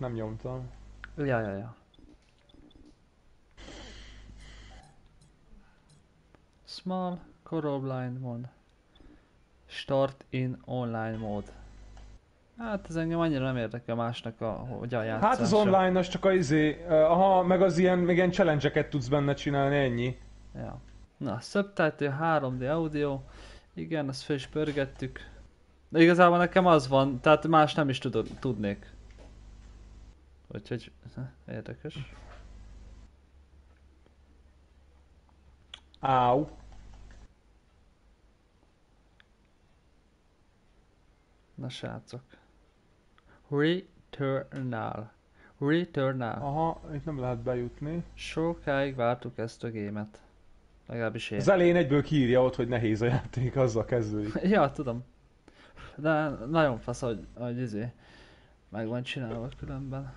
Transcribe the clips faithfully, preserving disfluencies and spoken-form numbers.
nem nyomtam. Ja, ja, ja. Small Coral Blind Mode. Start in online mode. Hát ez engem annyira nem érdekel másnak, a, hogy a Hát az játszása. online-os csak az izé, aha, meg az ilyen, még ilyen challenge-eket tudsz benne csinálni, ennyi. Ja. Na, subtitle három dé audio. Igen, ezt fel is pörgettük. De igazából nekem az van, tehát más nem is tudod, tudnék. Úgyhogy, érdekes. Áú. Na srácok. Returnal. Returnal. Aha, itt nem lehet bejutni. Sokáig vártuk ezt a gémet. Legalábbis én. Az elején egyből kiírja ott, hogy nehéz a játék, azzal kezdődik. Ja, tudom. De nagyon fasz, hogy, hogy izé. Meg van csinálva különben.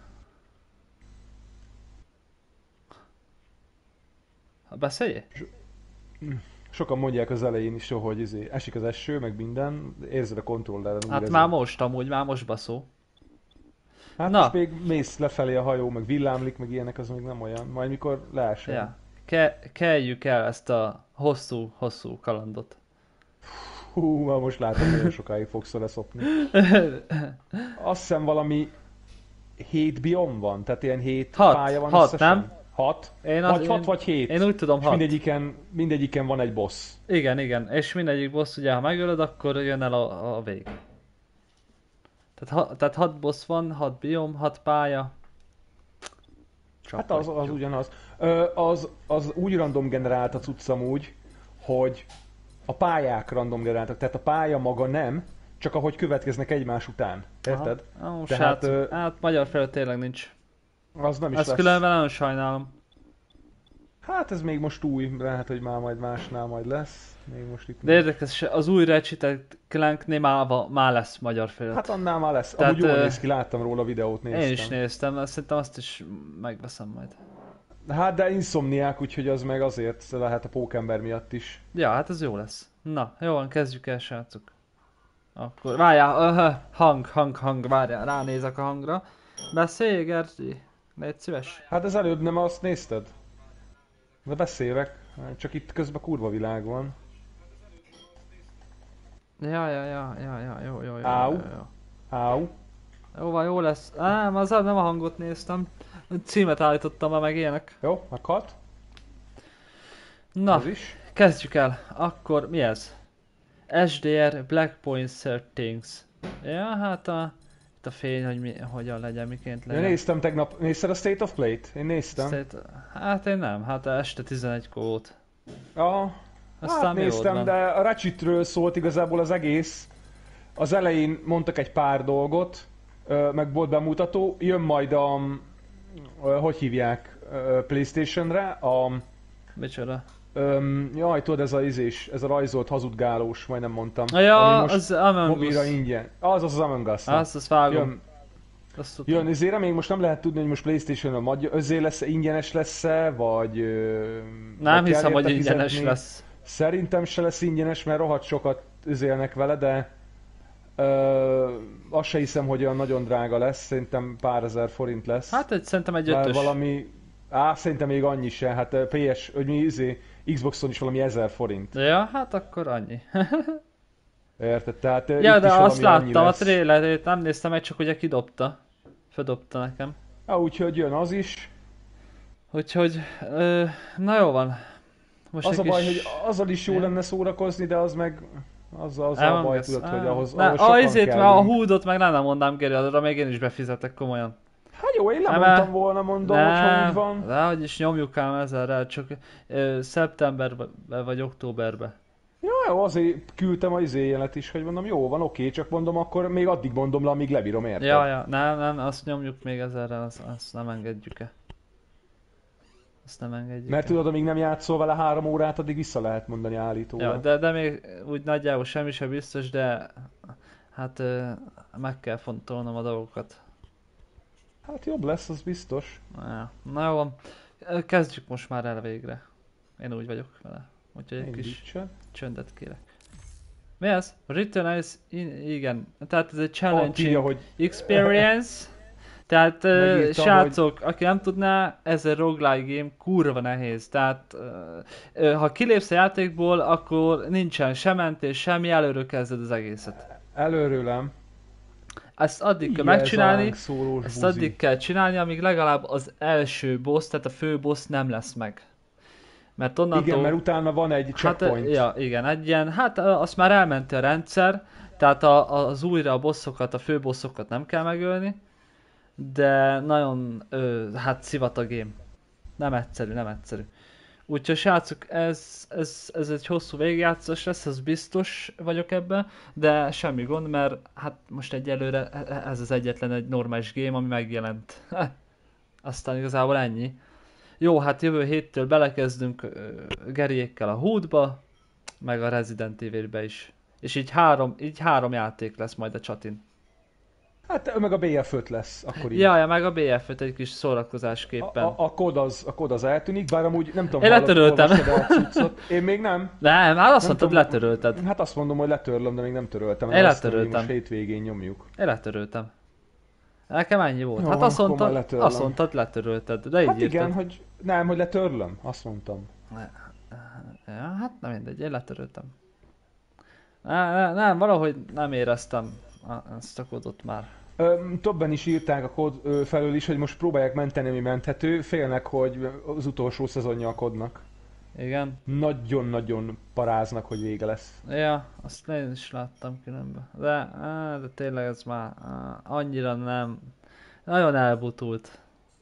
Ha beszéljél? Sokan mondják az elején is, hogy izé, esik az eső, meg minden, érzed a kontrolleren. Hát úgy már ezért. most, amúgy már most baszó. Hát Na. most még mész lefelé a hajó, meg villámlik, meg ilyenek, az még nem olyan. Majd mikor leesel. Ja. Ke keljük el ezt a hosszú, hosszú kalandot. Hú, már most látom, nagyon sokáig fogsz vele szopni. Azt hiszem valami hét biom van, tehát ilyen hét Hat, pálya van hat, összesen. nem? Hat? Én az, Vagy én, hat, vagy hét. Én úgy tudom, és hat. mindegyiken, mindegyiken van egy boss. Igen, igen. És mindegyik boss, ugye, ha megölöd, akkor jön el a, a vég. Tehát, ha, tehát hat boss van, hat biom, hat pálya. Hát az, az ugyanaz. Ö, az, az úgy random generált a cucc amúgy, hogy a pályák random generáltak, tehát a pálya maga nem, csak ahogy következnek egymás után. Érted? Aha. Ó, Tehát, tehát, ö, hát magyar felől tényleg nincs. Az nem is Ezt lesz. különben nagyon sajnálom. Hát ez még most új, lehet, hogy már majd másnál majd lesz. Még most itt De érdekes, az új Ratchet Clanknél már, már lesz magyar felirat. Hát annál már lesz. Tehát, Amúgy jól ö, néz ki, láttam róla videót, néztem. Én is néztem, szerintem azt is megveszem majd. Hát de Insomniák, úgyhogy az meg azért lehet a pókember miatt is. Ja, hát ez jó lesz. Na, jó van, kezdjük el, srácok. Akkor, várjál, uh, hang, hang, hang, várjál, ránézek a hangra. Beszélj, Gergyi, légy szíves. Hát az előbb nem azt nézted? De beszélek, csak itt közben kurva világ van. Ja, ja, ja, ja, ja, jó, jó, jó, Áú. jó, jó. Áú. Jó van, jó lesz. Á, az nem a hangot néztem. Címet állítottam már meg ilyenek. Jó, meghalt. Na, Ez is. kezdjük el. Akkor mi ez? es dé er Black Point Settings. Ja, hát a, itt a fény, hogy mi, hogyan legyen, miként Én legyen. néztem tegnap, nézted a State of Play-t? Én néztem. State, hát én nem, hát este tizenegykor volt. Aha. Aztán Hát mi volt néztem, benne? de a Ratchetről szólt igazából az egész. Az elején mondtak egy pár dolgot, ö, meg volt bemutató, jön majd a, ö, hogy hívják, ö, PlayStation-re, a, Micsoda? öm, jaj, tudod, ez a izés, ez a rajzolt hazudgálós, majdnem mondtam. Ja, ami most az Among mobilra Us. ingyen. Az az az Among Us. na. Azt, azt vágom. Jön, Azt tudom. jön izére, még most nem lehet tudni, hogy most PlayStation-ről magyar, özé lesz, ingyenes lesz-e, vagy... ö, Nem vagy kell hiszem, hogy érte ingyenes fizetni. lesz. Szerintem se lesz ingyenes, mert rohadt sokat üzélnek vele, de ö, azt se hiszem, hogy olyan nagyon drága lesz, szerintem pár ezer forint lesz. Hát egy, szerintem egy Mert ötös. valami, á, szerintem még annyi se, hát ö, pé es, hogy mi izé, Xboxon is valami ezer forint. Ja, hát akkor annyi. Érted? Tehát ö, Ja, itt de is azt valami annyi láttam a lesz. trailerét, nem néztem meg, csak ugye kidobta. Földobta nekem. Ja, úgyhogy jön az is. Úgyhogy, ö, na jó van. Most Az egy a baj, kis... hogy azzal is jó Ja. lenne szórakozni, de az meg az, az a Among baj, Us. tudod, Á, hogy ahhoz, ne, ahhoz a sokan izét, kell. mert a húdot meg nem, nem mondám, Geri, arra még én is befizetek komolyan. Hát jó, én Nem, lemondtam volna, mondom, hogyha úgy van. de hogy is nyomjuk ám ezerrel, csak ö, szeptemberben vagy októberben. Ja, jó, azért küldtem az éjjelet is, hogy mondom, jó van, oké, csak mondom, akkor még addig mondom le, amíg lebírom, érted? Ja, ja, nem, nem, azt nyomjuk még ezerrel, azt, azt nem engedjük el. Azt nem engedjük Mert el. tudod, amíg nem játszol vele három órát, addig vissza lehet mondani állítóval. Ja, de, de még úgy nagyjából semmi sem biztos, de hát ö, meg kell fontolnom a dolgokat. Hát jobb lesz, az biztos. Ja, na jó van. Ö, Kezdjük most már el végre. Én úgy vagyok vele. Úgyhogy egy kis Indítsa. csöndet kérek. Mi ez? Return is in, igen. Tehát ez egy Ott írja, challenging hogy experience. Tehát uh, srácok, hogy... aki nem tudná, ez a roguelike game kurva nehéz. Tehát uh, uh, ha kilépsz a játékból, akkor nincsen sem mentés, semmi, előről kezded az egészet. Előről nem. Ezt addig kell megcsinálni, ezt addig kell csinálni, amíg legalább az első boss, tehát a fő boss nem lesz meg. Mert onnantól... Igen, mert utána van egy checkpoint. Hát, ja, igen, egy ilyen, hát azt már elmenti a rendszer, tehát a, az újra a bossokat, a fő bossokat nem kell megölni, de nagyon, ö, hát szivatag game. Nem egyszerű, nem egyszerű. Úgyhogy srácok, ez, ez, ez egy hosszú végigjátszás lesz, ez biztos vagyok ebben, de semmi gond, mert hát most egyelőre ez az egyetlen egy normális game, ami megjelent. Aztán igazából ennyi. Jó, hát jövő héttől belekezdünk uh, Geriékkel a Hoodba, meg a Resident Evil-be is. És így három, így három játék lesz majd a csatin. Hát meg a bé ef öt lesz, akkor így. Ja, ja, meg a bé ef öt egy kis szórakozásképpen. A, a, a, kod az, a kod az eltűnik, bár amúgy nem tudom, én letöröltem. Én még nem. Nem, hát azt mondtad, letörölted. Hát azt mondom, hogy letörlöm, de még nem töröltem. Én letöröltem. Most hétvégén nyomjuk. Én letöröltem. Nekem ennyi volt. Jó, hát azt mondtad, azt mondtad, letörölted. De így hát igen, írtad. hogy nem, hogy letörlöm, azt mondtam. Ja, hát nem mindegy, én letöröltem. Nem, nem, nem, valahogy nem éreztem ezt a kodot már. Ö, többen is írták a kod ö, felől is, hogy most próbálják menteni, ami menthető. Félnek, hogy az utolsó szezonja a kodnak. Igen. Nagyon-nagyon paráznak, hogy vége lesz. Ja, azt én is láttam különben. De, á, de tényleg ez már á, annyira nem... Nagyon elbutult.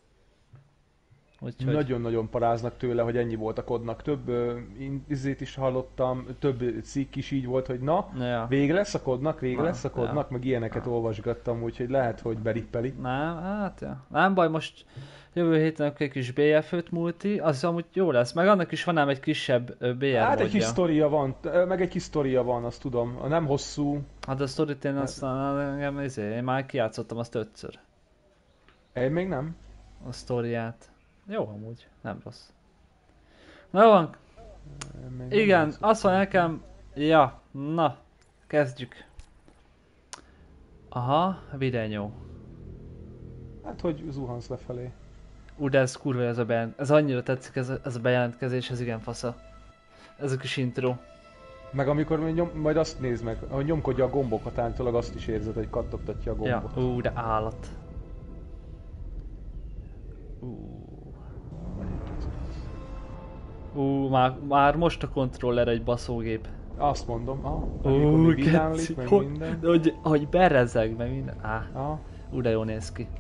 Úgyhogy... Nagyon-nagyon paráznak tőle, hogy ennyi volt a kodnak. Több uh, izét is hallottam, több cikk is így volt, hogy na, ja. vége lesz a kodnak, vége na, lesz a kodnak, ja. meg ilyeneket ja. olvasgattam, úgyhogy lehet, hogy berippeli. Nem, hát ja. Nem baj, most jövő héten egy kis bé ef öt multi, az amúgy jó lesz, meg annak is van ám egy kisebb bé er Hát modja. egy kis sztoria van, meg egy kis sztoria van, azt tudom, nem hosszú. Hát a sztorit én aztán engem izé, én már kijátszottam azt ötször. Én még nem. A sztoriát. Jó amúgy, nem rossz. Na jó van. Igen, azt van nekem... Ja, na, kezdjük. Aha, videó. Hát, hogy zuhansz lefelé. Ú, de ez kurva ez a bejelent... Ez annyira tetszik ez a, ez a bejelentkezés, ez igen fasza. Ez a kis intro. Meg amikor nyom, majd azt nézd meg, hogy nyomkodja a gombokat, állítólag azt is érzed, hogy kattogtatja a gombot. Ja, ú, de állat. Ú. Ú, már, már most a kontroller egy baszógép. Azt mondom, ah, ú, keci, meg hogy, minden. Hogy, hogy berezeg, meg minden. Á, ah. Ú, de jól néz ki.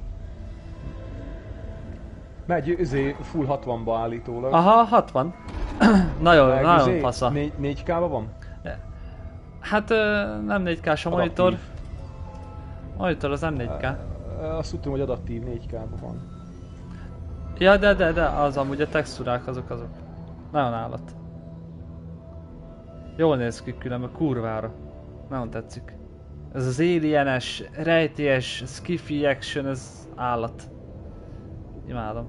Megy, üzé full hatvanba állítólag. Aha, hatvan. nagyon, meg nagyon üzé, fasza. négy ká-ba van? Hát nem négy ká-s a monitor. Monitor az nem négy ká. Azt tudtam, hogy adaptív négy ká-ba van. Ja, de, de, de, az amúgy a textúrák azok azok. Nagyon állat. Jól néz ki különben, kurvára. Nagyon tetszik. Ez az alienes, rejtélyes, skiffy action, ez állat. Imádom.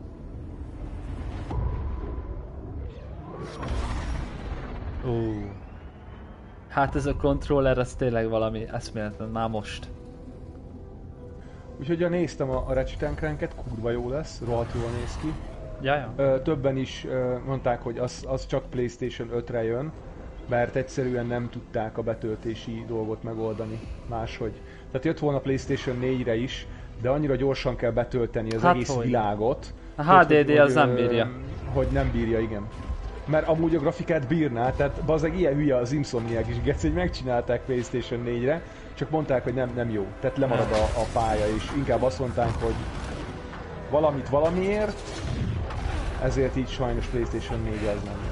Ó. Hát ez a controller, ez tényleg valami eszméletlen, már most. Úgyhogy ja, néztem a, a Ratchet and Clanket, kurva jó lesz, rohadt jól néz ki. Jaja. Ö, többen is ö, mondták, hogy az, az csak PlayStation ötre jön, mert egyszerűen nem tudták a betöltési dolgot megoldani máshogy. Tehát jött volna PlayStation négyre is, de annyira gyorsan kell betölteni az hát egész hogy? világot. A há dé dé hogy, az hogy, nem bírja. Hogy nem bírja, igen. Mert amúgy a grafikát bírná, tehát bazdmeg ilyen hülye az Insomniac is, geci, hogy megcsinálták PlayStation négyre, csak mondták, hogy nem, nem jó, tehát lemarad a, a pálya, és inkább azt mondták, hogy valamit valamiért, ezért így sajnos PlayStation négy az nem.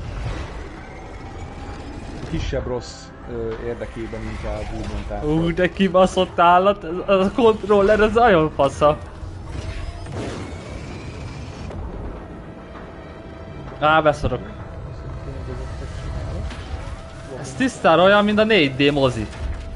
A kisebb rossz ö, érdekében inkább úgy mondták. Ú, de kibaszott állat, az a controller, ez nagyon fasza. Á, beszorok. Ez tisztára olyan, mint a négy dé mozi.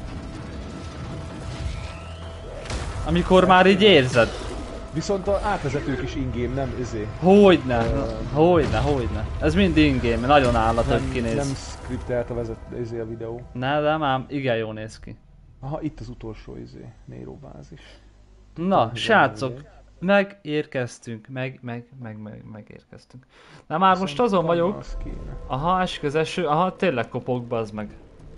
Amikor már így érzed. Viszont a átvezetők is in-game, nem izé. Hogyne, uh, hogyne, hogyne. Ez mind in-game, nagyon állat, hogy kinéz. Nem scriptelt a vezet, izé a videó. Ne, de már igen jól néz ki. Aha, itt az utolsó izé, Nero bázis. Na, srácok, Megérkeztünk, meg, meg, meg, meg, megérkeztünk. Na már most azon vagyok. Aha, esik az eső, aha, tényleg kopog, bazd meg.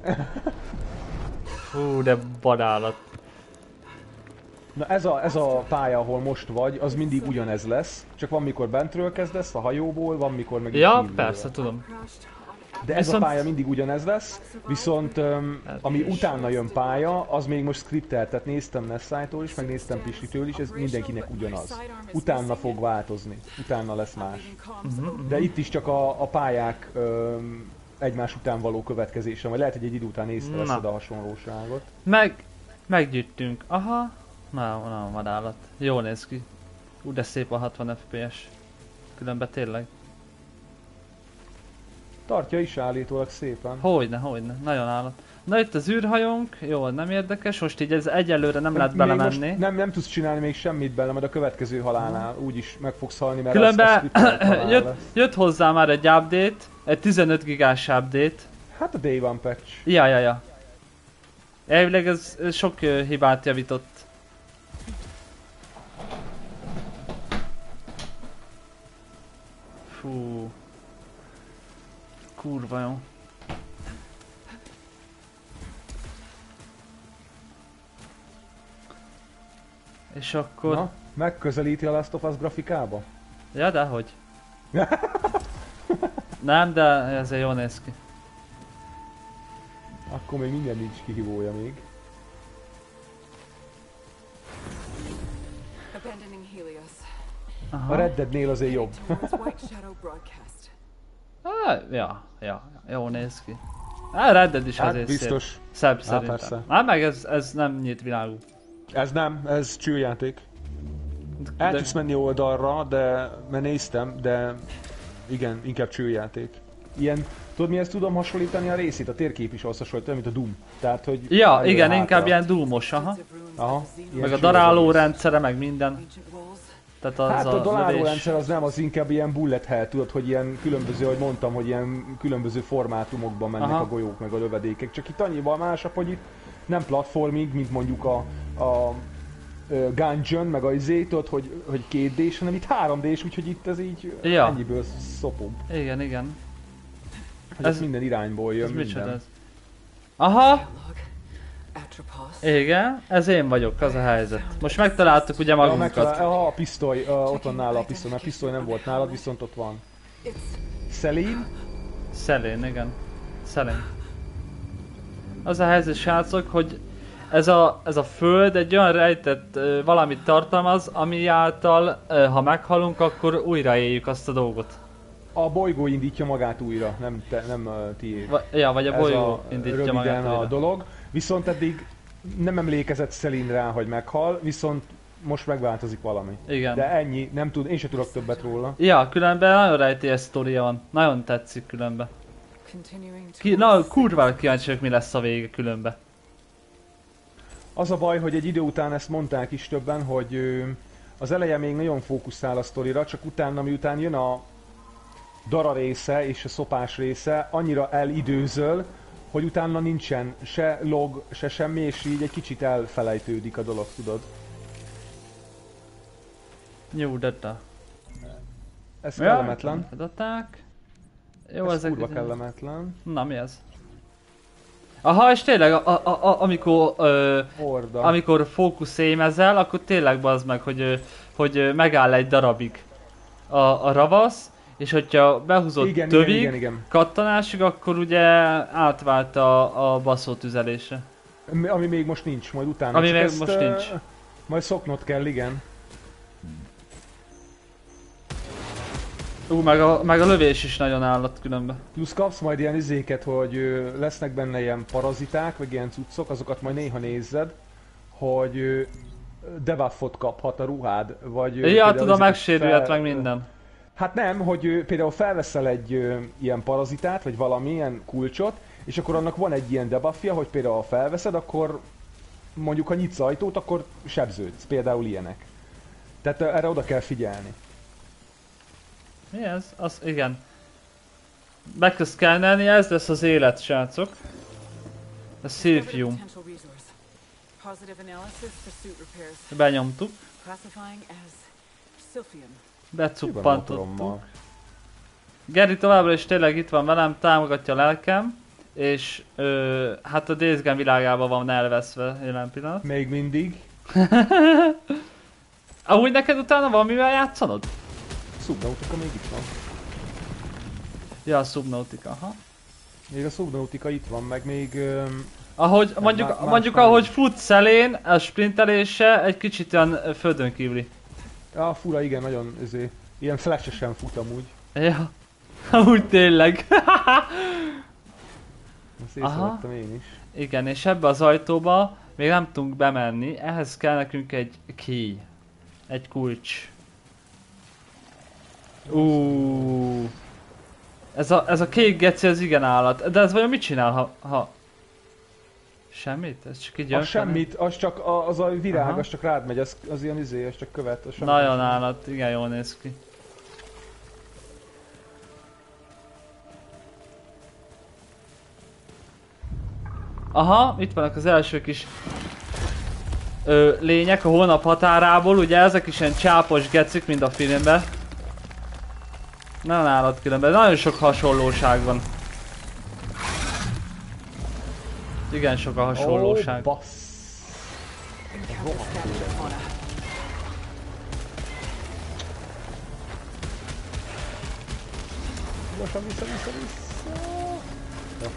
Fú, de vadállat. Na ez a, ez a pálya, ahol most vagy, az mindig ugyanez lesz. Csak van mikor bentről kezdesz, a hajóból, van mikor meg Ja, kívülről. persze, tudom. De ez Viszont... a pálya mindig ugyanez lesz, viszont um, ami utána jön pálya, az még most skriptelt, tehát néztem Nessájtól is, meg néztem Pislitől is, ez mindenkinek ugyanaz. Utána fog változni, utána lesz más. De itt is csak a, a pályák um, egymás után való következése, vagy lehet, hogy egy idő után észreveszed a hasonlóságot. Meg... meggyűjtünk, aha. Na, na, vadállat. Jól néz ki. Ú, de szép a hatvan ef pé es. Különben tényleg. Tartja is állítólag szépen. Hogyne, hogyne, nagyon állat. Na itt az űrhajónk, jó, nem érdekes, most így ez egyelőre nem lehet belemenni. Nem, nem tudsz csinálni még semmit bele, majd a következő halálnál úgyis meg fogsz halni, mert különben jött, jött hozzá már egy update, egy tizenöt gigás update. Hát a Day One patch. Ja, ja, ja. Elvileg ez, ez sok uh, hibát javított. Fú. Kurva jó. És akkor... Na, megközelíti a Last of Us grafikába? Ja, dehogy. Nem, de ezért jól néz ki. Akkor még minden nincs kihívója még. Aha. A Red Deadnél azért jobb. Ah, ja, ja, jó néz ki. A Red Dead is hát azért biztos. szép. Szebb szerintem. Persze. Hát meg ez, ez nem nyit világú. Ez nem, ez csőjáték. De... El tudsz menni oldalra, de mert néztem, de igen, inkább csőjáték. Ilyen, tudod mihez tudom hasonlítani a részét? A térkép is azt hasonlítani, mint a Doom. Tehát, hogy ja, igen, hátra. Inkább ilyen Doom-os, aha. Aha. Meg a daráló rendszere, meg minden. Tehát az hát a, a daráló rendszer az nem, az inkább ilyen bullet hell, tudod, hogy ilyen különböző, ahogy mondtam, hogy ilyen különböző formátumokban mennek aha. a golyók, meg a lövedékek. Csak itt annyival másabb, hogy itt nem platforming, mint mondjuk a, a Gungeon, meg a izé, tudod, hogy, hogy két dés, hanem itt három dés, úgyhogy itt ez így ja. ennyiből szopog. Igen, igen. Hogy ez minden irányból jön, ez minden. Ez? Aha! Igen, ez én vagyok, az a helyzet. Most megtaláltuk ugye magunkat. Ja, megtalál, aha, a pisztoly, uh, ott van nála a pisztoly, mert pisztoly nem volt nálad, viszont ott van. Selene? Selene, igen. Selene. Az a helyzet, srácok, hogy ez a, ez a föld egy olyan rejtett uh, valamit tartalmaz, ami által, uh, ha meghalunk, akkor újraéljük azt a dolgot. A bolygó indítja magát újra, nem, te, nem uh, tiéd. Va ja, vagy a bolygó a, indítja magát újra. a dolog. Viszont eddig nem emlékezett Selene rá, hogy meghal, viszont most megváltozik valami. Igen. De ennyi, nem tud, én sem tudok többet róla. Ja, különben nagyon rejtélyes sztoria van. Nagyon tetszik különben. Ki, na, kurvára kíváncsiak, mi lesz a vége különben. Az a baj, hogy egy idő után ezt mondták is többen, hogy ö, az eleje még nagyon fókuszál a sztorira, csak utána, miután jön a dara része és a szopás része, annyira elidőzöl, hogy utána nincsen se log, se semmi, és így egy kicsit elfelejtődik a dolog, tudod. Jó, data. Ez ja, kellemetlen. Daták. Jó, ez ezek... kurva kellemetlen. Na, mi ez? Aha, és tényleg, a, a, a, amikor, ö, amikor fókuszémezel, akkor tényleg bazd meg, hogy, hogy megáll egy darabig a, a ravasz, és hogyha behúzott igen, tövig, igen, igen, igen. kattanásig, akkor ugye átvált a, a baszó tüzelése. Ami még most nincs, majd utána. Ami még ezt, most uh, nincs. Majd szoknod kell, igen. Ú, meg a, meg a lövés is nagyon állat különben. Plusz kapsz majd ilyen izéket, hogy ö, lesznek benne ilyen paraziták, vagy ilyen cuccok, azokat majd néha nézzed, hogy ö, debuffot kaphat a ruhád, vagy... Ö, ja, tudom, megsérülhet fel... meg minden. Hát nem, hogy ö, például felveszel egy ö, ilyen parazitát, vagy valamilyen kulcsot, és akkor annak van egy ilyen debuffja, hogy például ha felveszed, akkor mondjuk ha nyitsz ajtót, akkor sebződsz, például ilyenek. Tehát ö, erre oda kell figyelni. Mi ez? Az, igen. Meg kell szkennelni, ez lesz az élet, srácok. A Silphium. Benyomtuk. Becuppantottuk. Geri továbbra is tényleg itt van velem, támogatja a lelkem. És ö, hát a Days Gone világában van elveszve jelen pillanat. Még mindig. Ahogy neked utána van mivel játszanod? Subnautica még itt van. Ja, a Subnautica, aha. Még a Subnautica itt van, meg még... Um, ahogy, mondjuk, má, mondjuk ahogy futsz elén, a sprintelése egy kicsit olyan földön kívüli. Ja, fura, igen, nagyon ezért, ilyen flash-esen fut amúgy. Ja, amúgy tényleg. Ezt észrevettem én is. Igen, és ebbe az ajtóba még nem tudunk bemenni, ehhez kell nekünk egy key. Egy kulcs. Uuuuh. Ez a, ez a kék geci az igen állat, de ez vajon mit csinál, ha... ha... Semmit? Ez csak így jön. Az semmit, az csak a, az a virág, aha, az csak rád megy, az, az ilyen izé, az csak követ. Az nagyon állat, igen jól néz ki. Aha, itt vannak az első kis ö, lények a hónap határából, ugye ezek is ilyen csápos gecik, mint a filmben. Nagyon állat különben, nagyon sok hasonlóság van. Igen, sok a hasonlóság. Oh, bassz. Gyorsan vissza, vissza, vissza. Jó.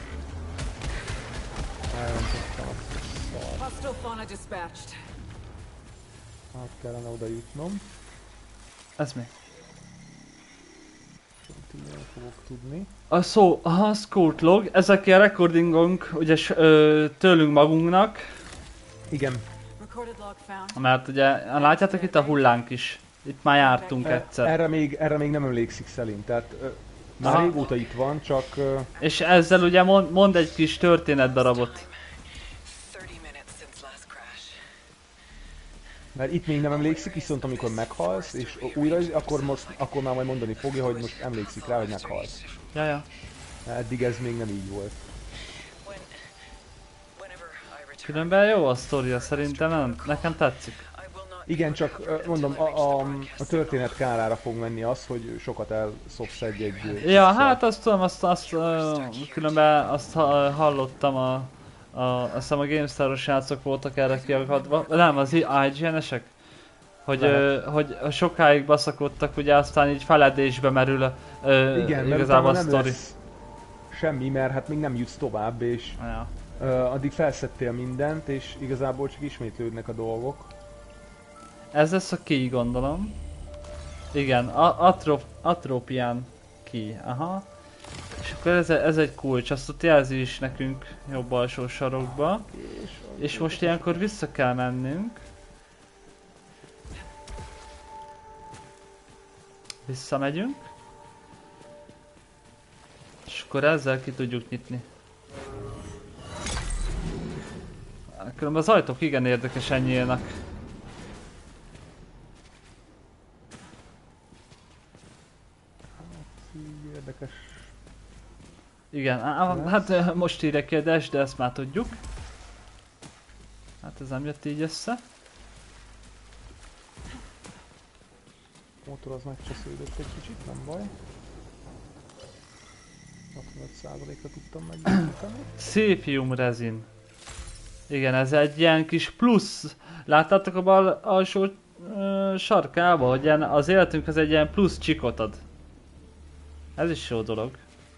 Elrontottam a szart. Hát kellene oda jutnom. Ez mi? Tényleg fogok tudni. A szó, aha, Scout log, ezek a recordingunk ugye ö, tőlünk magunknak. Igen. Mert ugye, látjátok itt a hullánk is. Itt már jártunk e, egyszer. Erre még, erre még nem emlékszik Szelin, tehát ö, már aha, régóta itt van, csak... Ö... És ezzel ugye mond, mond egy kis történetdarabot. Mert itt még nem emlékszik, viszont amikor meghalsz, és újra, akkor, most, akkor már majd mondani fogja, hogy most emlékszik rá, hogy meghalsz. Jaja. Eddig ez még nem így volt. Különben jó a sztoria, szerintem nem, nekem tetszik. Igen, csak mondom, a, a, a történet kárára fog menni az, hogy sokat elszopsz egy-egy... Ja, hát azt tudom, azt, azt uh, különben azt uh, hallottam a... A, azt hiszem a GameStar-os srácok voltak erre kiakadva, nem, az I G N-esek? Hogy, ö, hogy sokáig baszakodtak, ugye aztán így feledésbe merül ö, igen, igazából a sztori. Semmi, mert hát még nem jutsz tovább, és ja, ö, addig felszettél mindent, és igazából csak ismétlődnek a dolgok. Ez lesz a key, gondolom. Igen, atrop, Atropian key, aha. És akkor ez, ez egy kulcs, azt ott jelzi is nekünk jobb alsó sarokba. És, és most ilyenkor vissza kell mennünk. Visszamegyünk. És akkor ezzel ki tudjuk nyitni. Különben az ajtók igen érdekesen nyílnak. Érdekes. Igen, á, hát most írja kérdés, de ezt már tudjuk. Hát ez nem jött így össze. A motor az megcsesződött egy kicsit, nem baj. hatvanöt százalékra tudtam megnyitani. Szépium rezin. Igen, ez egy ilyen kis plusz. Láttátok a bal alsó uh, sarkába, hogy ilyen, az életünkhez egy ilyen plusz csikot ad. Ez is jó dolog.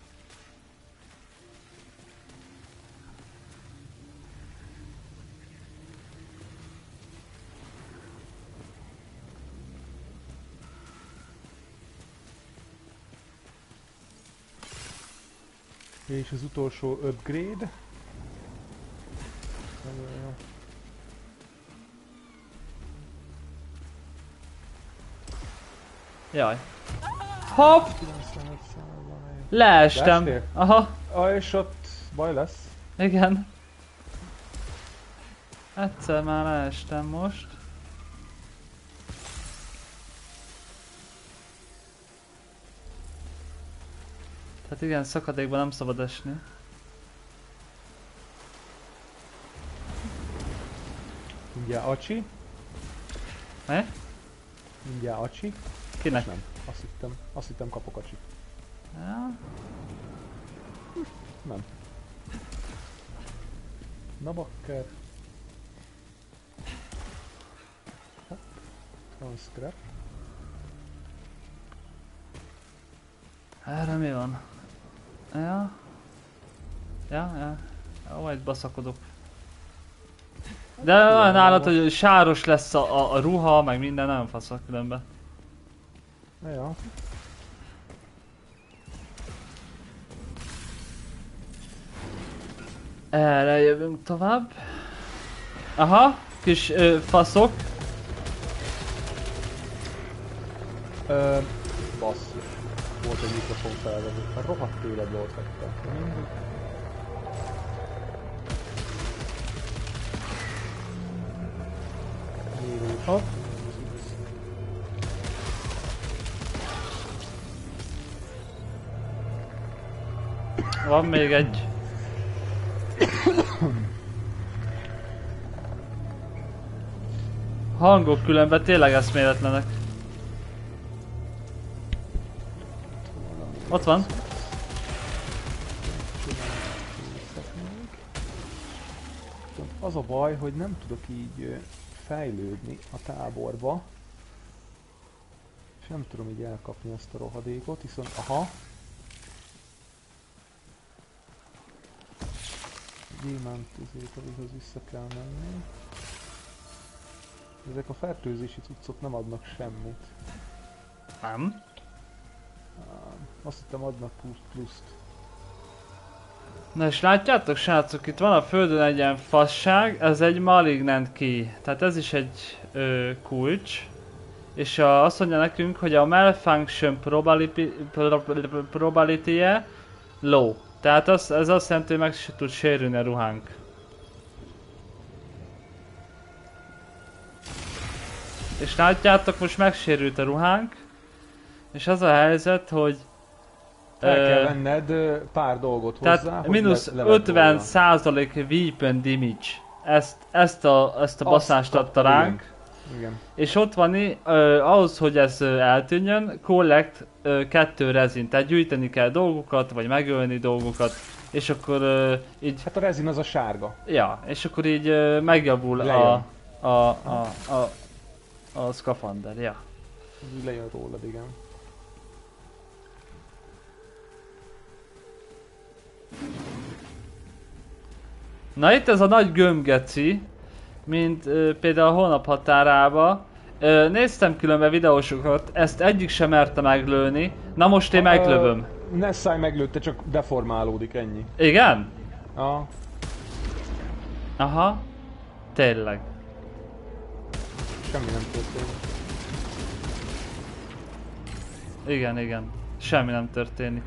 És az utolsó upgrade. Jaj. Hopp! Leestem. Leestél? Aha. Ah, és ott baj lesz. Igen. Egyszer már leestem most. Tehát igen, szakadékban nem szabad esni. Ugye, acsi. Mi? Mindjárt acsi. Kinek? Nem. Azt hittem, azt hittem kapok acsit. Ja. Nem. Na bakker. Van scrap. Erre mi van? Ja. Ja, ja. Jó, majd baszakodok. De olyan állat, hogy sáros lesz a, a, a ruha, meg minden, nem faszak különben. Ja. Erre jövünk tovább. Aha, kis ö, faszok. Ö, basszus. Volt egy mikrofon felvevő. A rohadt tőled volt vettem. Mindig. Hopp. Van még egy. Hangok különben tényleg eszméletlenek. Ott van. Az a baj, hogy nem tudok így fejlődni a táborba. És nem tudom így elkapni ezt a rohadékot, viszont aha. Gyémánt izékalihoz vissza kell menni. Ezek a fertőzési cuccok nem adnak semmit. Nem. Azt hittem adnak plusz, pluszt. Na és látjátok srácok, itt van a földön egy ilyen fasság, ez egy malignant key. Tehát ez is egy ö, kulcs. És a, azt mondja nekünk, hogy a malfunction probability-je low. Tehát az, ez azt jelenti, hogy meg se tud sérülni a ruhánk. És látjátok, most megsérült a ruhánk. És az a helyzet, hogy el kell venned pár dolgot hozzá, tehát hogy mínusz le, ötven százalék weapon damage. Ezt, ezt a, ezt a baszást adta ránk. Igen. Igen. És ott van, uh, ahhoz, hogy ez uh, eltűnjön, collect uh, kettő rezin. Tehát gyűjteni kell dolgokat, vagy megölni dolgokat. És akkor uh, így... Hát a rezin az a sárga. Ja, és akkor így uh, megjavul a, a, a, a, a, a szkafander, ja. Így lejön rólad, igen. Na itt ez a nagy gömbgeci, mint ö, például a hónap határába. Ö, néztem különben videósokat, ezt egyik sem merte meglőni. Na most én meglövöm. Uh, Nessai meglőtte, csak deformálódik, ennyi. Igen? Ah. Aha. Tényleg. Semmi nem történik. Igen, igen. Semmi nem történik.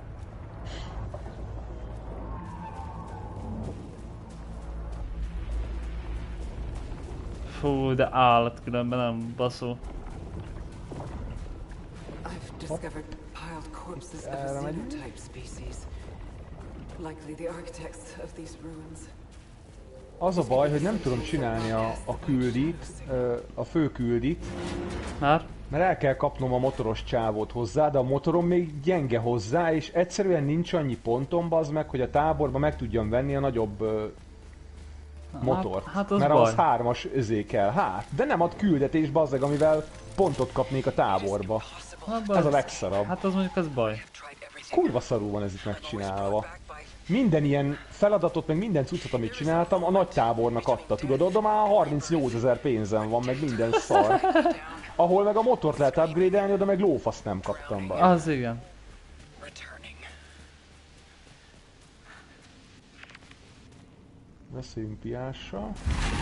Fú, de állat különben, nem baszó. I've discovered piled corpses of a xenotype species. Likely the architects of these ruins. Az a baj, hogy nem tudom csinálni a, a küldit, a fő küldit. Már? Mert el kell kapnom a motoros csávót hozzá, de a motorom még gyenge hozzá, és egyszerűen nincs annyi pontom, bazd meg, hogy a táborba meg tudjam venni a nagyobb uh, motort. Hát, hát az mert baj. az hármas özé kell. Hát, de nem ad küldetés, bazd meg, amivel pontot kapnék a táborba. Hát, ez a legszarabb. Hát az mondjuk az baj. Kurva szarul van ez itt megcsinálva. Minden ilyen feladatot, meg minden cuccot, amit csináltam, a nagy tábornak adta. Tudod, oda már harmincnyolcezer pénzem van, meg minden szar. Ahol meg a motort lehet upgrade-elni, oda meg lófaszt nem kaptam be. Az igen. Beszéljünk Piással.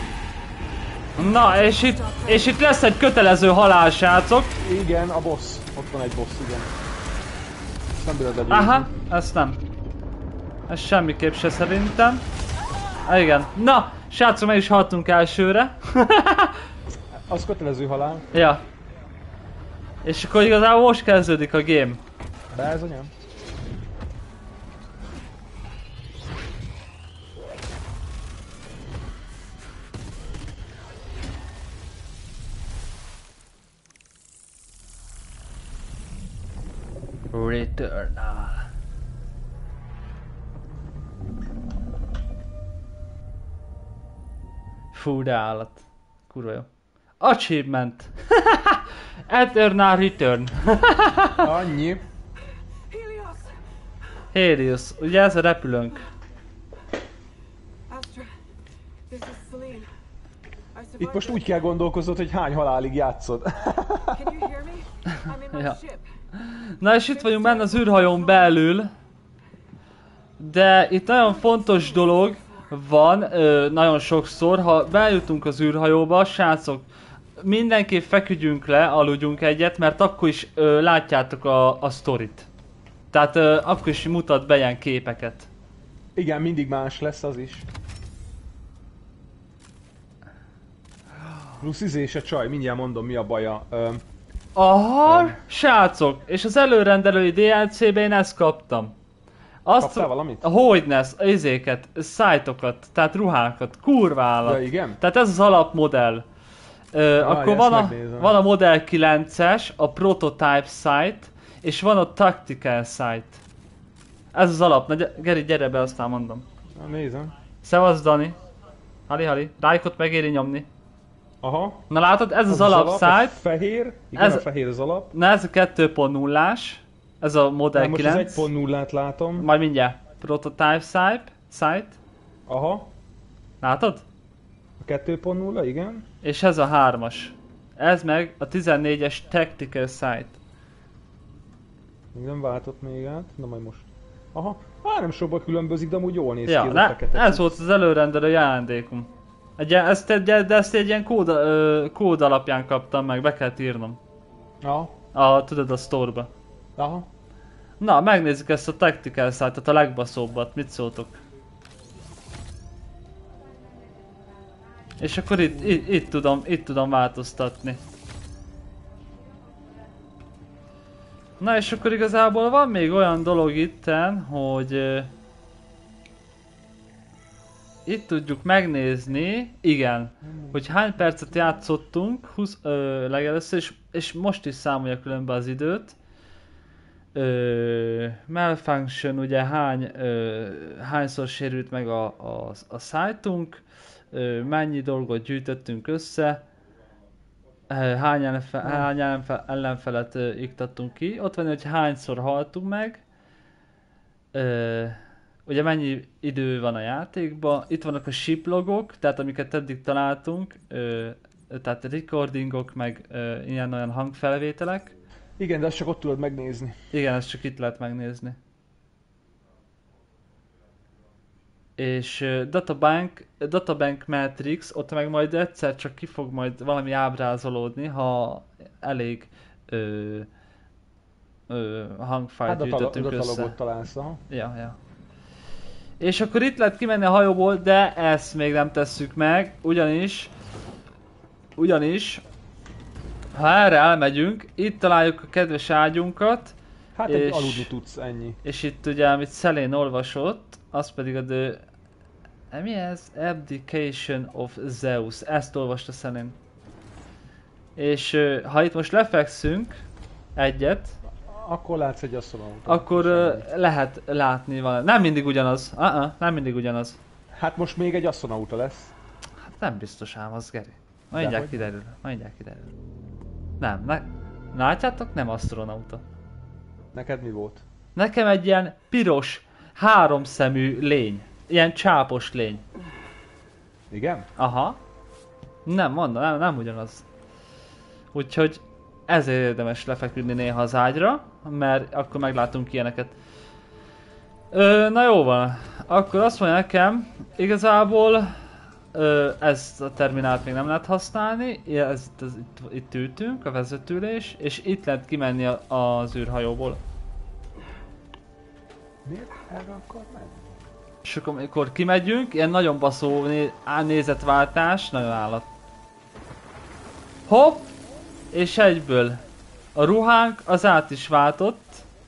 Na, és itt, és itt lesz egy kötelező halál, srácok. Igen, a boss. Ott van egy boss, igen. Ezt nem bírod elérni. Aha, ezt nem. Ez semmiképp se szerintem. Ah, igen. Na, srácok, meg is haltunk elsőre. Az kötelező halál. Ja. És akkor igazából most kezdődik a game. De ez anyám. Returnal. Fú, de állat. Kurva jó. Achievement! Eternal Return. Annyi. Helios! Helios, ugye ez a repülőnk. Astra, this is Celine. I Itt survived most úgy it. kell gondolkoznod, hogy hány halálig játszod. Can you hear me? I'm in my Ja. ship. Na és itt vagyunk benne az űrhajón belül. De itt nagyon fontos dolog van, ö, nagyon sokszor, ha bejutunk az űrhajóba, srácok, mindenképp feküdjünk le, aludjunk egyet, mert akkor is ö, látjátok a, a sztorit. Tehát ö, akkor is mutat be ilyen képeket. Igen, mindig más lesz az is. Plusz izé se csaj, mindjárt mondom mi a baja. Ö, Aha, Öm. srácok, és az előrendelői dé el cé-ben én ezt kaptam. Azt, Kaptál valamit? a Hogynes, izéket, szájtokat, tehát ruhákat, kurva állat. Ja, igen? Tehát ez az alapmodell. Ö, Várj, akkor ezt van a, megnézem. van a Model kilences, a Prototype site, és van a Tactical site. Ez az alap. Na gy- Geri, gyere be, aztán mondom. Na, nézem. Szevasz, Dani. Hali, hali. Rájkot megéri nyomni. Aha. Na látod, ez az, Az alap, a site. fehér. Igen, Ez- a fehér az alap. Na ez a kettő pont nullás. Ez a Model Nem, most az kilenc. egy pont nullát látom. Majd mindjárt. Prototype site. site. Aha. Látod? A kettő pont nulla, igen. És ez a hármas. Ez meg a tizennégyes Tactical site. Még nem váltott még át. Na majd most. Aha. Már nem sokban különbözik, de amúgy jól néz Ja, ki ez a ne, fekete. ez volt az előrendelő ajándékom. Egy, ilyen- ezt egy, de ezt egy ilyen kód, ö, kód alapján kaptam meg, be kellett írnom. Aha. A, tudod, a store-ba. Aha. Na, megnézzük ezt a Tactical site-ot, a legbaszóbbat, mit szóltok? És akkor itt, itt, itt, tudom, itt tudom változtatni. Na és akkor igazából van még olyan dolog itten, hogy uh, itt tudjuk megnézni, igen, hogy hány percet játszottunk húsz, ö, legelőször, és, és most is számolja különben az időt. Ö, malfunction, ugye hány, ö, hányszor sérült meg a, a, a szájtunk, ö, mennyi dolgot gyűjtöttünk össze, ö, hány, ellenfe, hány ellenfe, ellenfelet ö, iktattunk ki, ott van, hogy hányszor haltunk meg, ö, ugye mennyi idő van a játékban, itt vannak a ship logok, tehát amiket eddig találtunk, ö, tehát recordingok, meg ö, ilyen-olyan hangfelvételek. Igen, de azt csak ott tudod megnézni. Igen, ezt csak itt lehet megnézni. És uh, Databank, Databank Matrix, ott meg majd egyszer csak ki fog majd valami ábrázolódni, ha elég ö, ö, hangfájlt Hát gyűjtöttünk össze. datalogot találsz, aha. Ja, ja. És akkor itt lehet kimenni a hajóból, de ezt még nem tesszük meg, ugyanis, ugyanis, ha erre elmegyünk, itt találjuk a kedves ágyunkat, Hát És- egy aludni tudsz, ennyi. és itt ugye, amit Szelén olvasott, az pedig a The... Mi ez? Abdication of Zeus. Ezt olvasta Szelén. És ö, ha itt most lefekszünk egyet, Akkor látsz egy asztalon. akkor ö, lehet látni valami. Nem mindig ugyanaz. Uh-uh, nem mindig ugyanaz. Hát most még egy asztronauta lesz. Hát nem biztos ám az, Geri. Majd mindjárt Dehogy. kiderül. Majd mindjárt kiderül. Nem, ne... Látjátok? Nem asztronauta. Neked mi volt? Nekem egy ilyen piros, háromszemű lény. Ilyen csápos lény. Igen? Aha. Nem, mondom, nem, nem ugyanaz. Úgyhogy ezért érdemes lefeküdni néha az ágyra, mert akkor meglátunk ilyeneket. Ö, na jó van. Akkor azt mondja nekem, igazából ö, ezt a terminált még nem lehet használni. Ez, ez, itt, itt ültünk, a vezetőülés, és itt lehet kimenni a, az űrhajóból. Miért erre akar menni? És akkor amikor kimegyünk, ilyen nagyon baszó né nézetváltás, nagyon állat. Hopp! És egyből. A ruhánk az át is váltott.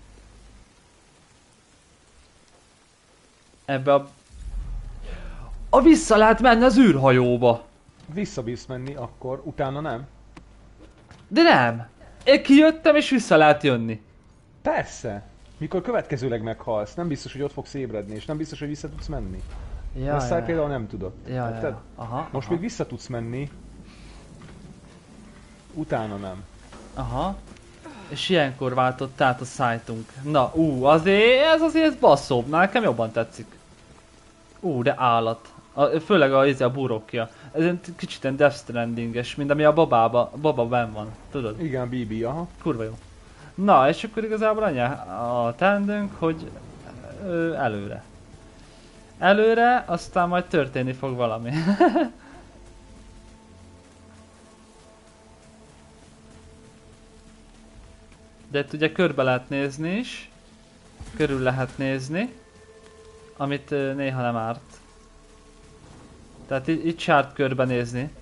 Ebbe a... A vissza lehet menni az űrhajóba. Visszabísz menni, akkor utána nem. De nem. Én kijöttem és vissza lehet jönni. Persze! Mikor következőleg meghalsz, nem biztos, hogy ott fogsz ébredni, és nem biztos, hogy vissza tudsz menni. Ja, Messzáll ja. például nem tudod. Ja, ja, Érted? ja. Aha, Most aha. még vissza tudsz menni, utána nem. Aha. És ilyenkor váltott át a szájtunk. Na, ú, azért, ez azért basszóbb, nekem jobban tetszik. Ú, de állat. A, főleg a, a burokja. Ez egy kicsit ilyen Death Stranding-es, mint ami a babába, baba benn van, tudod? Igen, bé bé, aha. Kurva jó. Na, és akkor igazából annyi a teendőnk, hogy ö, előre. Előre, aztán majd történni fog valami. De itt ugye körbe lehet nézni is. Körül lehet nézni. Amit ö, néha nem árt. Tehát itt, itt se árt körbenézni.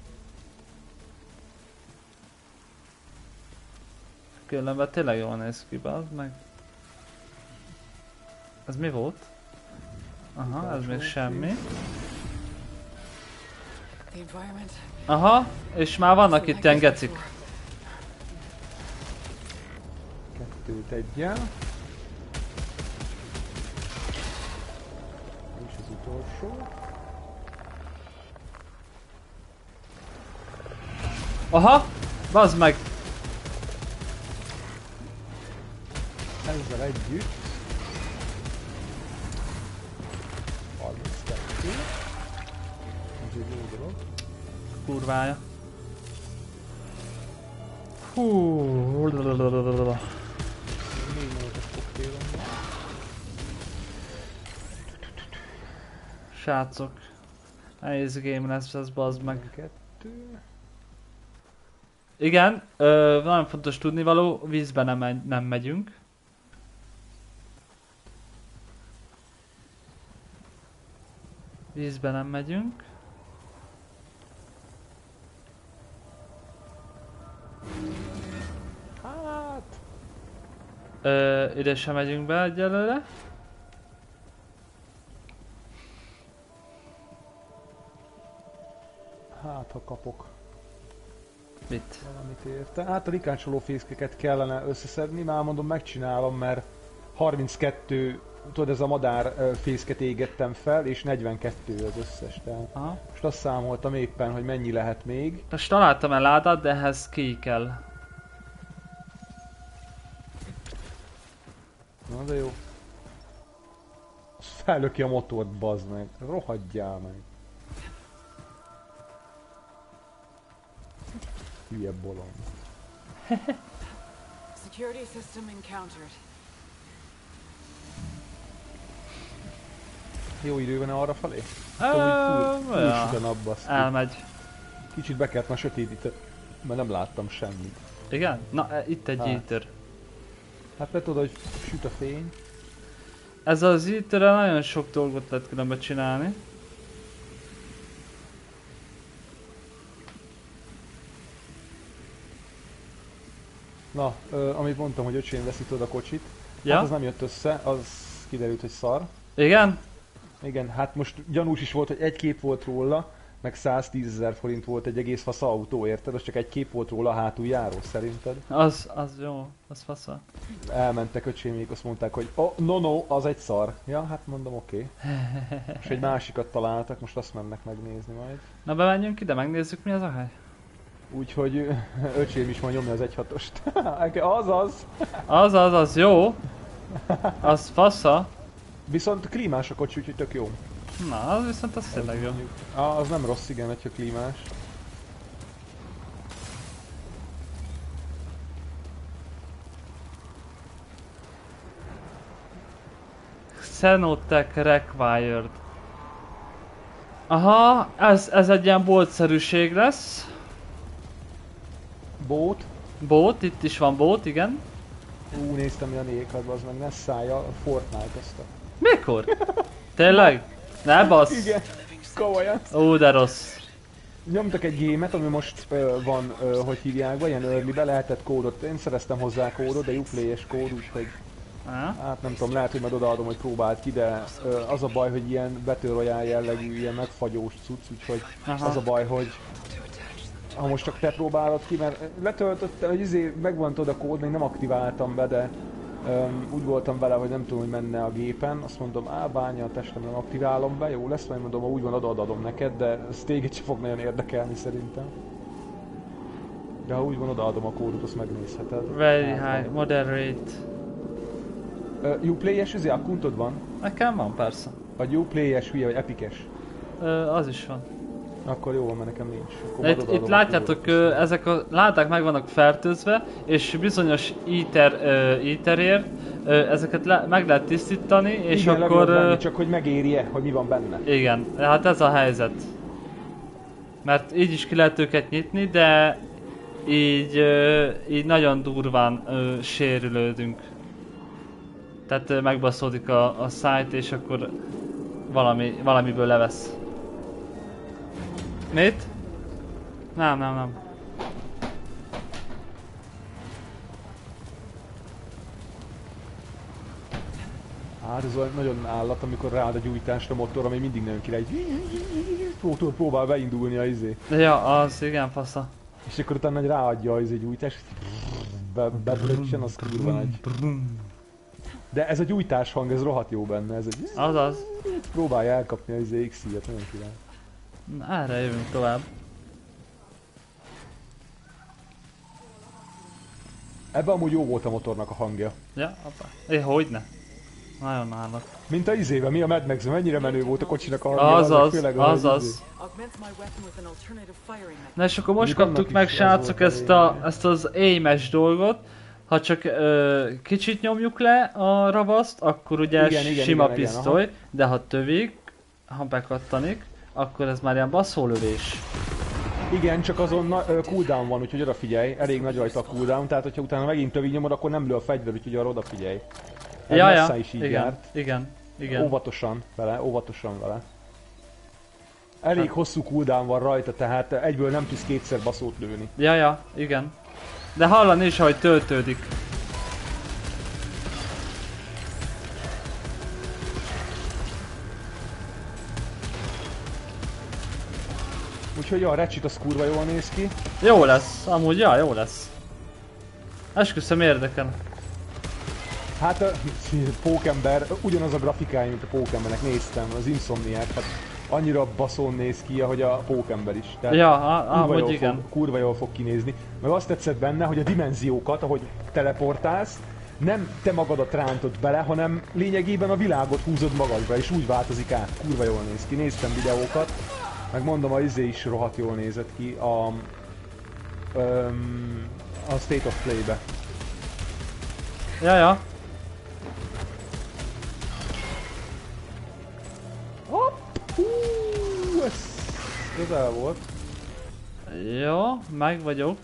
Különben tényleg jól néz ki, bazd meg. Ez mi volt? Aha, ez még semmi. Aha, és már vannak itt ilyen gecik. Kettőt egyen. És az utolsó. Aha! Bazd meg! Ezzel együtt. harminckettő. Ez egy jó dolog. Kurvája. Hú. négy minutos koktélom van. Srácok. Nehéz game lesz ez, bazd meg. Kettő. Igen, ö, nagyon fontos tudnivaló, vízbe nem, megy, nem megyünk. Vízbe nem megyünk. Hát. Ö, ide sem megyünk be egyelőre. Hát, ha kapok Mit? valamit érte. Hát a rikácsoló fészkeket kellene összeszedni, már mondom megcsinálom, mert harminckettő, tudod, ez a madár ö, fészket égettem fel, és negyvenkettő az összes. Tehát Aha. most azt számoltam éppen, hogy mennyi lehet még. Most találtam el ládát, de ehhez ki kell. Na de jó. Fellöki a motort, bazd meg. Rohadjál meg. Hülye bolond. Security system encountered. Jó idő van arra felé? Ö, ja. Elmegy. Kicsit be kellett már sötétíteni, mert nem láttam semmit. Igen? Na, e, itt egy Hát. eater. Hát mert tudod, hogy süt a fény. Ez az eaterrel nagyon sok dolgot lehet különben csinálni. Na, ö, amit mondtam, hogy öcsém veszi tudod a kocsit. Ja? Hát az nem jött össze, az kiderült, hogy szar. Igen? Igen, hát most gyanús is volt, hogy egy kép volt róla, meg száztízezer forint volt egy egész fasz autó, érted? Az csak egy kép volt róla a hátuljáról, szerinted? Az, az jó, az fasza. Elmentek öcsémék, azt mondták, hogy oh, no no, az egy szar. Ja, hát mondom, oké. Okay. És egy másikat találtak, most azt mennek megnézni majd. Na bemenjünk ide, megnézzük mi az a hely. Úgyhogy öcsém is majd nyomja az egy hatost. az az! Az, az, az jó. Az fasza. Viszont klímás a kocsi, úgyhogy tök jó. Na, az viszont az tényleg jó. Ah, az nem rossz, igen, hogyha klímás. Xenotech Required. Aha, ez, ez egy ilyen boltszerűség lesz. Bót. Bót, itt is van bót, igen. Ú, néztem ilyen éghajlatban, az meg ne szállja, a Fortnite-ozta. Mikor? Tényleg? Ne bassz! Igen, komolyan. Ó, de rossz. Nyomtak egy gémet, ami most uh, van, uh, hogy hívják be, ilyen early-be, lehetett kódot, én szereztem hozzá kódot, de Uplay-es kód, úgyhogy Ha? hát nem tudom, lehet, hogy majd odaadom, hogy próbáld ki, de uh, az a baj, hogy ilyen Battle Royale jellegű, ilyen megfagyós cucc, úgyhogy Aha. az a baj, hogy ha most csak te próbálod ki, mert letöltötte, hogy izé megvan tudod a kód, még nem aktiváltam be, de Um, úgy voltam vele, hogy nem tudom, hogy menne a gépen, azt mondom, á, bánya a testem, nem aktiválom be, jó lesz, majd mondom, ha úgy van, oda adom neked, de ez téged sem fog nagyon érdekelni szerintem. De ha úgy van, odaadom a kódot, azt megnézheted. Very hát, high, moderate. Uh, Uplay-es üzé, akkuntod van? Nekem van persze. Vagy Uplay-es hülye, vagy Epic-es? Ö, az is van. Akkor jó van, mert nekem nincs. Akkor Itt, itt látjátok, ö, ezek a láták meg vannak fertőzve, és bizonyos íter, ö, íterért ö, ezeket le, meg lehet tisztítani, és igen, akkor... Venni, Ö, csak hogy megéri-e, hogy mi van benne. igen, hát ez a helyzet. Mert így is ki lehet őket nyitni, de így, ö, így nagyon durván ö, sérülődünk. Tehát ö, megbaszódik a, a szájt, és akkor valami, valamiből levesz. Mit? Nem, nem, nem. Hát ez olyan nagyon állat, amikor ráad a gyújtásra motor, ami mindig nagyon király. Pró- próbál beindulni a izé. Ja, az igen, fasza. És akkor utána hogy ráadja az izé gyújtást, be, bebröccsen, az kurva nagy. De ez a gyújtás hang, ez rohadt jó benne, ez egy... Azaz. Próbálja elkapni az izé X-iet, nagyon király. Na, erre jövünk tovább. Ebben amúgy jó volt a motornak a hangja. Ja, apa. É, hogyne. Nagyon állak. Mint a izébe, mi a Mad Max, mennyire menő volt a kocsinak a hangja. Azaz, főleg a azaz. izé. Na és akkor most Mondjuk kaptuk annak meg, is az srácok, volt a ezt, a, lényege. ezt az aim-es dolgot. Ha csak ö, kicsit nyomjuk le a ravaszt, akkor ugye Igen, igen, sima igen, igen, pisztoly, de ha tövig, ha bekattanik, akkor ez már ilyen baszólövés. Igen, csak azon na, ö, cooldown van, úgyhogy odafigyelj, elég nagy rajta a cooldown, tehát hogyha utána megint tövig nyomod, akkor nem lő a fegyver, úgyhogy arra odafigyelj. Ez Ja, Messa ja, is így igen, járt. igen, igen. Óvatosan vele, óvatosan vele. Elég hosszú cooldown van rajta, tehát egyből nem tudsz kétszer baszót lőni. Ja, ja, igen. De hallani is, hogy töltődik. Úgyhogy ja, a Ratchet az kurva jól néz ki. Jó lesz, amúgy ja, jó lesz. Esküszöm, érdekel. Hát a Pókember, ugyanaz a grafikája, mint a Pókembernek, néztem, az Insomniac, hát annyira baszón néz ki, ahogy a Pókember is. Tehát Ja, a- kurva amúgy jól igen. Fog, kurva jól fog kinézni. Meg azt tetszett benne, hogy a dimenziókat, ahogy teleportálsz, nem te magadat rántod bele, hanem lényegében a világot húzod magadra, és úgy változik át. Kurva jól néz ki. Néztem videókat, meg mondom, a izé is rohadt jól nézett ki a, öm, a State of Play-be. Ja, ja. Hopp! Hú, ez közel volt. Jó, meg vagyok.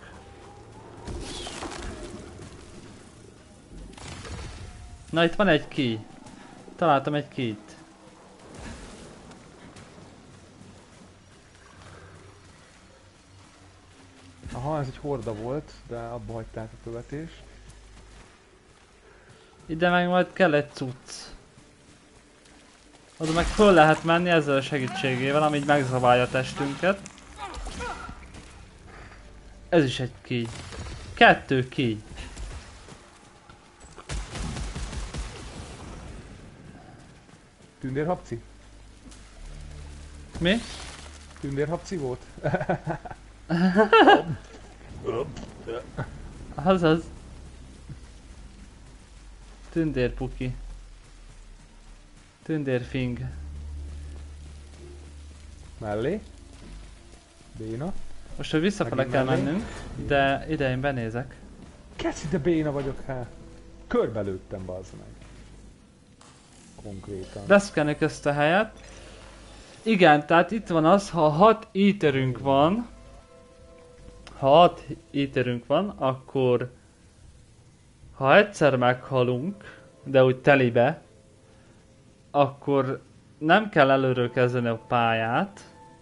Na, itt van egy key. Találtam egy keyt. Aha, ez egy horda volt, de abba hagyták a követést. Ide meg majd kell egy cucc. Oda meg föl lehet menni ezzel a segítségével, ami így megzaválja a testünket. Ez is egy key. Kettő key. Tündérhabci? Mi? Tündérhabci volt? Azaz. Tündérpuki. Tündérfing. Mellé. Béna. Most, hogy visszafele Megint kell mellé. mennünk, de ide én benézek. Keci, de béna vagyok, hát. Körbelőttem, bazd meg. Konkrétan. Beszkennek ezt a helyet. Igen, tehát itt van az, ha hat íterünk van, ha hat íterünk van, akkor ha egyszer meghalunk, de úgy telibe, akkor nem kell előről kezdeni a pályát,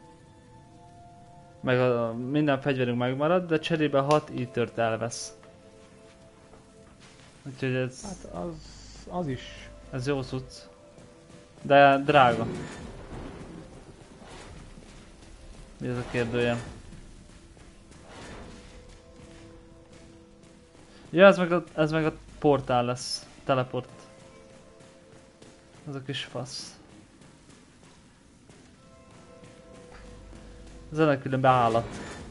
meg a, minden fegyverünk megmarad, de cserébe hat ítert elvesz. Úgyhogy ez, Hát az, az is. ez jó cucc. De drága. Mi ez a kérdője? Ja, ez meg a, ez meg a portál lesz. teleport. Az a kis fasz. Ez ennek különben állat.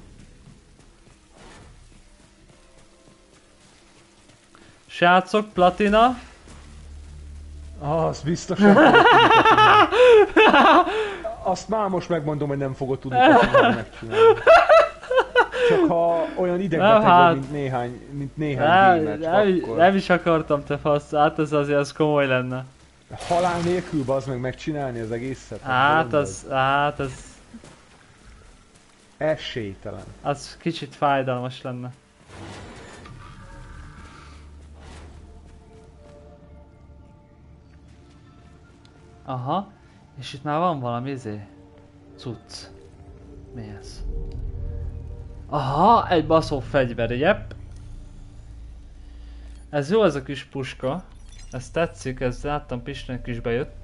Srácok, platina. Ah, azt biztos nem fogod tudni. Azt már most megmondom, hogy nem fogod tudni megcsinálni. Csak ha olyan idegbeteg hát, vagy, mint néhány, mint néhány nem, game nem, akkor... nem is akartam, te fasz, hát ez azért az komoly lenne. Halál nélkül bazd meg megcsinálni az egészet? Hát az, hát az... Esélytelen. Az kicsit fájdalmas lenne. Aha, és itt már van valami izé... cucc. Mi ez? Aha, egy baszó fegyver, jep. Ez jó ez a kis puska. Ez tetszik, ez láttam Pistinek is bejött.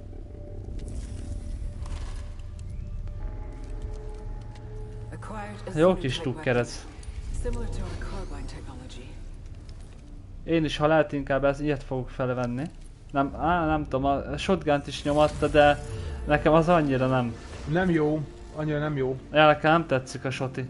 Jó kis tukker ez. Én is, ha lehet, inkább ezt, ilyet fogok felvenni. Nem, á, nem tudom, a shotgunt is nyomatta, de nekem az annyira nem. Nem jó, annyira nem jó. Ja, nekem nem tetszik a shoti.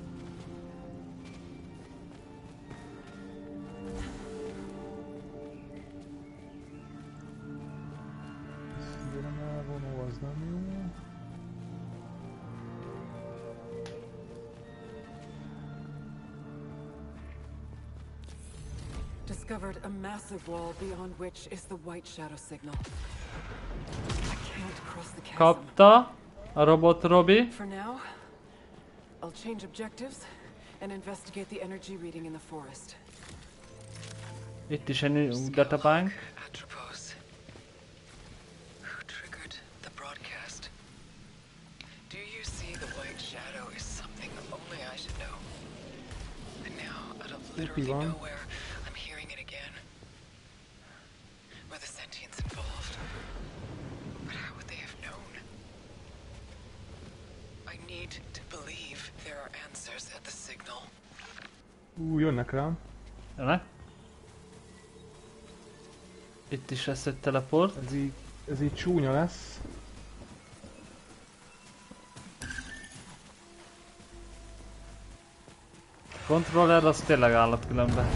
Discovered a massive wall beyond which is the white shadow signal. I can't cross the chasm. Kapta a robot Robi. For now, I'll change objectives and investigate the energy reading in the forest. Itt is egy databank. Who triggered the broadcast? Do you see the white shadow is something only I should know? And now, out of literally nowhere, Ú, jönnek rám. Jönnek? Itt is lesz egy teleport. Ez így, ez így csúnya lesz. Controller az tényleg állat különben.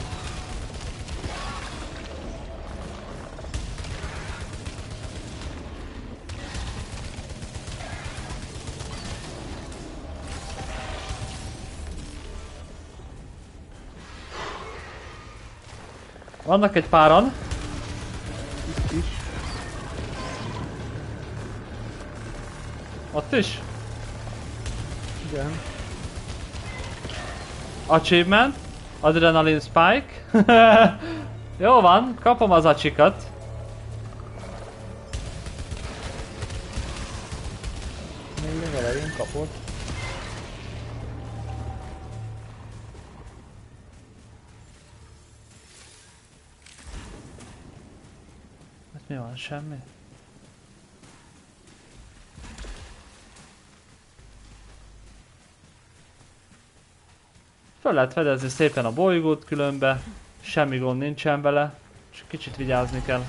Vannak egy páran. Itt is. Ott is? Igen. Achievement. Adrenaline Spike. Jó van, kapom az acsikat. Még legelején kapott. Mi van? Semmi? Föl lehet fedezni szépen a bolygót különbe, semmi gond nincsen vele, csak kicsit vigyázni kell.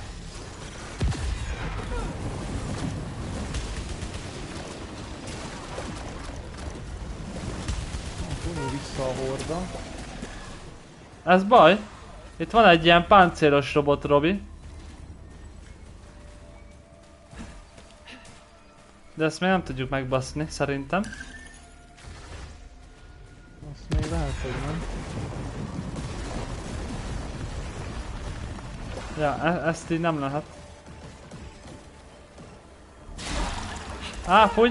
Vonul vissza a horda. Ez baj. Itt van egy ilyen páncélos robot, Robi. De ezt még nem tudjuk megbaszni, szerintem. Azt még lehet, hogy nem. Ja, e ezt így nem lehet. Á, fúj!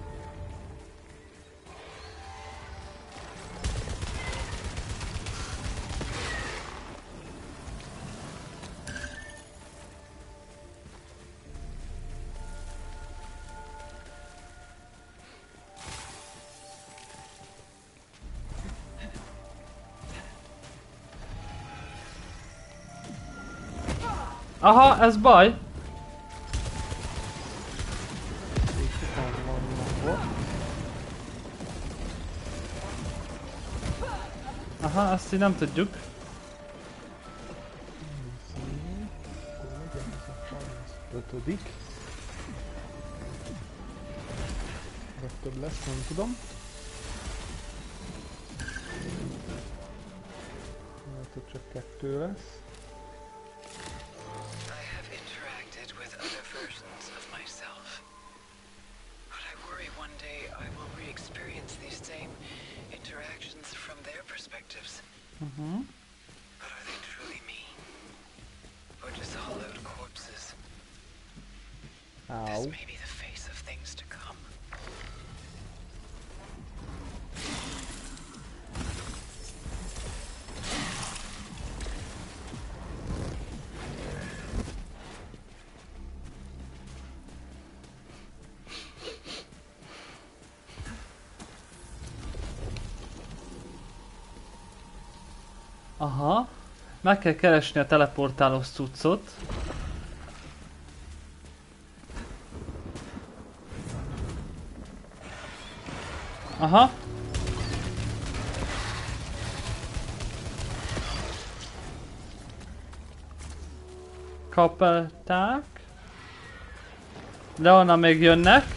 Aha, ez baj. Aha, ezt így nem tudjuk. Ötödik. Vagy több lesz, nem tudom. Lehet, hogy csak kettő lesz. Uh-huh. But are they truly me? Or just hollowed corpses? Ow. This may be the face of things to come. Aha. Meg kell keresni a teleportálós cuccot. Aha. Kapták. De onnan még jönnek.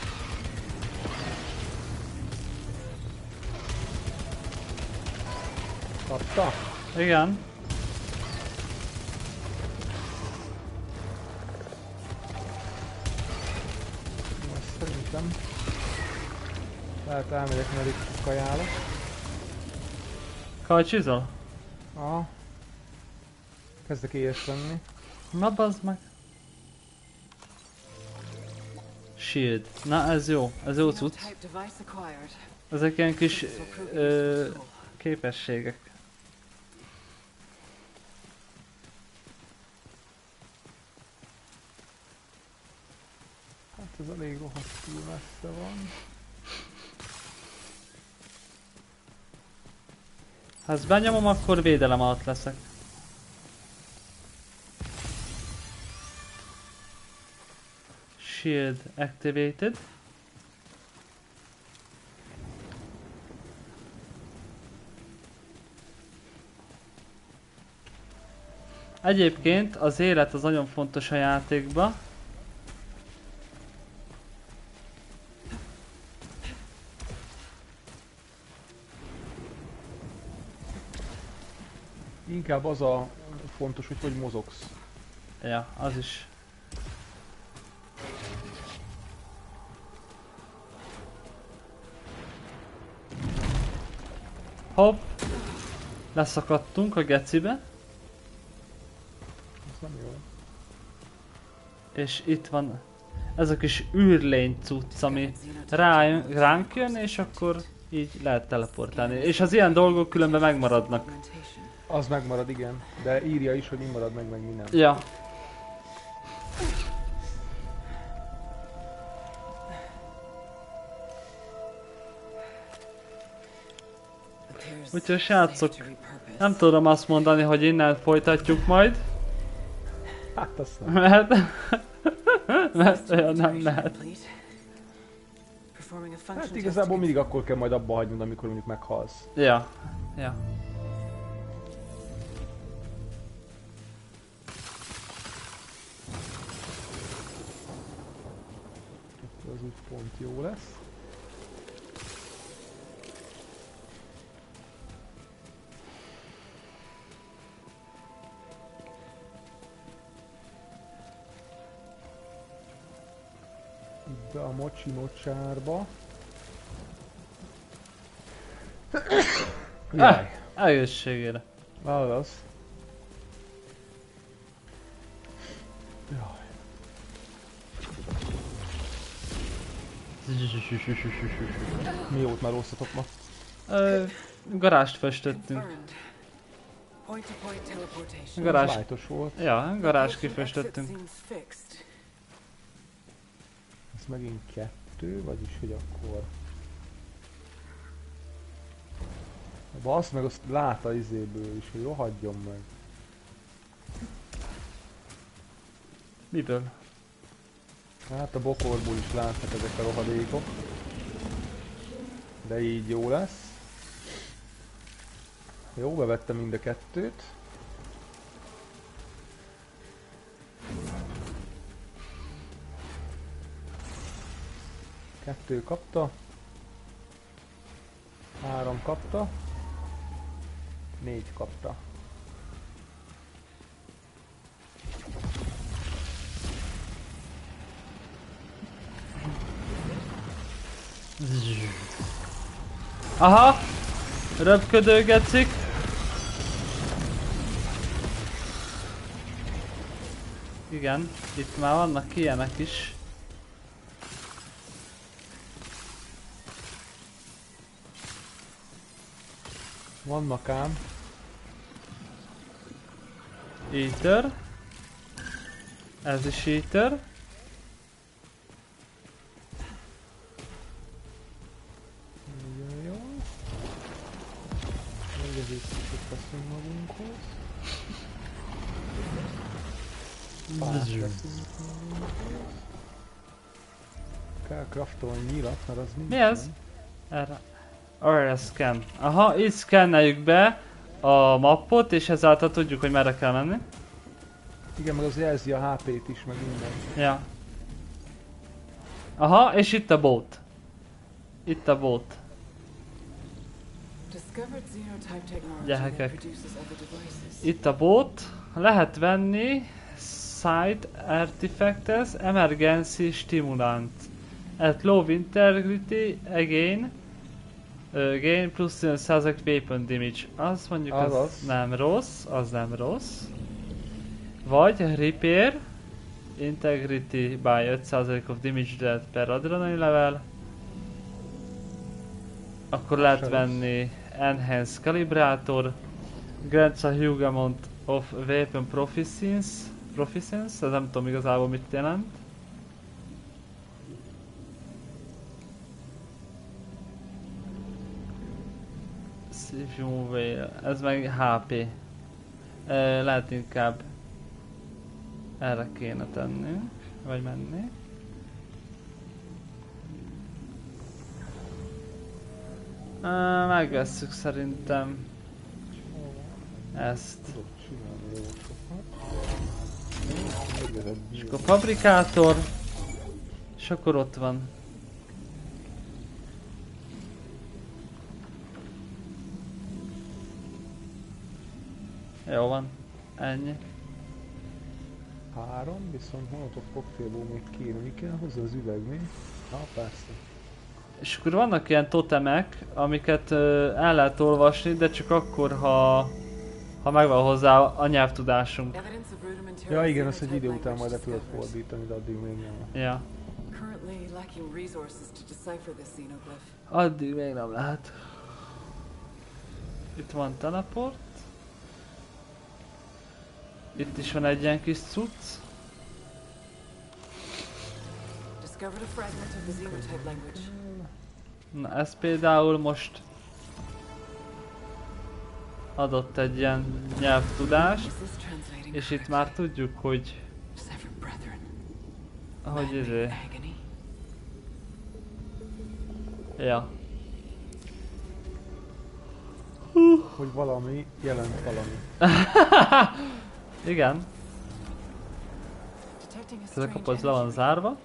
Kapta? Igen. Azt szerintem. Lehet elmegyek, mert itt kajálok. Kajcsizol? Aha. Kezdek éhes lenni. Na bazd meg. Shield. Na ez jó, ez jó cucc. Ezek ilyen kis ö, képességek. Hát ez elég rohadtul messze van. Ha ezt benyomom, akkor védelem alatt leszek. Shield activated. Egyébként az élet az nagyon fontos a játékban. Inkább az a fontos, hogy hogy mozogsz. Ja, az is. Hopp! Leszakadtunk a gecibe. Ez nem jó. És itt van ez a kis űrlény cucc, ami rá, ránk jön, és akkor így lehet teleportálni. És az ilyen dolgok különben megmaradnak. Az megmarad, igen. De írja is, hogy mi marad meg, meg mi nem. Ja. Úgyhogy srácok, nem tudom azt mondani, hogy innen folytatjuk majd. Hát azt nem. Mert... mert olyan nem lehet. Hát igazából mindig akkor kell majd abba hagynod, amikor mondjuk meghalsz. Ja. Ja. Az úgy pont jó lesz. Be a mocsi mocsárba. Ah, egészségére. Válasz. Jaj. Mióta már rosszatok ma? Ö, garást festöttünk. Garázs. Lájtos volt. Ja, garást kifestöttünk. Ez megint kettő, vagyis hogy akkor... Basz meg, azt lát a izéből is, hogy rohadjon meg. Miből? Hát a bokorból is látnak ezek a rohadékok. De így jó lesz. Jó, bevettem mind a kettőt. Kettő kapta. Három kapta. Négy kapta. Aha! Röpködő gecik. Igen, itt már vannak ilyenek is. Vannak ám. Eater. Ez is Eater. Nagyon jó. Megezítjük teszünk magunkhoz. Pár teszünk magunkhoz. Kell craftolni nyilat, mert az nincs. Mi ez? Erre. Arra scan. Aha, így szkenneljük be a mappot, és ezáltal tudjuk, hogy merre kell menni. Igen, meg az jelzi a há pét is, meg minden. Ja. Aha, és itt a boat. Itt a boat. Gyerekek. Itt a boat. Lehet venni Side Artifacts Emergency Stimulant. At low integrity again. Uh, gain plusz öt százalék weapon damage. Az mondjuk az, az nem rossz, az nem rossz. Vagy repair integrity by öt százalék of damage dealt per adrenaline level. Akkor lehet Sajnos. venni enhance calibrátor. Grants a huge amount of weapon proficiency. Proficiency, ez nem tudom igazából mit jelent. Ez meg há pé. E, lehet inkább erre kéne tenni, vagy menni. E, megvesszük szerintem ezt. És akkor fabrikátor, és akkor ott van. Jó van, ennyi. Három, viszont molotov koktélból még kéne, mi kell hozzá az üveg még? Ha, persze. És akkor vannak ilyen totemek, amiket uh, el lehet olvasni, de csak akkor, ha, ha megvan hozzá a nyelvtudásunk. Ja igen, azt egy idő után majd le tudod fordítani, de addig még nem. Ja. Addig még nem lehet. Itt van teleport. Itt is van egy ilyen kis cucc. Na ez például most adott egy ilyen nyelvtudást, és itt már tudjuk, hogy hogy izé. Ja. Hogy valami jelent valami. Igen. Ez a kapocs le van zárva.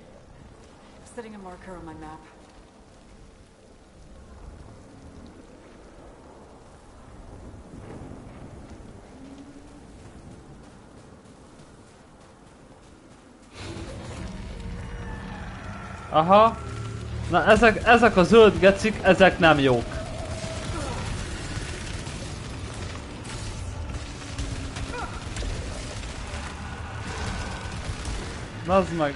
Aha. Na ezek, ezek a zöld gecik, ezek nem jók. Nazd meg!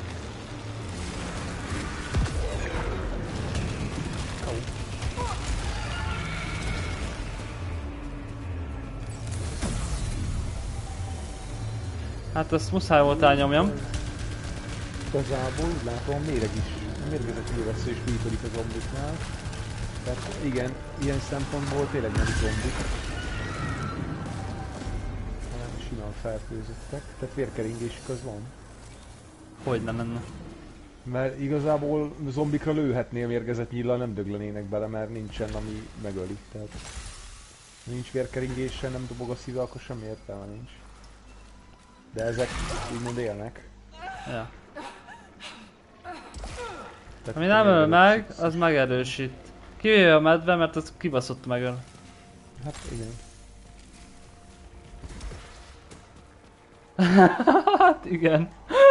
Hát ezt muszáj volt elnyomjam. Igazából úgy látom, méreg is. A mérgezett nyilvessző is működik a zombiknál. Tehát igen, ilyen szempontból tényleg nem zombik. Hanem simán fertőzöttek. Tehát vérkeringésük az van. Hogy nem menne? Mert igazából zombikra lőhetnél mérgezett nyíllal, nem döglenének bele, mert nincsen, ami megöli. Tehát nincs vérkeringéssel, nem dobog a szíve, akkor semmi értelme nincs. De ezek úgymond élnek. Ja. Tehát Ami nem öl meg, az megerősít. Kivéve a medve, mert az kibaszott megöl. Hát igen. Hát igen.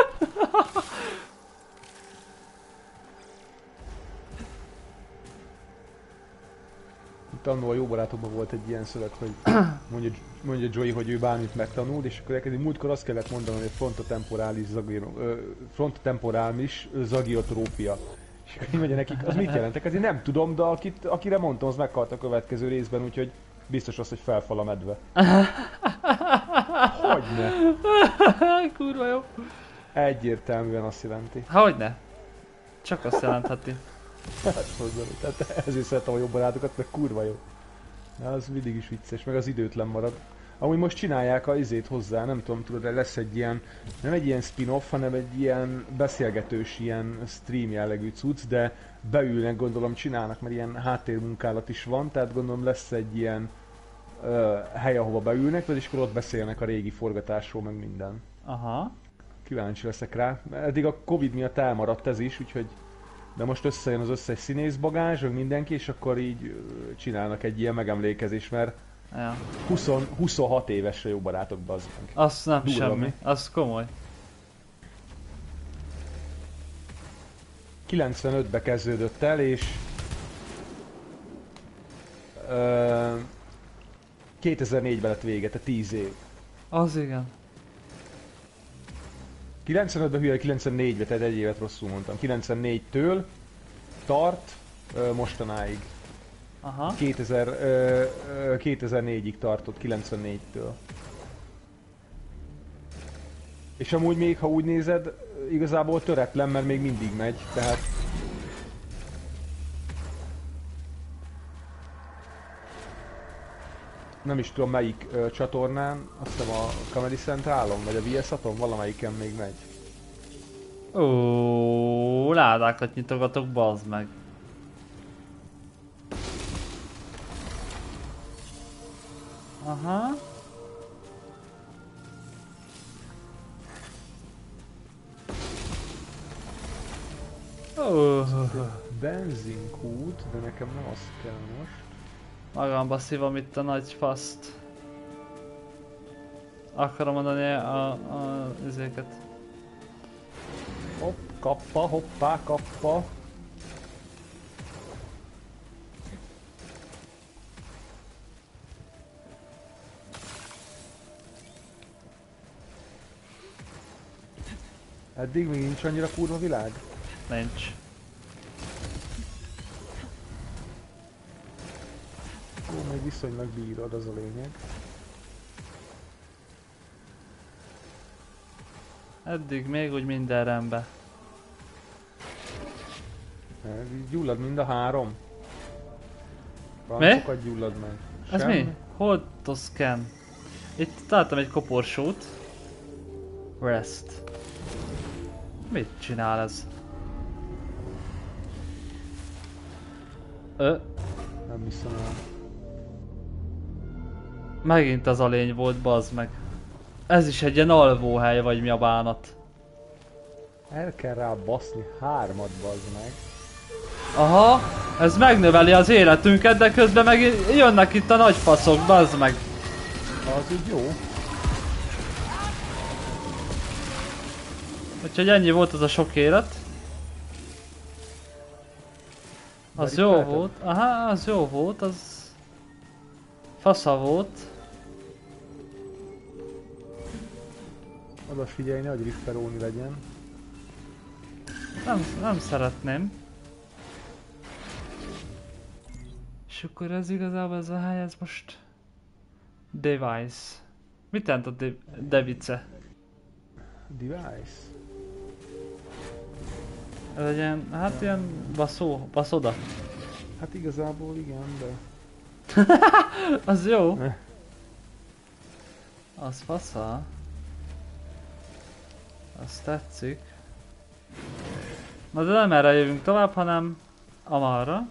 Itt annól a jó barátokban volt egy ilyen szöveg, hogy mondja, mondja Joey, hogy ő bármit megtanul, és akkor elkezdi, múltkor azt kellett mondanom, hogy frontotemporális zagiro, frontotemporális zagiotrópia. És akkor így mondja nekik, az mit jelentek? Ezért nem tudom, de akit, akire mondtam, az meghalt a következő részben, úgyhogy biztos az, hogy felfal a medve. Hogyne? Kurva jó. Egyértelműen azt jelenti. Hogyne? Csak azt jelentheti. Hát hozzá, tehát ezért szeretem a jobb barátokat, mert kurva jó. De az mindig is vicces, meg az időtlen marad. Amúgy most csinálják a izét hozzá, nem tudom, tudod, de lesz egy ilyen, nem egy ilyen spin-off, hanem egy ilyen beszélgetős, ilyen stream jellegű cucc, de beülnek, gondolom csinálnak, mert ilyen háttérmunkálat is van, tehát gondolom lesz egy ilyen ö, hely, ahova beülnek, és akkor ott beszélnek a régi forgatásról, meg minden. Aha. Kíváncsi leszek rá. Eddig a Covid miatt elmaradt ez is, úgyhogy de most összejön az összes színészbagázs, meg mindenki, és akkor így ö, csinálnak egy ilyen megemlékezés, mert Ja. húsz, huszonhat évesre jó barátok, bazd meg. Az nem Durva, semmi, mi? az komoly. kilencvenötbe kezdődött el, és ö, kétezer-négyben lett vége, tehát tíz év. Az igen. kilencvenötben hülye, kilencvennégybe, tehát egy évet rosszul mondtam. kilencvennégytől tart ö, mostanáig. Aha. kétezer, ö, ö, kétezer-négyig tartott, kilencvennégytől. És amúgy még, ha úgy nézed, igazából töretlen, mert még mindig megy, tehát... Nem is tudom melyik ö, csatornán, azt hiszem a Comedy Centralon, vagy a Viaszaton, valamelyiken még megy. Ó, ládákat nyitogatok, bazd meg. Aha. Ó, Benzinkút, de nekem nem az kell most. magamba szívom itt a nagy faszt. Akarom mondani a, a izéket. Hopp, kappa, hoppá, kappa. Eddig még nincs annyira kurva világ? Nincs. Jó, még viszonylag bírod, az a lényeg. Eddig még úgy minden rendben. Ez így gyullad mind a három. Mi? Francokat gyullad meg. Ez Semmi? mi? Hold to scan. Itt találtam egy koporsót. Rest. Mit csinál ez? Ö, Nem hiszem el. megint az a lény volt, bazd meg. Ez is egy ilyen alvóhely, vagy mi a bánat. El kell rá baszni hármat, bazd meg. Aha, ez megnöveli az életünket, de közben meg jönnek itt a nagy faszok, bazd meg. Az úgy jó. Úgyhogy ennyi volt az a sok élet. Az itt jó lehetett? volt, aha, az jó volt, az... Fasza volt. Oda figyelj, nehogy ripperóni legyen. Nem, nem szeretném. És akkor ez igazából ez a hely, ez most... Device. Mit jelent a de device? Device. Ez egy ilyen, hát ilyen baszó, baszoda. Hát igazából igen, de... Az jó. Eh. Az fasza. Az tetszik. Na de nem erre jövünk tovább, hanem amarra.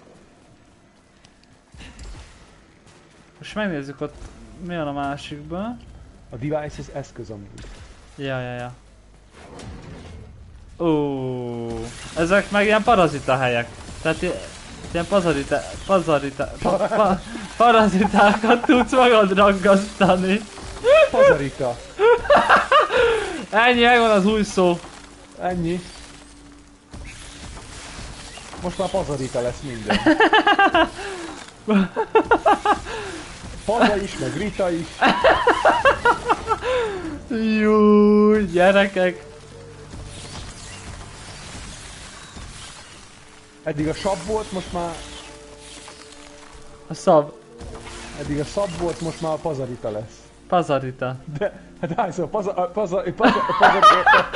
Most megnézzük ott mi van a másikban. A device az eszköz amúgy. Ja, ja, ja. Ó, ezek meg ilyen parazita helyek. Tehát i- ilyen pazarita, pazarita, pa, pa, parazitákat tudsz magad raggasztani. Pazarita. Ennyi, megvan az új szó. Ennyi. Most már pazarita lesz minden. Paza is, meg Rita is. Jó, gyerekek. Eddig a sab volt, most már... A szab. Eddig a szab volt, most már a pazarita lesz. Pazarita. De, hát hányszor, paza, paza, paza, pazarita.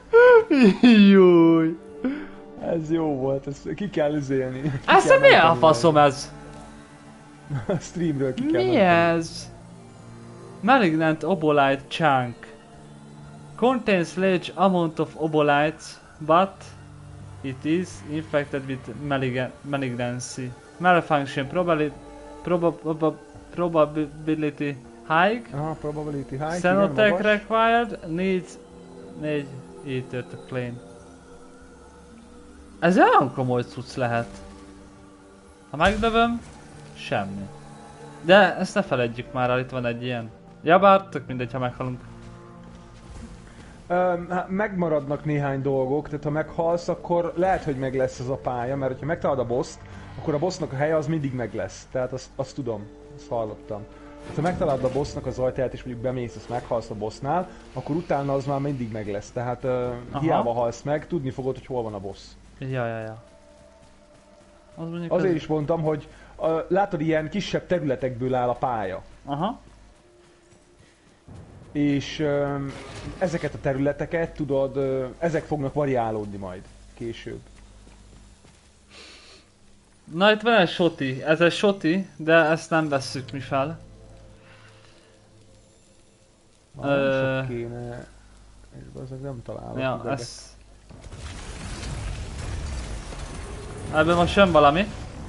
Júj. Ez jó volt, ezt ki kell üzélni. Ez mi a faszom ez? A streamről ki kell Mi menteni. ez? Malignant obolite chunk. Contains large amount of obolites, but it is infected with maliga- malignancy. Malfunction probably, proba, proba, probability high. Aha, probability high, igen, Xenotech magas. required needs négy eater to claim. Ez olyan komoly cucc lehet. Ha meglövöm, semmi. De ezt ne feledjük már el, itt van egy ilyen. Ja bár tök mindegy, ha meghalunk. Öm, hát megmaradnak néhány dolgok, tehát ha meghalsz, akkor lehet, hogy meg lesz az a pálya, mert ha megtalálod a boss-t, akkor a bossnak a helye az mindig meg lesz. Tehát azt, azt tudom, azt hallottam. Tehát ha megtalálod a bossnak az ajtaját és mondjuk bemész, azt meghalsz a bossnál, akkor utána az már mindig meg lesz. Tehát uh, hiába halsz meg, tudni fogod, hogy hol van a boss. Ja, ja, ja. Az mondjuk Azért az... is mondtam, hogy uh, látod, ilyen kisebb területekből áll a pálya. Aha. És uh, ezeket a területeket tudod, uh, ezek fognak variálódni majd később. Na itt van egy shoti. Ez egy shoti, de ezt nem vesszük mi fel. Valami Ö... sok kéne, és azok nem találok Ja, idegek. ez... Ebben most jön valami.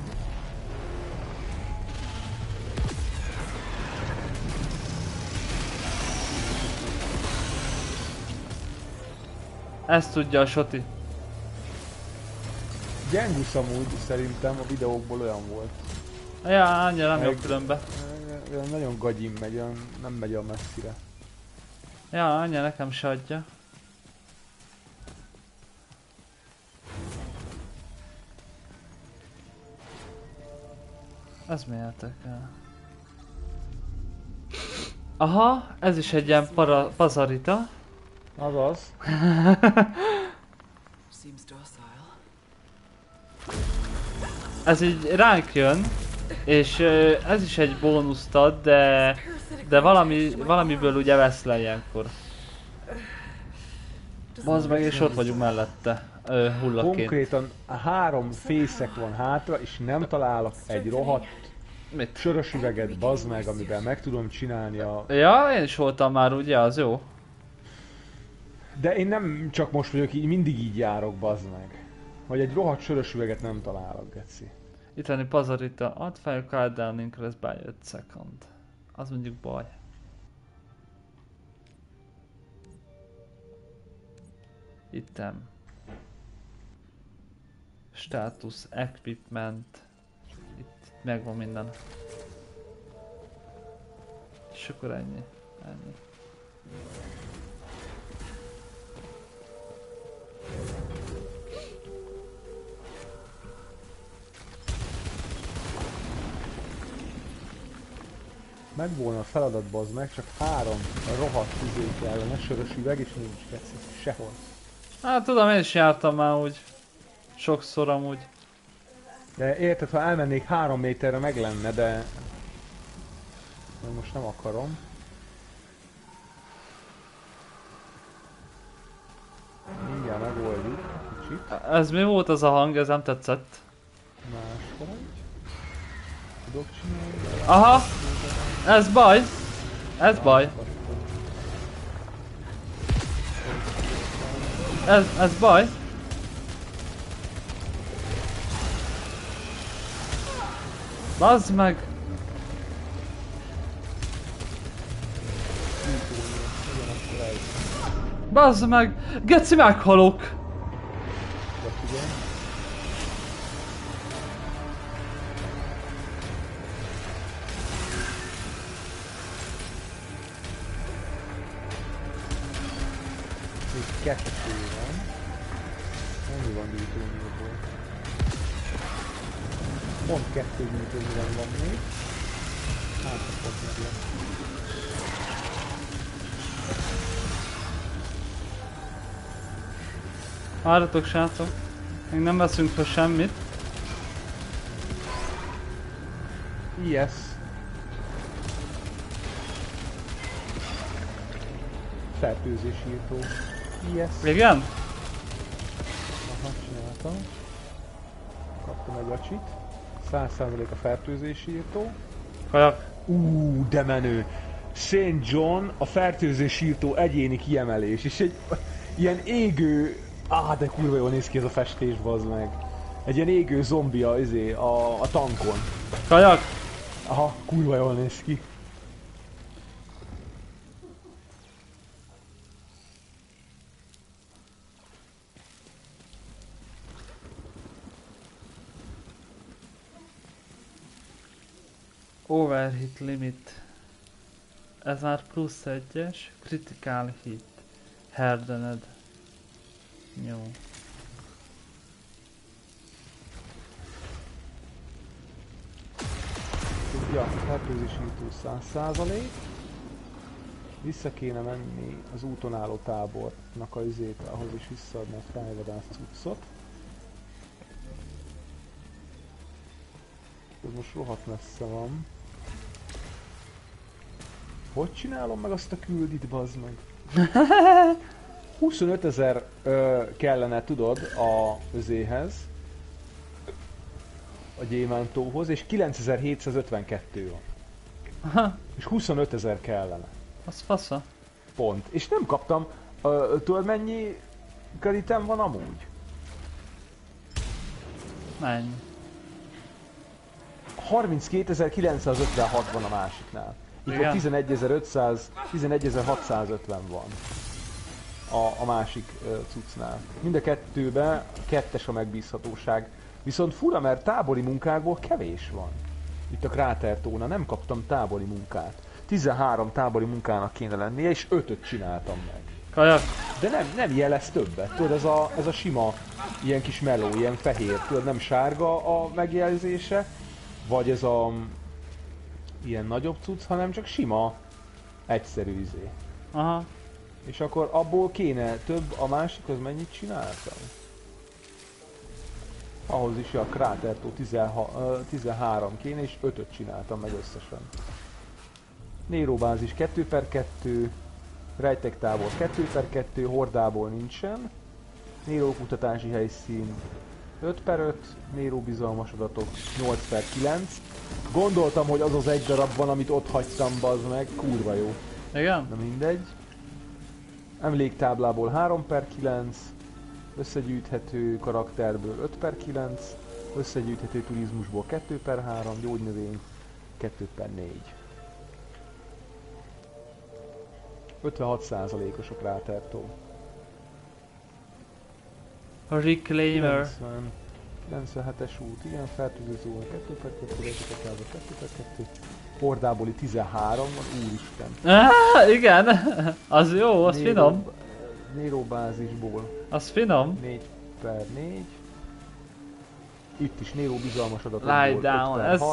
Ezt tudja a shoti. Gyengusz amúgy szerintem a videókból olyan volt. Ja, annyira nem Meg- jobb különbe. Olyan nagyon gagyin megy, olyan nem megy a messzire. Ja, annyira nekem se adja. Ez miért el? Aha, ez is egy ilyen para, pazarita. Azaz. Seems docile. Ez így ránk jön, és ö, ez is egy bónuszt ad, de, de valami, valamiből ugye vesz le ilyenkor. Bazd meg, és ott vagyunk mellette, ö, hullaként. Konkrétan három fészek van hátra, és nem találok egy rohadt Mit? sörös üveget, bazd meg, amivel meg tudom csinálni a... Ja, én is voltam már, ugye, az jó. De én nem csak most vagyok így, mindig így járok, bazd meg. Hogy egy rohadt sörös üveget nem találok, geci. Itt van egy pazarita, add fel a cooldown increase by öt second. Az mondjuk baj. Item. Status, equipment. Itt, itt megvan minden. És akkor ennyi. Ennyi. Meg volna a feladat, bazd meg, csak három rohadt izé kellene, sörös üveg, és nincs, geci, sehol. Hát tudom, én is jártam már úgy. Sokszor amúgy. De érted, ha elmennék három méterre meg lenne, de... de most nem akarom. Mindjárt megoldjuk kicsit. Ez mi volt az a hang, ez nem tetszett. Máshogy. Tudok csinálni? Aha! Ez baj! Ez baj! Ez, ez baj! Bazd meg! Bazd meg! Geci, meghalok! Még kettő van. Ennyi van gyűjtőművel. Pont kettő gyűjtőművel van még. Hát, a pont meg lesz. Várjatok, srácok. Még nem veszünk fel semmit. Yes. Fertőzésírtó. Yes. Igen? Aha, csináltam. Kaptam egy acsit. száz százalék a fertőzésírtó. Kajak. Úúúú, de menő! Saint John, a fertőzésírtó egyéni kiemelés, és egy ilyen égő... Á, de kurva jól néz ki ez a festés, bazd meg. Egy ilyen égő zombia izé, a, a tankon. Kajak. Aha, kurva jól néz ki. Overhit limit. Ez már plusz egyes. Critical hit. Hardened. Jó. Ja, fertőzésírtó száz százalék. Vissza kéne menni az úton álló tábornak a izét, ahhoz is visszaadni a felvadász cuccot. Ez most rohadt messze van. Hogy csinálom meg azt a küldit, bazd meg? huszonötezer kellene, tudod, a özéhez. A gyémántóhoz, és kilencezer-hétszázötvenkettő van. Aha. És huszonötezer kellene. Az fasza. Pont. És nem kaptam, uh, tudod mennyi kreditem van amúgy? Mennyi? harminckétezer-kilencszázötvenhat van a másiknál. Itt Igen. tizenegyezer-ötszáz, tizenegyezer-hatszázötven van a, a másik uh, cuccnál. Mind a kettőben kettes a megbízhatóság. Viszont fura, mert tábori munkákból kevés van. Itt a krátertóna nem kaptam tábori munkát. tizenhárom tábori munkának kéne lennie, és ötöt csináltam meg. Kajak. De nem, nem jelez többet, tudod, ez a, ez a sima, ilyen kis meló, ilyen fehér, tudod, nem sárga a megjelzése, vagy ez a ilyen nagyobb cucc, hanem csak sima, egyszerű izé. Aha. És akkor abból kéne több, a másik az mennyit csináltam? Ahhoz is a krátertó tizenhárom kéne, és ötöt csináltam meg összesen. Nero bázis kettő per kettő, rejtek tábor kettő per kettő, hordából nincsen. Nero kutatási helyszín öt per öt, Nero bizalmas adatok nyolc per kilenc. Gondoltam, hogy az az egy darab van, amit ott hagytam, bazd meg, kurva jó. Igen? Na mindegy. Emléktáblából három per kilenc, összegyűjthető karakterből öt per kilenc, összegyűjthető turizmusból kettő per három, gyógynövény kettő per négy. ötvenhat százalékos a krátertó. A Reclaimer. kilencvenhetes út, igen, fertőző zóna kettő per kettő, kettő per kettő, hordáboli tizenhárom van, úristen. Ah, igen, az jó, az Nero, finom. Nero bázisból Az finom. négy per négy. Itt is Nero bizalmas adatokból Lie öt down, per ez... hat.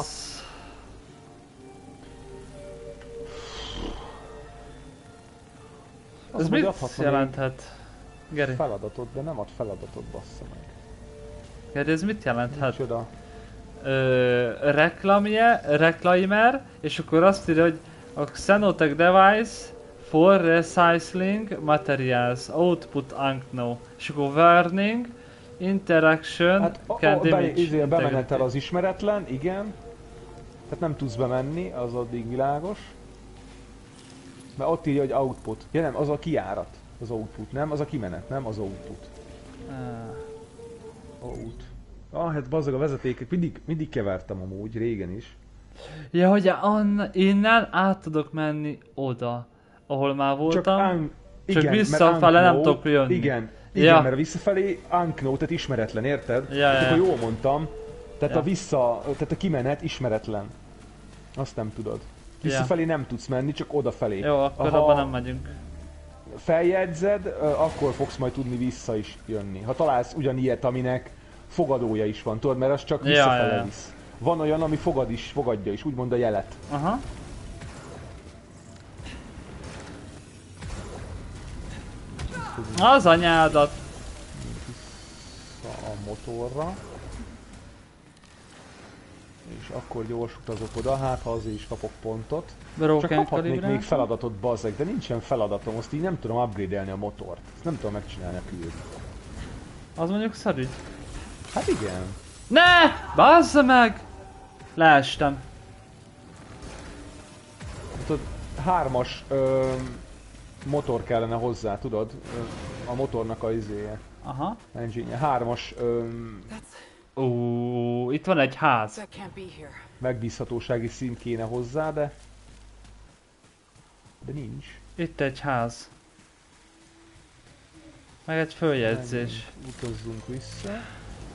Ez Azt mondja, mit adhatna jelenthet? Geri, még feladatot, de nem ad feladatot, bassza meg. Geri, ez mit jelenthet? Micsoda? Ö, reklamje, reclaimer, és akkor azt írja, hogy a Xenotech device for recycling materials, output unknown, és akkor warning, interaction, Hát a, can a, be, damage izé, bemenetel integrity. az ismeretlen, igen. Tehát nem tudsz bemenni, az addig világos. Mert ott írja, hogy output. Ja nem, az a kijárat. Az output, nem? Az a kimenet, nem? Az output. Ah. Out. Ah, hát bazzag a vezetéket, mindig, mindig kevertem amúgy, régen is. Ja, hogy anna, innen át tudok menni oda, ahol már voltam. Csak, un, Csak igen, visszafele nem tudok jönni. Igen, igen, Ja. mert visszafelé unknown, tehát ismeretlen, érted? Ja, tehát ja. akkor jól mondtam. Tehát Ja. a vissza, tehát a kimenet ismeretlen. Azt nem tudod. Visszafelé nem tudsz menni, csak odafelé. Jó, akkor Aha. abban nem megyünk. feljegyzed, akkor fogsz majd tudni vissza is jönni. Ha találsz ugyanilyet, aminek fogadója is van, tudod, mert az csak visszafele ja, ja. visz. Van olyan, ami fogad is, fogadja is, úgymond a jelet. Aha. Az anyádat! Vissza a motorra. És akkor gyors utazok oda, hát ha azért is kapok pontot. Broken Csak kaphatnék kalibrál. még feladatot, bazzeg, de nincsen feladatom, azt így nem tudom upgrade-elni a motort. Ezt nem tudom megcsinálni a küld. Az mondjuk szarügy. Hát igen. Ne! Bazzza meg! Leestem. Tudod, hármas ö, motor kellene hozzá, tudod? Ö, a motornak a izéje. Aha. Engine-je. Hármas ö, Ó, itt van egy ház. That can't be here. megbízhatósági szint kéne hozzá, de... De nincs. Itt egy ház. Meg egy följegyzés. Utazzunk vissza. I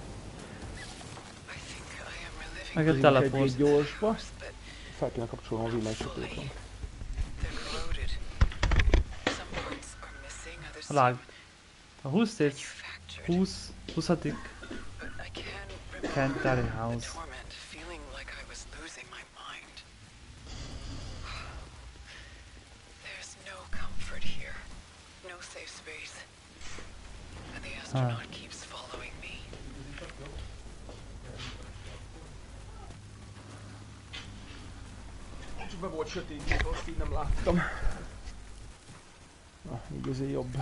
think I am reliving Meg egy Utazzunk teleport. egy gyorsba. but Fel kéne kapcsolnom a villanysötétet. they're corroded. Some parts are missing, others A lág. A húsz tét. manufactured. húsz. huszadik. But I can remember Cantary the House. torment, feeling like I was losing my mind. There's no comfort here, no safe space, and the astronaut keeps following me. Csak be volt sötét, azt így nem láttam. Na, így azért jobb.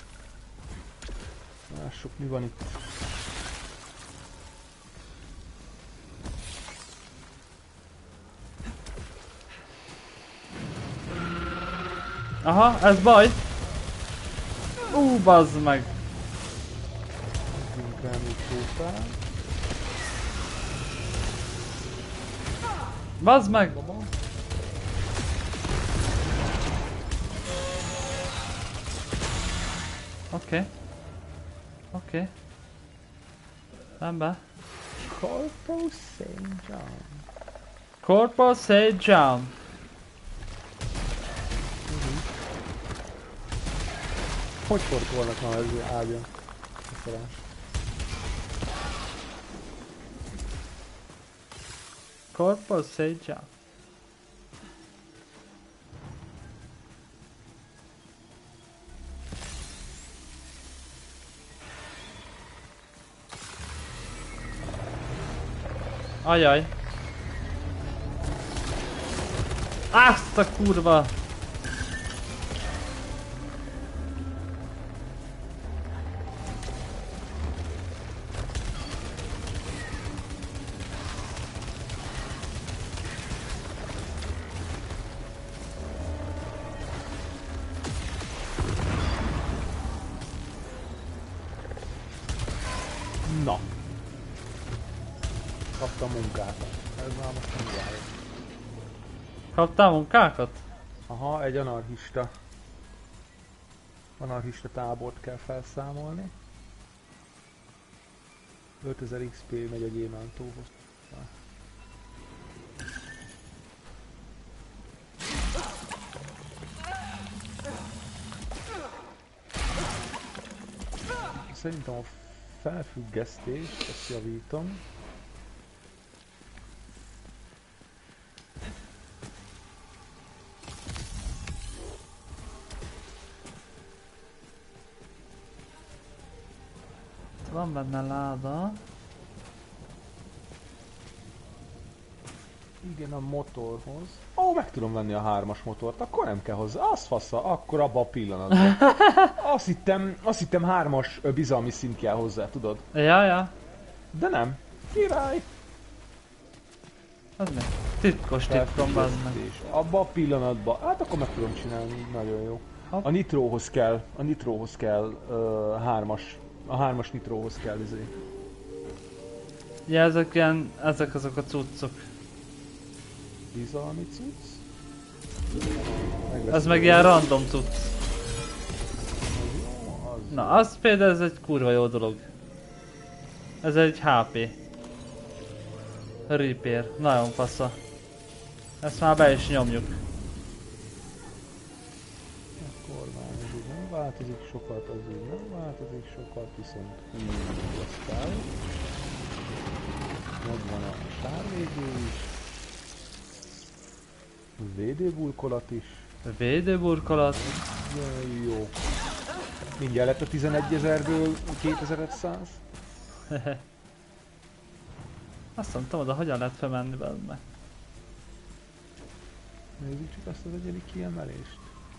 Lássuk, mi van itt. Aha, ez baj. Ú, bazd meg. Inkább próbál. Bazd meg. Oké. Okay. Oké. Okay. Rendben. Corpo Saint John. Corpo Saint John. Hogy portolnak már ez ágyon? Köszönöm. Corpo Saint John. Ajaj. Azt a kurva! Na. Kaptam munkát. Ez már most nem várjuk. Kaptál munkákat? Aha, egy anarchista. Anarchista tábort kell felszámolni. ötezer iksz pé megy a gyémántóhoz. Szerintem a felfüggesztést, ezt javítom. Van benne láda. Igen, a motorhoz. Ó, oh, meg tudom venni a hármas motort, akkor nem kell hozzá. Az fassa, akkor abba a pillanatban. Azt hittem, azt hittem hármas ö, bizalmi szint kell hozzá, tudod? Ja, ja. De nem. Király! Az meg. Titkos titkom, bazd meg. Felfüggesztés. Abba a pillanatban. Hát akkor meg tudom csinálni, nagyon jó. Hopp. A nitróhoz kell, a nitróhoz kell ö, hármas. A hármas nitróhoz kell izé. Ja, ezek ilyen, ezek azok a cuccok. Bizalmi cucc. Ez meg ilyen random cucc. Jó, az. Na, az például ez egy kurva jó dolog. Ez egy há pé. Repair. Nagyon fasza. Ezt már be is nyomjuk. Akkor formán, ez így nem változik sokat, az így nem változik sokat, viszont hú, aztán megvan a sárvédő is, védőburkolat is. Védőburkolat. Ja, jó. Mindjárt lett a tizenegyezerből kétezer-ötszáz. Azt nem tudom, de hogyan lehet felmenni benne. Nézzük csak azt az egyedi kiemelést.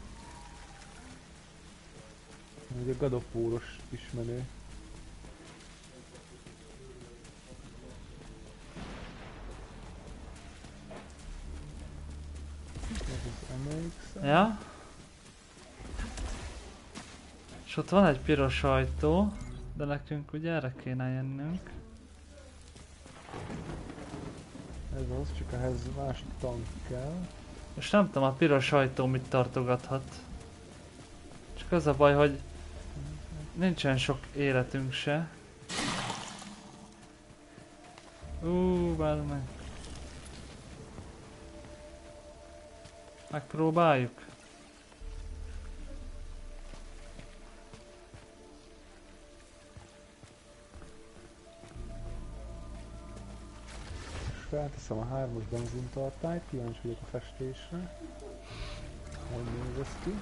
Ugye God of War-os is menő. Ja. És ott van egy piros ajtó, de nekünk ugye erre kéne jönnünk. Ez az, csak ehhez más tank kell. És nem tudom, a piros ajtó mit tartogathat. Csak az a baj, hogy nincsen sok életünk se. Úúúú, bárd meg. Megpróbáljuk. Felteszem a hármas benzintartályt, kíváncsi vagyok a festésre. Hogy néz ez ki?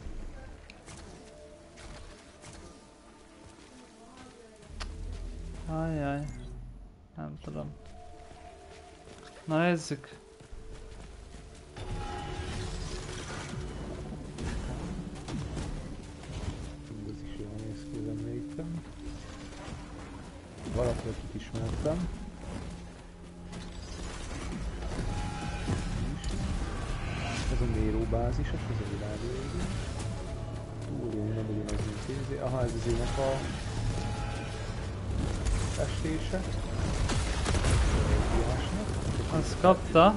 Ajjaj. Nem tudom. Na nézzük. Ez is jól néz ki, az emlékszem. Valaki, akit ismertem. Ez a Nero bázisos, ez a világ végén. Túl jó, nem ugyanaz, mint tézé. Aha, ez az ének a festése. Azt kapta.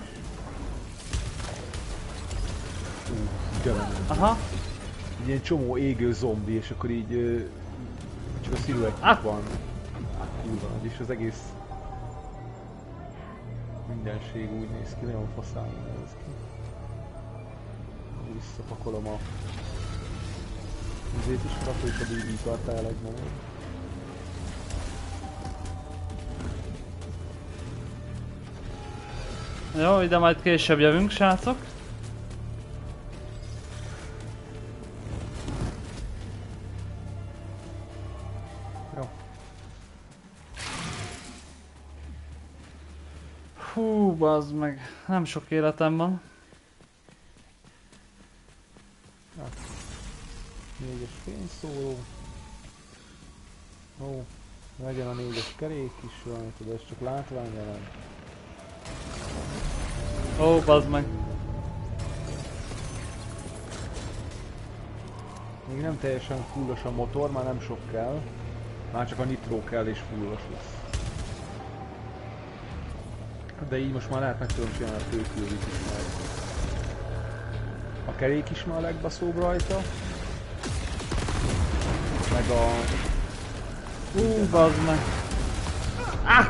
Uh, Aha. így ilyen csomó égő zombi, és akkor így uh, csak a sziluettjük ah. van. Kurva nagy, és az egész mindenség úgy néz ki, nagyon faszán néz ki. Visszapakolom a vizét is, akkor is a bé bé tartál legnagyobb. Jó, ide majd később jövünk, srácok. Jó. Hú, bazd meg. Nem sok életem van. Négyes fényszóró. Ó, legyen a négyes kerék is rajta, de ez csak látvány jelen. Ó, bazd meg. Még nem teljesen fullos a motor, már nem sok kell. Már csak a nitró kell és fullos lesz. De így most már lehet meg tudom csinálni a tőkülőt is már. A kerék is már a legbaszóbb rajta. Meg a... Ú, bazd meg. Ah!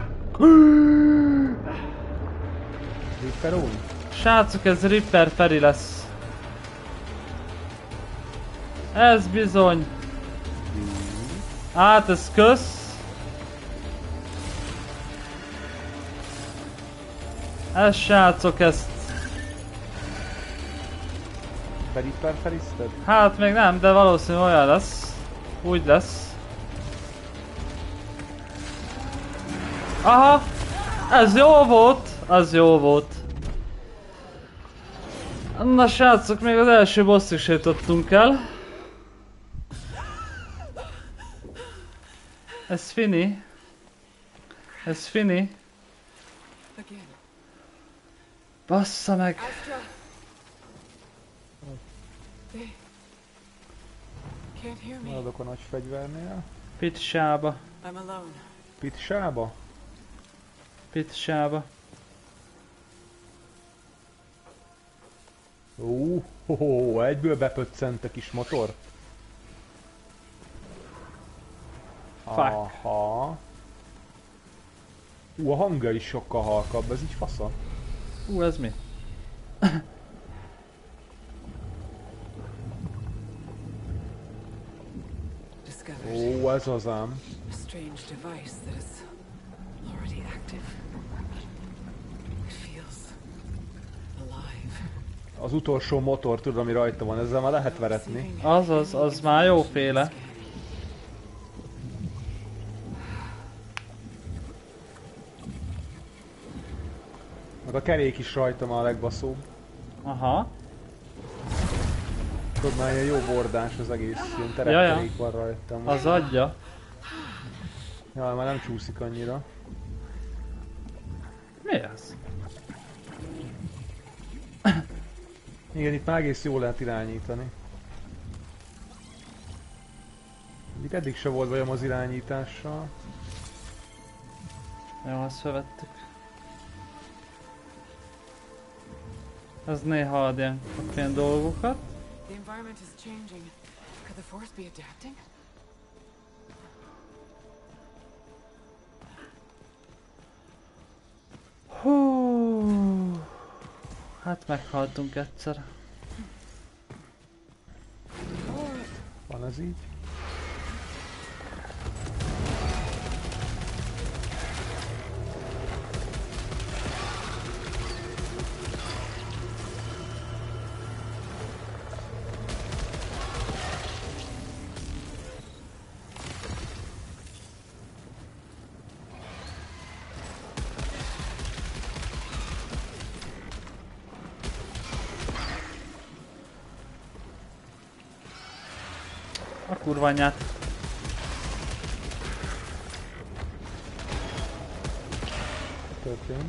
Ripperoni? Srácok, ez Ripper Feri lesz. Ez bizony. Hát ez kösz. Ez srácok, ezt. Te Ripper Ferizted? Hát még nem, de valószínű olyan lesz. Úgy lesz. Aha! Ez jó volt! Az jó volt. Na srácok, még az első bosszig se jutottunk el. Ez fini. Ez fini. Bassza meg. Maradok a nagy fegyvernél. Pitsába. Pitsába? Pitsába. Ó, ho, ho, egyből bepöccent a kis motor. Fuck. Aha. Ú, a hangja is sokkal halkabb, ez így fasza. Ú, ez mi? discovered. Ó, ez az ám. A strange device that is already active. It feels alive. Az utolsó motor, tudod, ami rajta van, ezzel már lehet veretni. Az, az, az már jóféle. Meg a kerék is rajta már a legbaszóbb. Aha. Tudod, már ilyen jó bordás az egész, ilyen Ja, ja. terepkerék van rajtam. Az adja. Ja, már nem csúszik annyira. Mi ez? Igen, itt már egész jól lehet irányítani. Eddig, eddig se volt bajom az irányítással. Jó, azt felvettük. Ez néha ad ilyen, ilyen dolgokat. The environment is changing. Could the force be adapting? Hú. Hát meghaltunk egyszer. Van ez így? A kurva anyját. Történt.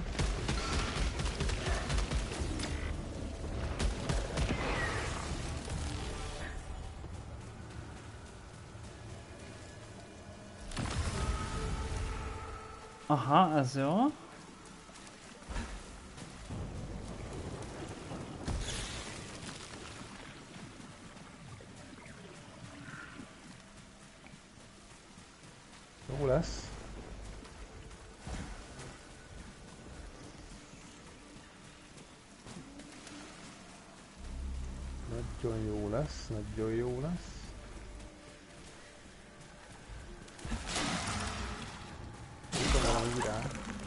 Aha, ez jó. Jó lesz. Nagyon jó lesz, nagyon jó lesz. Itt van valami irány.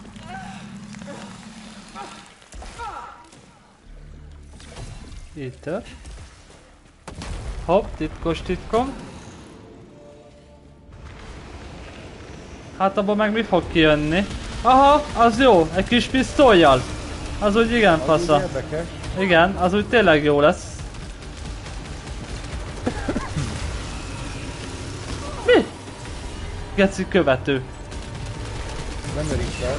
Itt. Hopp, titkos titkom. Hát abban meg mi fog kijönni? Aha, az jó, egy kis pisztolyjal. Az úgy igen Az fasza. úgy érdekes. Igen, az úgy tényleg jó lesz. Mi? Geci követő. Nem erikszel.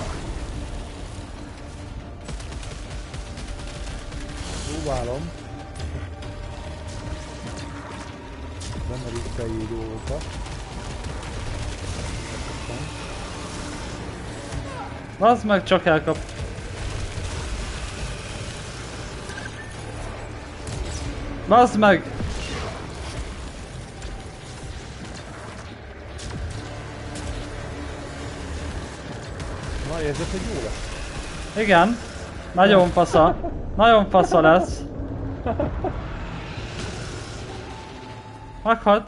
Próbálom. Nem erikseljé dolgokat. Az meg csak elkap. Bazd meg! Na, érzed, hogy jó lesz? Igen. Nagyon fasza. Nagyon fasza lesz. Meghalt.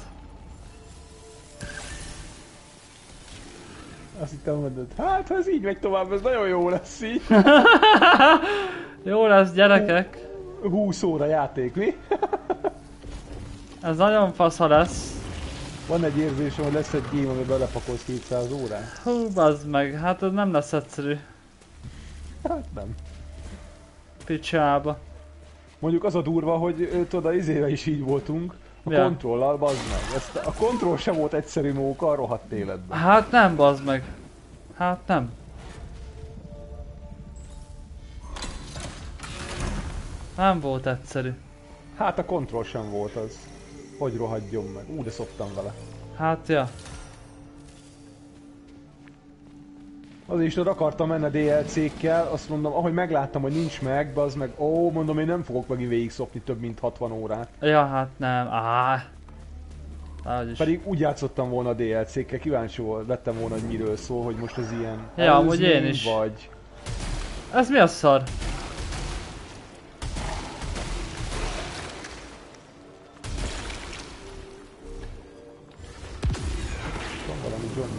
Azt hittem mondod, hát ha ez így megy tovább, ez nagyon jó lesz így. Jó lesz, gyerekek. húsz óra játék, mi? Ez nagyon fasza lesz. Van egy érzésem, hogy lesz egy game, amiben belepakolsz kétszáz órát. Hú, bazd meg. Hát ez nem lesz egyszerű. Hát nem. Picsába. Mondjuk az a durva, hogy ö, tudod, az izével is így voltunk. A Ja. kontrollal, bazd meg. Ezt, a kontroll sem volt egyszerű móka a rohadt életben. Hát nem, bazd meg. Hát nem. Nem volt egyszerű. Hát a kontroll sem volt az. Hogy rohadjon meg. Ú, de szoptam vele. Hát ja. Azért is tudod, akartam menni a dé el cé-kkel, azt mondom, ahogy megláttam, hogy nincs meg, az meg, ó, mondom, én nem fogok megint végig szopni több mint hatvan órát. Ja, hát nem. Áh. Ahogy is. Pedig úgy játszottam volna a dé el cé-kkel, kíváncsi volt, vettem volna, hogy miről szól, hogy most ez ilyen Ja, amúgy én előzmény, is. vagy... Ez mi a szar? Johnny.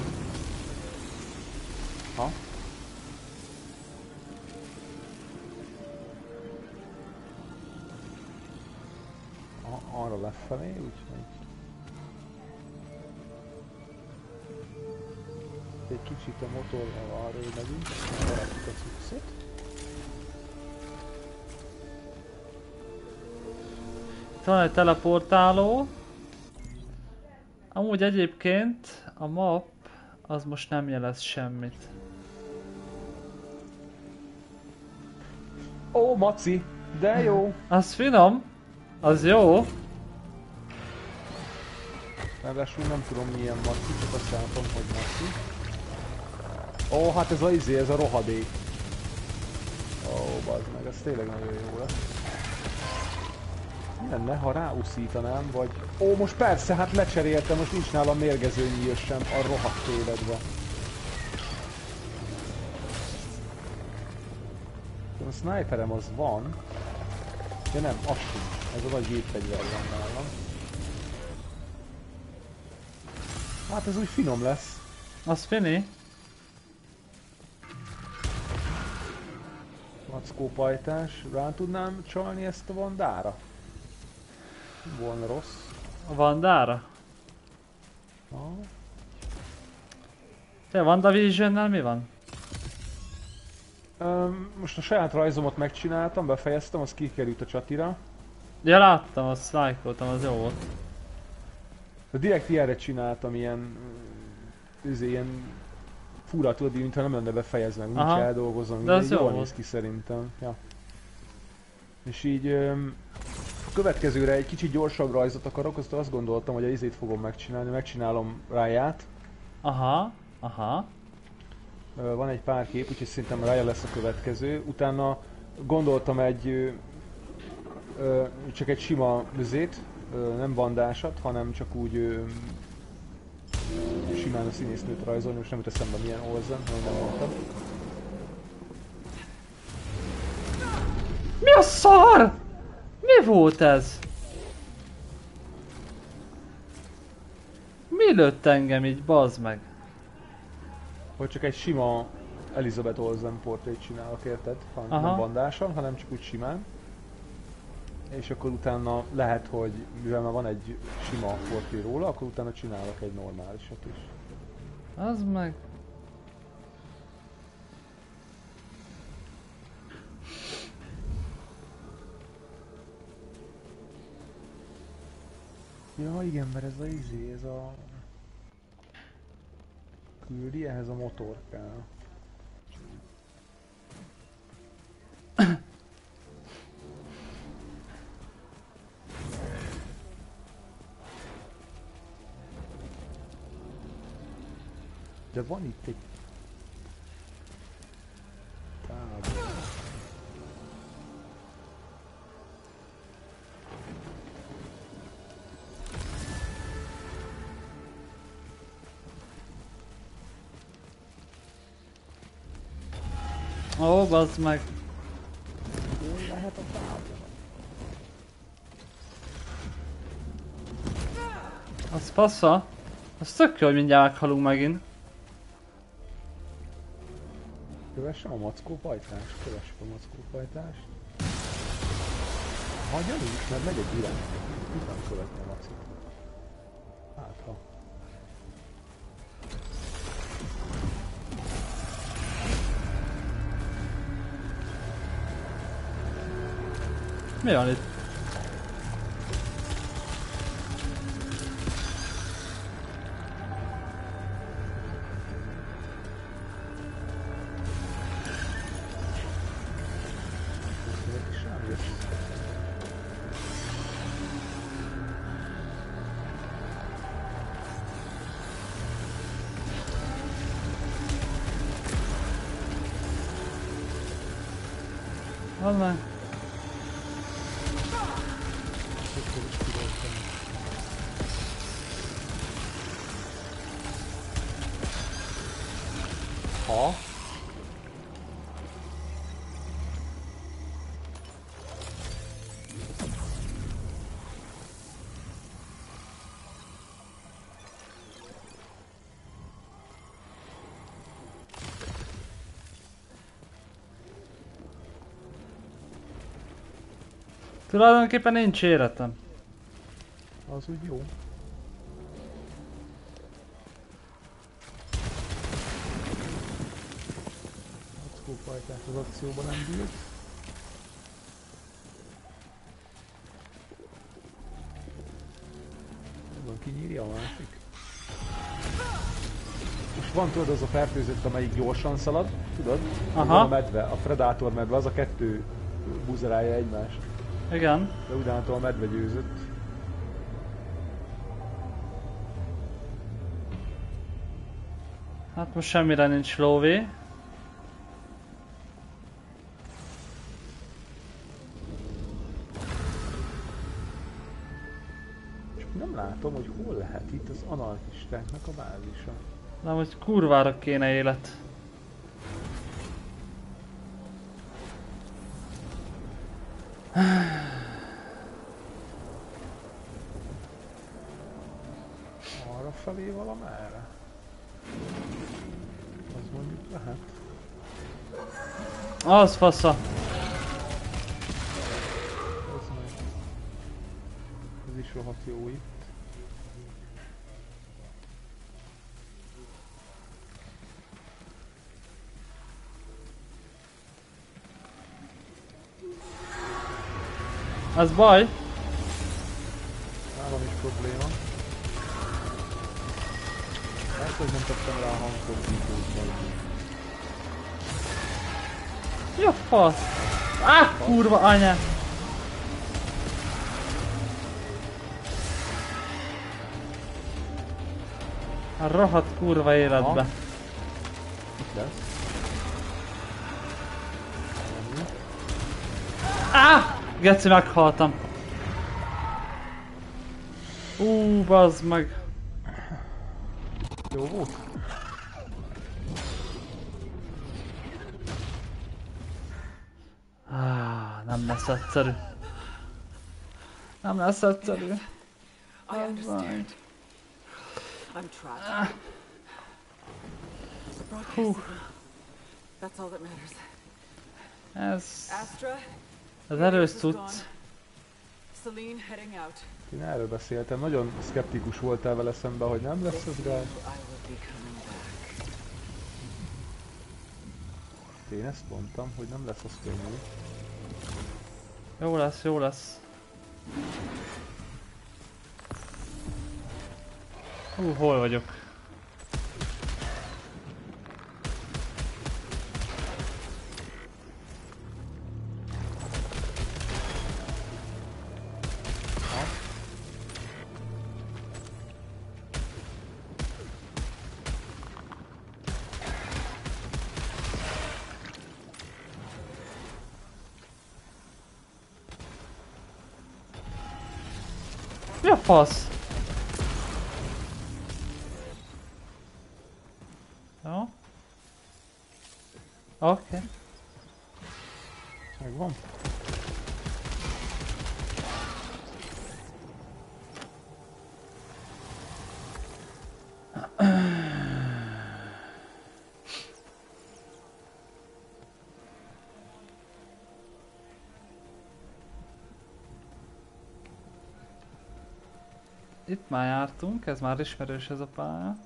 Ha? A, arra lefelé, úgyhogy... Egy kicsit a motorral arra megyünk, aztán varakjuk a cuccot. Itt van egy teleportáló. Amúgy egyébként a map az most nem jelez semmit. Ó, maci! De jó! Az finom! Az jó! Ráadásul nem tudom milyen maci, csak azt látom, hogy maci. Ó, hát ez a izé, ez a rohadék. Ó, bazd meg, ez tényleg nagyon jó lesz. Mi lenne, ha ráuszítanám, vagy... Ó, most persze, hát lecseréltem, most nincs nálam mérgező nyíl sem a rohadt életbe. A sniperem az van, de nem, az sincs. Ez a nagy gépfegyver van nálam. Hát ez úgy finom lesz. Az fini. Mackópajtás. Rá tudnám csalni ezt a Vandára? Volna rossz. A Vandára? Ha. Te WandaVisionnel mi van? Um, most a saját rajzomat megcsináltam, befejeztem, az kikerült a csatira. Ja, láttam, azt lájkoltam, az jó volt. De direkt ilyenre csináltam, ilyen... Üzé, ilyen... Fura tudod, mintha nem lenne befejezve, úgy eldolgozom, de jól néz ki szerintem. Ja. És így... Um, a következőre egy kicsit gyorsabb rajzot akarok, azt azt gondoltam, hogy a izét fogom megcsinálni, megcsinálom Ráját. Aha, aha. Van egy pár kép, úgyhogy szerintem Rája lesz a következő. Utána gondoltam egy... Ö, csak egy sima üzét, ö, nem bandásat, hanem csak úgy ö, simán a színésznőt rajzolni, most nem jut eszembe milyen Olsen, hanem nem mondtam. Mi a szar? Mi volt ez? Mi lőtt engem így, bazd meg? Hogy csak egy sima Elizabeth Olsen portrét csinálok, érted? Ha nem bandásan, hanem csak úgy simán. És akkor utána lehet, hogy mivel már van egy sima portré róla, akkor utána csinálok egy normálisat is. Az meg... Ja igen, mert ez a izé, ez a... Küldi, ehhez a motor kell. De van itt egy... Tábor. Ó, bazd meg! Hol lehet a tábor? Az passza? Az tök jó, hogy mindjárt meghalunk megint. Kövessem a mackópajtást, kövessük a mackópajtást. Ha gyanús, mert megy egy irány. Tudnám követni a macit. Hát ha. Mi van itt? Van már. Ha? Tulajdonképpen nincs életem. Az úgy jó. Mackófajtás az akcióban nem bírt. Van, kinyírja a másik. Most van tudod az a fertőzött, amelyik gyorsan szalad, tudod? Aha. A medve, a Predator medve, az a kettő buzerálja egymást. Igen. De udánától a medve győzött. Hát most semmire nincs lóvé. Csak nem látom, hogy hol lehet itt az anarchistáknak a bázisa. Nem, hogy kurvára kéne élet. Arra felé valamerre? Az mondjuk lehet. Az fasza. Ez meg. Ez is rohadt jó itt. Az baj. Nálam is probléma. Ezt, hogy nem tettem rá a hangfordítót. Mi a fasz? Á, kurva anya! A rohadt kurva életbe. Aha. Itt lesz. Á! Geci, meghaltam. Ú, bazd meg. Jó volt? Ah, nem lesz egyszerű. Nem lesz egyszerű. I understand. I'm trapped. The broadcast signal. That's all that matters. Ez... Astra, Ez erős cucc. Celine heading out. Én erről beszéltem, nagyon szkeptikus voltál vele szemben, hogy nem lesz az gáz. I will be coming back. Én ezt mondtam, hogy nem lesz az könnyű. Jó lesz, jó lesz. Hú, hol vagyok? Mi a fasz? Jó. Oké. Okay. Megvan. Itt már jártunk, ez már ismerős ez a pálya.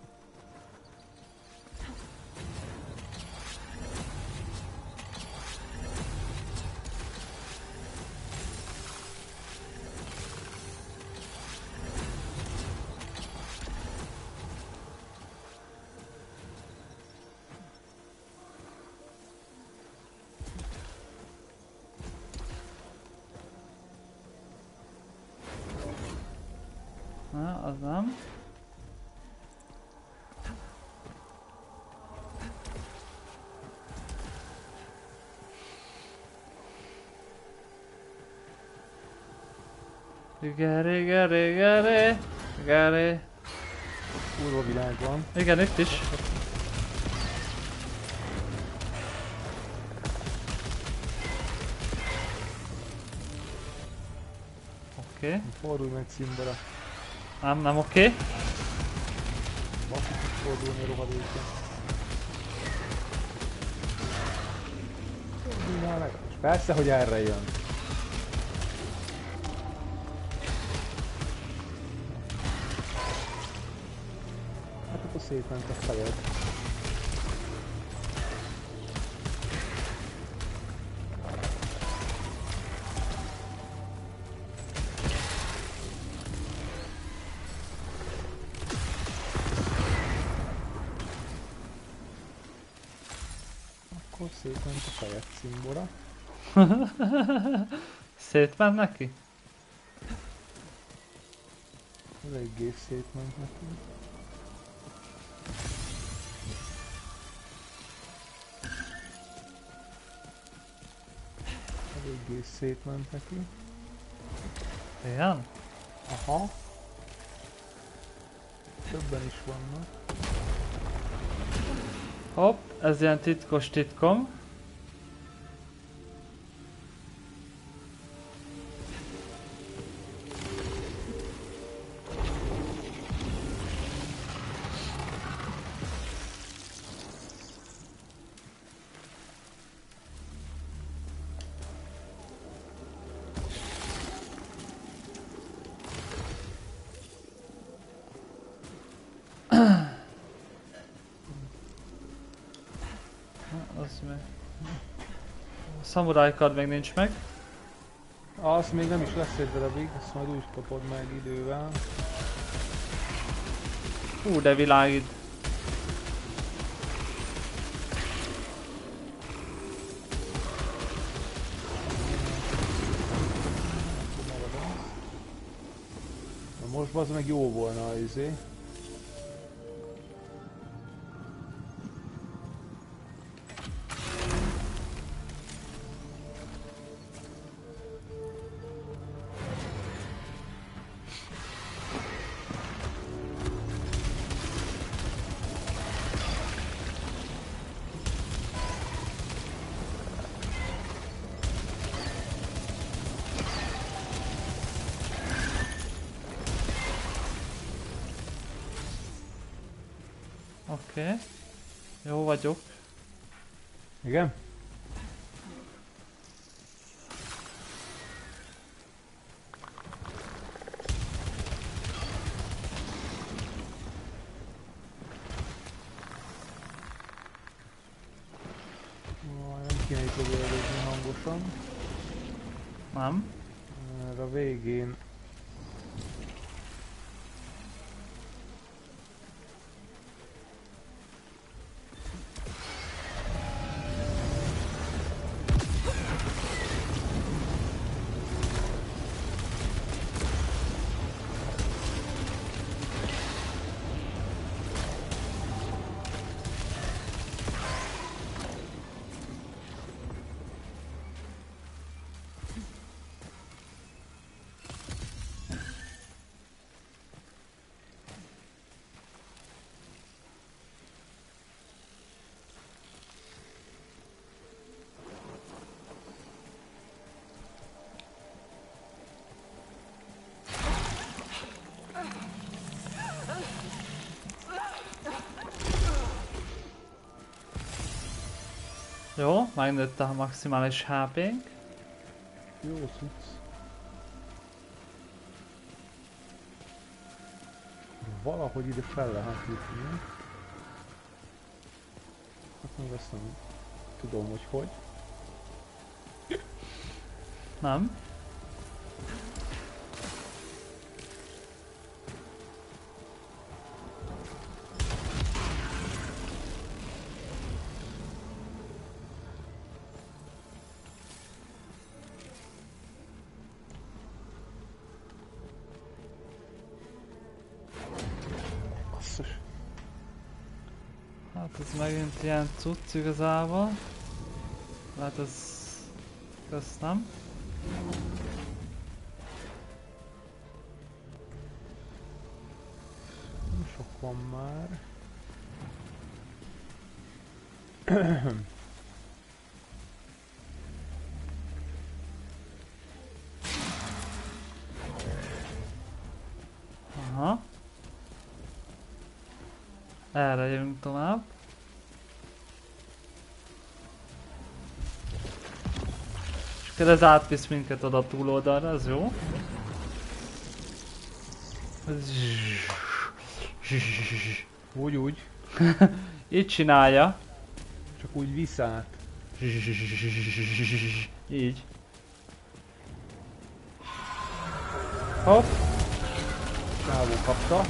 Na, az nem. Geri, geri, geri, geri. Kurva világ van. Igen, itt is. Oké. Okay. Fordulj meg címbara. Nem, nem oké. Okay. Bakit is fordulni a rohadékon. Fordulj már meg. És persze, hogy erre jön. Akkor szétment a fejed. Akkor szétment a fejed, Cimbora. Szétment neki? Eléggé szétment neki. Eléggé szétment neki. Igen? Aha. Többen is vannak. Hopp, ez ilyen titkos titkom. Samurai card még nincs meg. Az még nem is lesz egy darabig, azt majd úgy kapod meg idővel. Hú, de világít. Na most az meg jó volna az izé. Oké. Okay. Jó vagyok. Igen? Nem kéne itt lövöldözni hangosan. Nem. Mert a végén Jó, megnőtt a maximális há pénk. jó cucc. Valahogy ide fel lehet jutni. Hát még azt nem tudom, hogy hogy. Nem. Hát ez megint ilyen cucc igazából. Hát ez... ezt nem. Nem sok van már. Aha. Erre jövünk tovább. És akkor ez átvisz minket oda túloldalra, ez jó. Úgy, úgy. Így csinálja. Csak úgy visz át. Így. Hopp. Csávó kapta.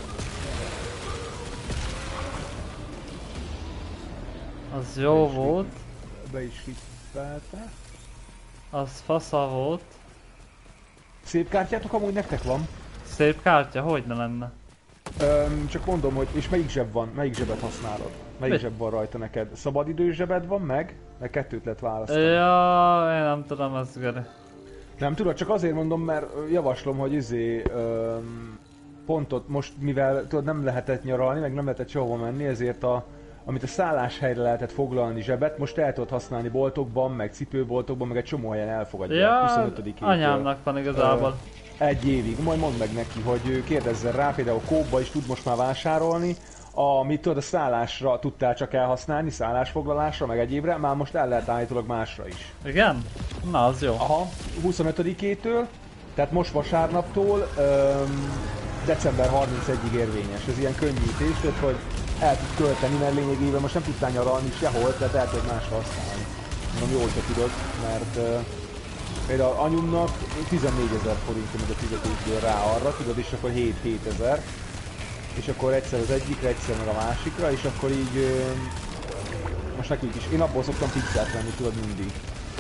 Az jó volt. Be is hippelte. Az fasza volt. Szép kártyátok amúgy nektek van? Szép kártya, hogy ne lenne? Öm, csak mondom, hogy és melyik zseb van? Melyik zsebet használod? Melyik Mi? zseb van rajta neked? Szabadidős zsebed van meg? Mert kettőt lehet választani. Ja, én nem tudom ezt Geri. Nem tudod, csak azért mondom, mert javaslom, hogy izé öm, pontot most, mivel tudod, nem lehetett nyaralni, meg nem lehetett sehova menni, ezért a amit a szálláshelyre lehetett foglalni zsebet, most el tudod használni boltokban, meg cipőboltokban, meg egy csomó helyen elfogadják. Ja, huszonötödikén anyámnak van igazából. Egy évig, majd mondd meg neki, hogy kérdezzen rá, például Coop-ba is tud most már vásárolni, amit tudod a szállásra tudtál csak elhasználni, szállásfoglalásra, meg egyébre, már most el lehet állítólag másra is. Igen? Na, az jó. Aha, huszonötödikétől, tehát most vasárnaptól öm, december harmincegyedikéig érvényes. Ez ilyen könnyítés, tehát hogy el tud költeni, mert lényegében most nem tudtál nyaralni sehol, tehát el tudod másra használni. Mondom, jó, hogyha tudod, mert uh, például anyumnak tizennégyezer forint jön a fizetésből rá arra, tudod, és akkor hét-hétezer, és akkor egyszer az egyikre, egyszer meg a másikra, és akkor így uh, most nekünk is, én abból szoktam pizzát venni, tudod, mindig.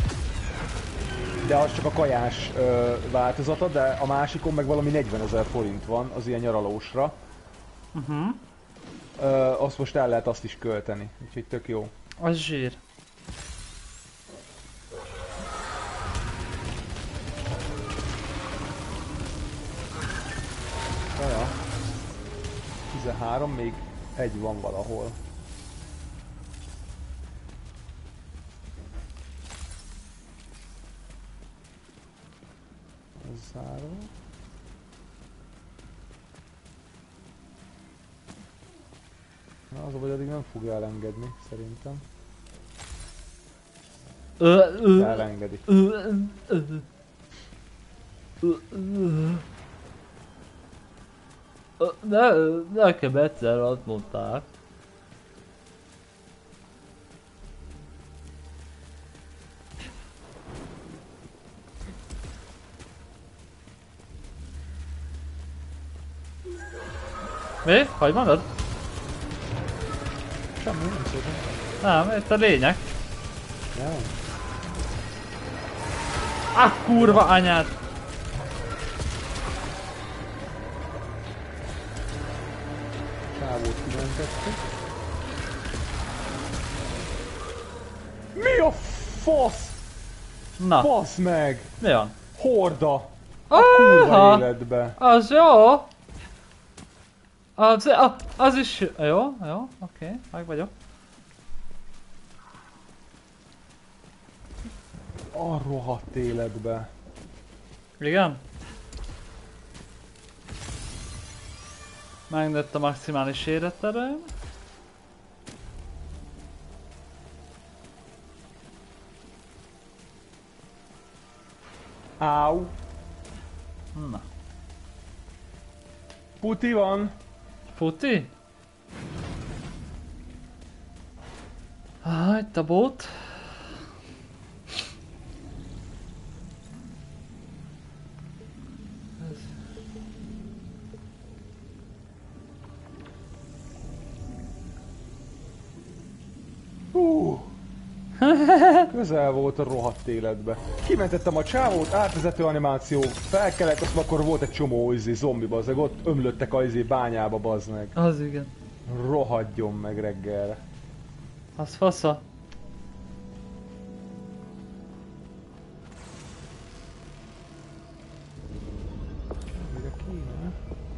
De az csak a kajás uh, változata, de a másikon meg valami negyvenezer forint van, az ilyen nyaralósra. Uh-huh. Uh, azt most el lehet azt is költeni, úgyhogy tök jó. Az zsír. Jaja. tizenhárom, még egy van valahol. Ez záró. Na, az a vagy addig nem fogja elengedni, szerintem. Ö, ö, Elengedi. ö, ö, ö, ö. Ne, nekem egyszer azt mondták. Mi? Hogy mondod? Semmi, nem szóltam. Nem, itt a lényeg. Nem. Ah, kurva anyád! Csávót kimentettük. Mi a fasz? Na, Fasz meg! mi van? Horda! A kurva Aha. életbe! Az jó! Az, a- az is jó, jó, oké, meg vagyok. A rohadt életbe. Igen? Megnőtt a maximális életerőm. Áú. Na. Puti van. Puti? Ah, itt a bot. Hú. Közel volt a rohadt életbe. Kimentettem a csávót, átvezető animáció, felkelett, azt akkor volt egy csomó izé, zombi bazzeg, ott ömlöttek a izé bányába bazd meg. Az igen. Rohadjon meg reggelre. Az fasza. Mire kéne?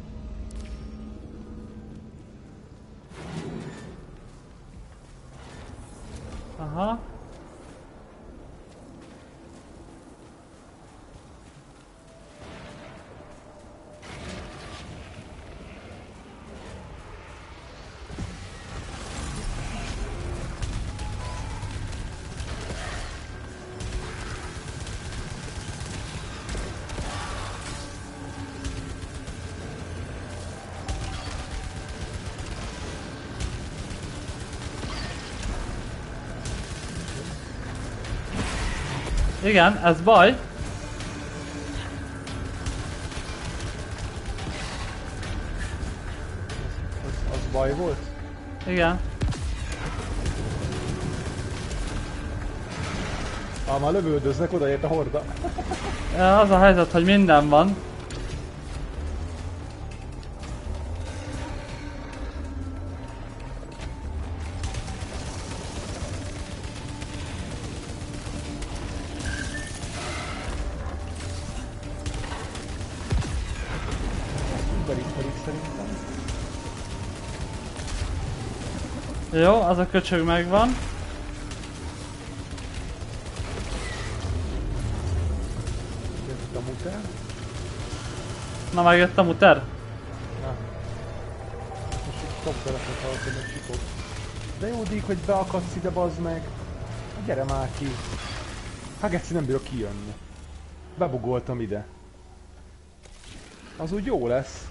Aha. Igen, ez baj. Az, az baj volt? Igen. Ah, már lövöldöznek, odaért a horda. Az a helyzet, hogy minden van. Szerintem. Jó, az a köcsög megvan. Jött a muter. Na, megjött a muter. Na. Most itt top telefont hallottam, hogy csipog. De jó dík, hogy beakadsz ide, bazd meg. Gyere már ki. Hát geci, nem bírok kijönni. Bebugoltam ide. Az úgy jó lesz.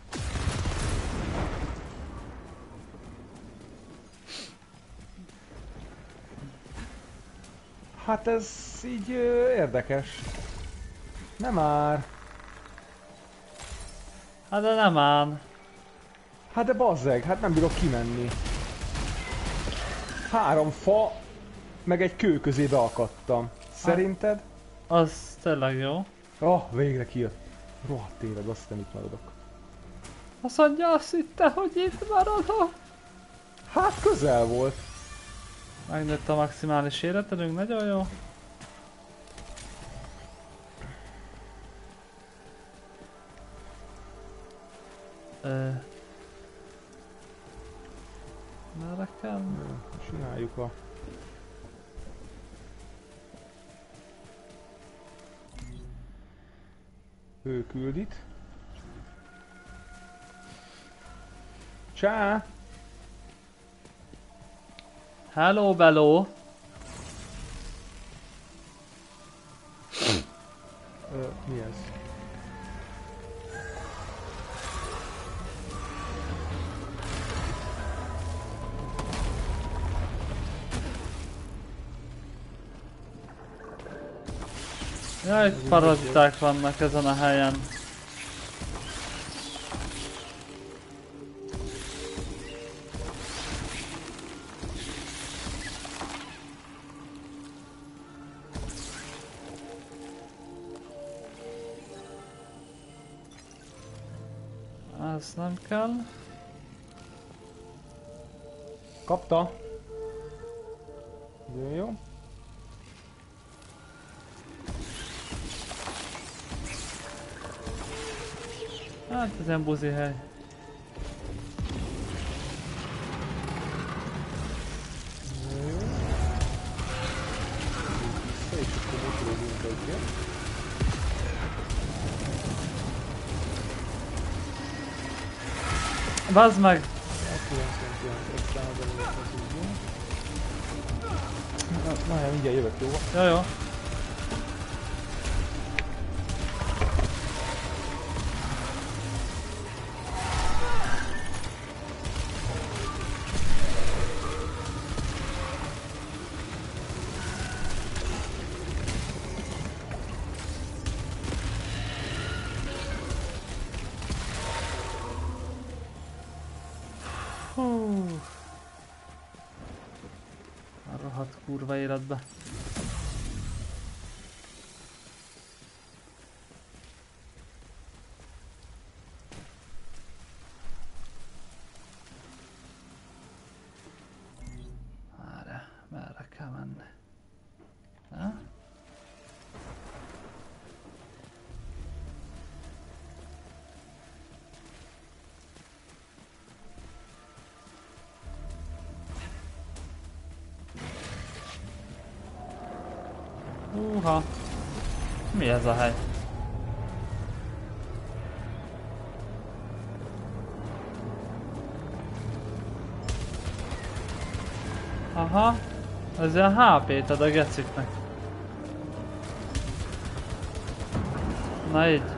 Hát ez így ö, érdekes. Nem már. Hát de nem áll. Hát de bazzeg, hát nem bírok kimenni. Három fa, meg egy kő közé beakadtam. Szerinted? Az tényleg jó. Oh, végre kijött. Rohadt évad, azt hiszem itt maradok. Azt mondja, azt hitte, hogy itt maradok. Hát közel volt. Megnőtt a maximális életedünk, nagyon jó. Ö... Merre kell? Csináljuk a... Ő küldit. Csá! Hello, bello! Ö, mi ez? Jaj, paraziták vannak ezen a helyen. Ez nem kell. Kapta. Jó, jó. Hát ez ilyen buzi hely. Jó, jó. Vissza, és akkor motródunk egyet. Bazd meg! Na, na, mindjárt jövök, jó? Jó, jó. Hú. A rohadt kurva életbe. Merre, merre kell menni? Ha? Húha! Mi ez a hely? Aha! Ez ilyen há pét ad a geciknek. Na így.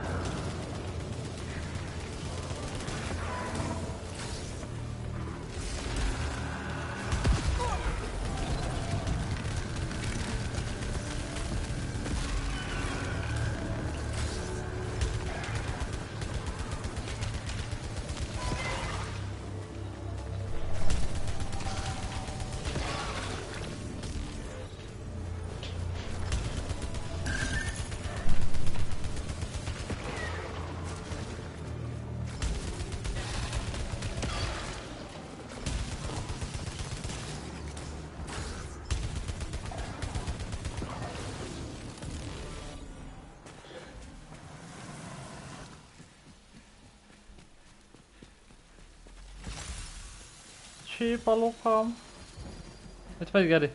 Sépalokám. Itt vagy, Geri?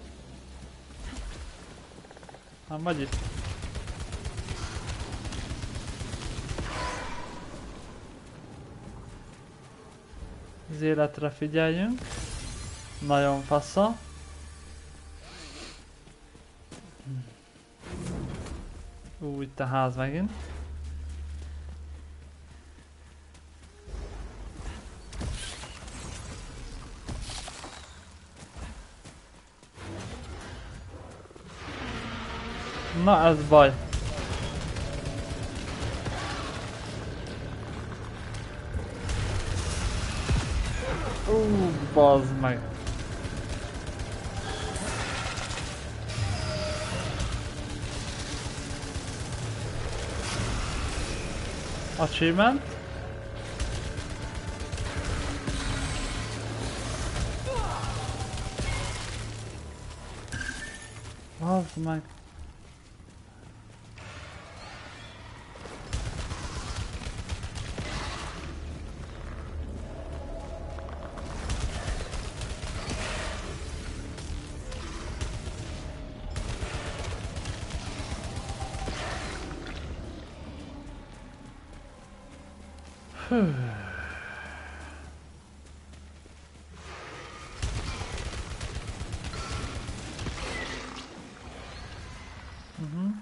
Nem vagy itt. Az életre figyeljünk. Nagyon fassa. Ú, itt a ház megint. Na, ez baj. Ú, bazd meg. Achievement. Bazd meg. Mhm.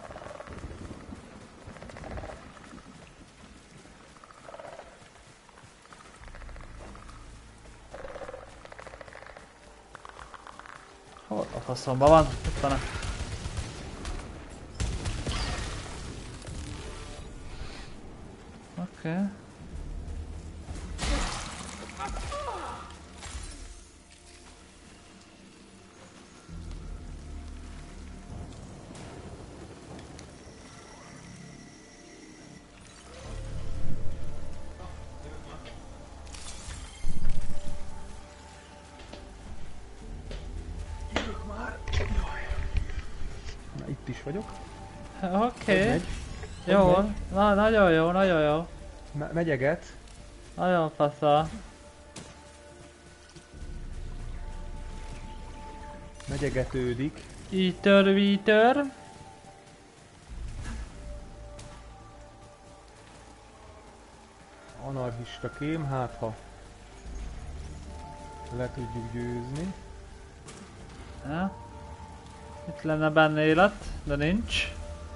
Hol a faszomba van? Itt van. Oké. Okay. Na, itt is vagyok. Oké. Okay. Jó, na, nagyon jó, nagyon jó. Me megyeget. Nagyon fasza. Megyegetődik. Eater, Eater. Anarchista kém, hát ha le tudjuk győzni. Ja. Itt lenne benne élet, de nincs.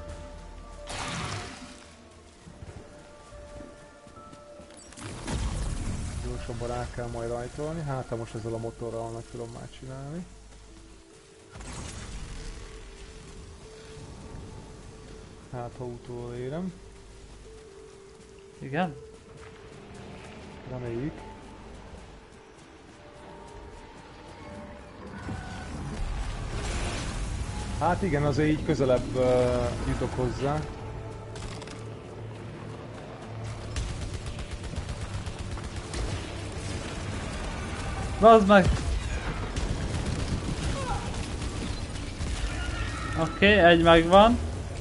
Gyorsabban rá kell majd rajtolni, hát ha most ezzel a motorral meg tudom már csinálni. Hát ha utolérem. Igen? Reméljük. Hát igen, azért így közelebb uh, jutok hozzá. Bazd meg! Oké, okay, egy megvan.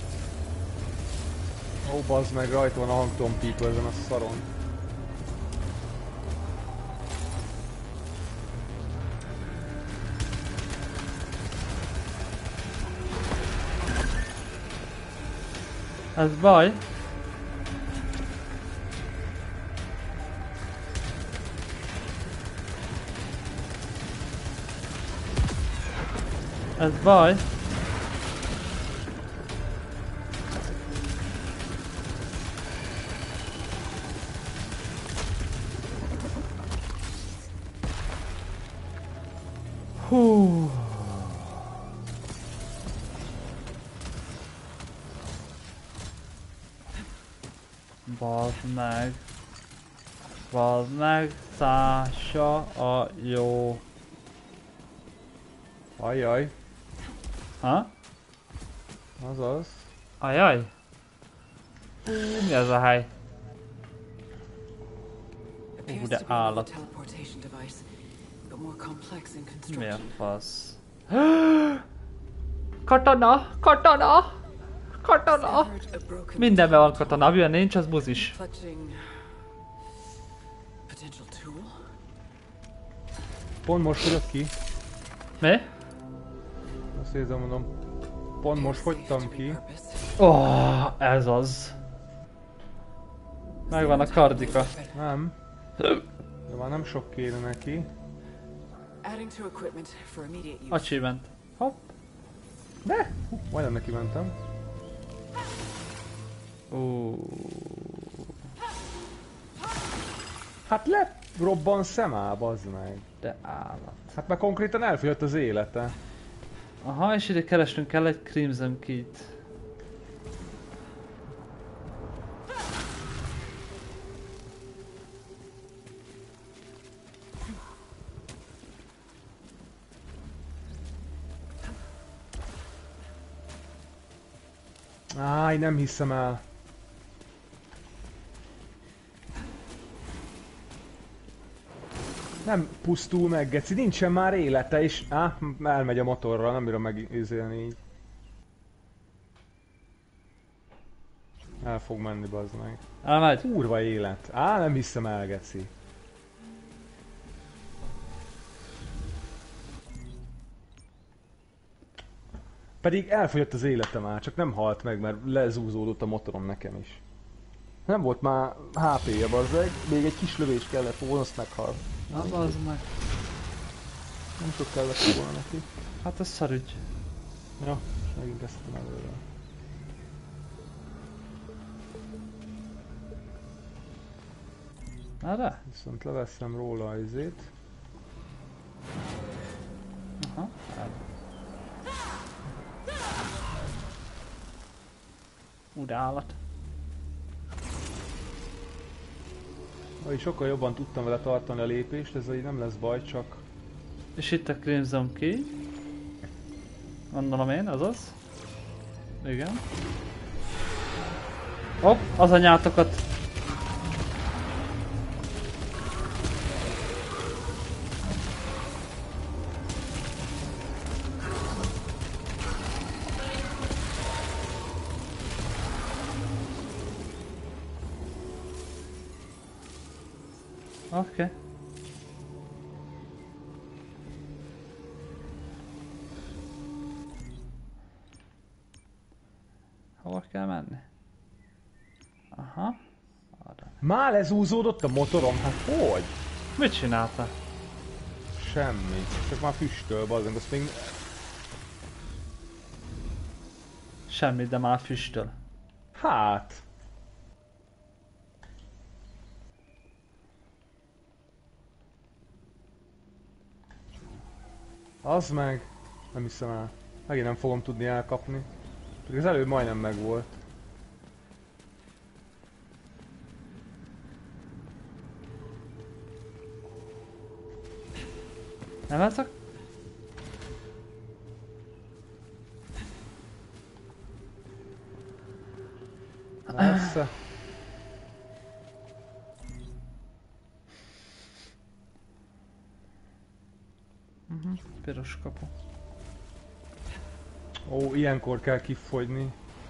Ó, bazd meg, rajta van a hangtompító ezen a szaron. Ez baj. Ez baj. Hú. Bazd meg. Bazd meg, Szása a jó. Ajjaj. Ha? Azaz. Ajaj. Hú, mi ez a hely? Hú, de állat. Mi a fasz? Katana! Katana! Katana! Mindenben van katana, milyen nincs, az buzis. Pont most fogyott ki. Mi? Azt érzem, mondom. Pont most fogytam ki. Ó, oh, ez az. Megvan a kardika. Nem. De már nem sok kéne neki. Achievement. Hopp. De! Hú, majdnem neki mentem. Ó. Hát le robban szemá, bazd meg. De állat. Hát már konkrétan elfogyott az élete. Aha, és ide keresnünk kell egy Crimson Key-t. Áj, nem hiszem el. Nem pusztul meg, geci, nincsen már élete, és á, elmegy a motorral, nem bírom megizélni így. El fog menni, bazd meg. Elmegy. Kurva élet. Á, nem hiszem el, geci. Pedig elfogyott az élete már, csak nem halt meg, mert lezúzódott a motorom nekem is. Nem volt már há pé-je, bazzeg, még egy kis lövés kellett volna, azt meghalt. Na, bazd meg. Nem sok kellett volna neki. Hát ez szarügy. Ja, megint kezdtem előre. Erre? Viszont leveszem róla a izét. Aha, erre. Ú, de állat. Ahogy sokkal jobban tudtam vele tartani a lépést, ez így nem lesz baj, csak... És itt a Crimson Key. Gondolom én, azaz. Igen. Hopp, az anyátokat. Oké. Okay. Hova kell menni? Aha. Arra. Már lezúzódott a motorom? Hát hogy? Mit csináltál? Semmi. Csak már füstöl, bazdmeg, azt még... Semmit, de már füstöl. Hát... Az meg... Nem hiszem el. Megint nem fogom tudni elkapni. Pedig az előbb majdnem megvolt. Nem látok? Persze. Uh-huh. Piros kapu. Ó, ilyenkor kell kifogyni.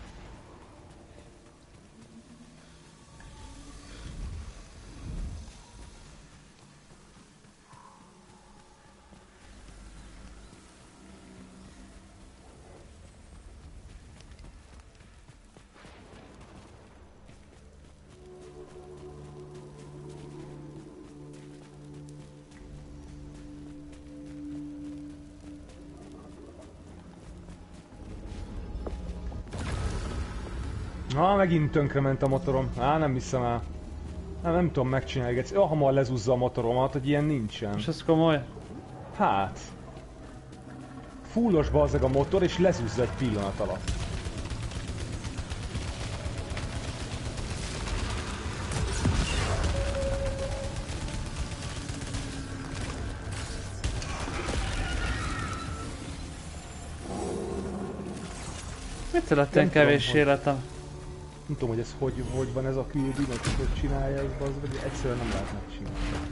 Na, megint tönkrement a motorom. Á, nem hiszem el. Nem, nem tudom megcsinálni, geci. Oh, hamar lezúzza a motoromat, hogy ilyen nincsen. És ez komoly? Hát. Fullos bazzeg a motor, és lezúzza egy pillanat alatt. Mit lett ilyen kevés hogy... életem? Nem tudom, hogy ez hogy, hogy van ez a küldi, meg hogy csinálja ez bazd, vagy egyszerűen nem lehet megcsinálni.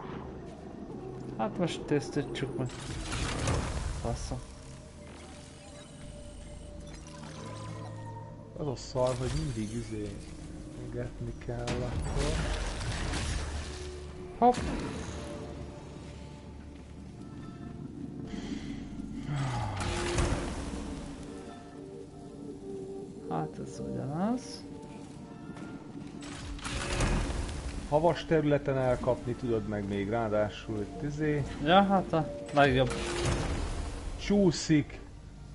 Hát most tesztítsük meg. Faszom. Az a szar, hogy mindig izé... Getni kell akkor. Hopp! Hát ez ugyanaz. Havas területen elkapni tudod meg még ráadásul egy tizé. Ja, hát a legjobb. Csúszik.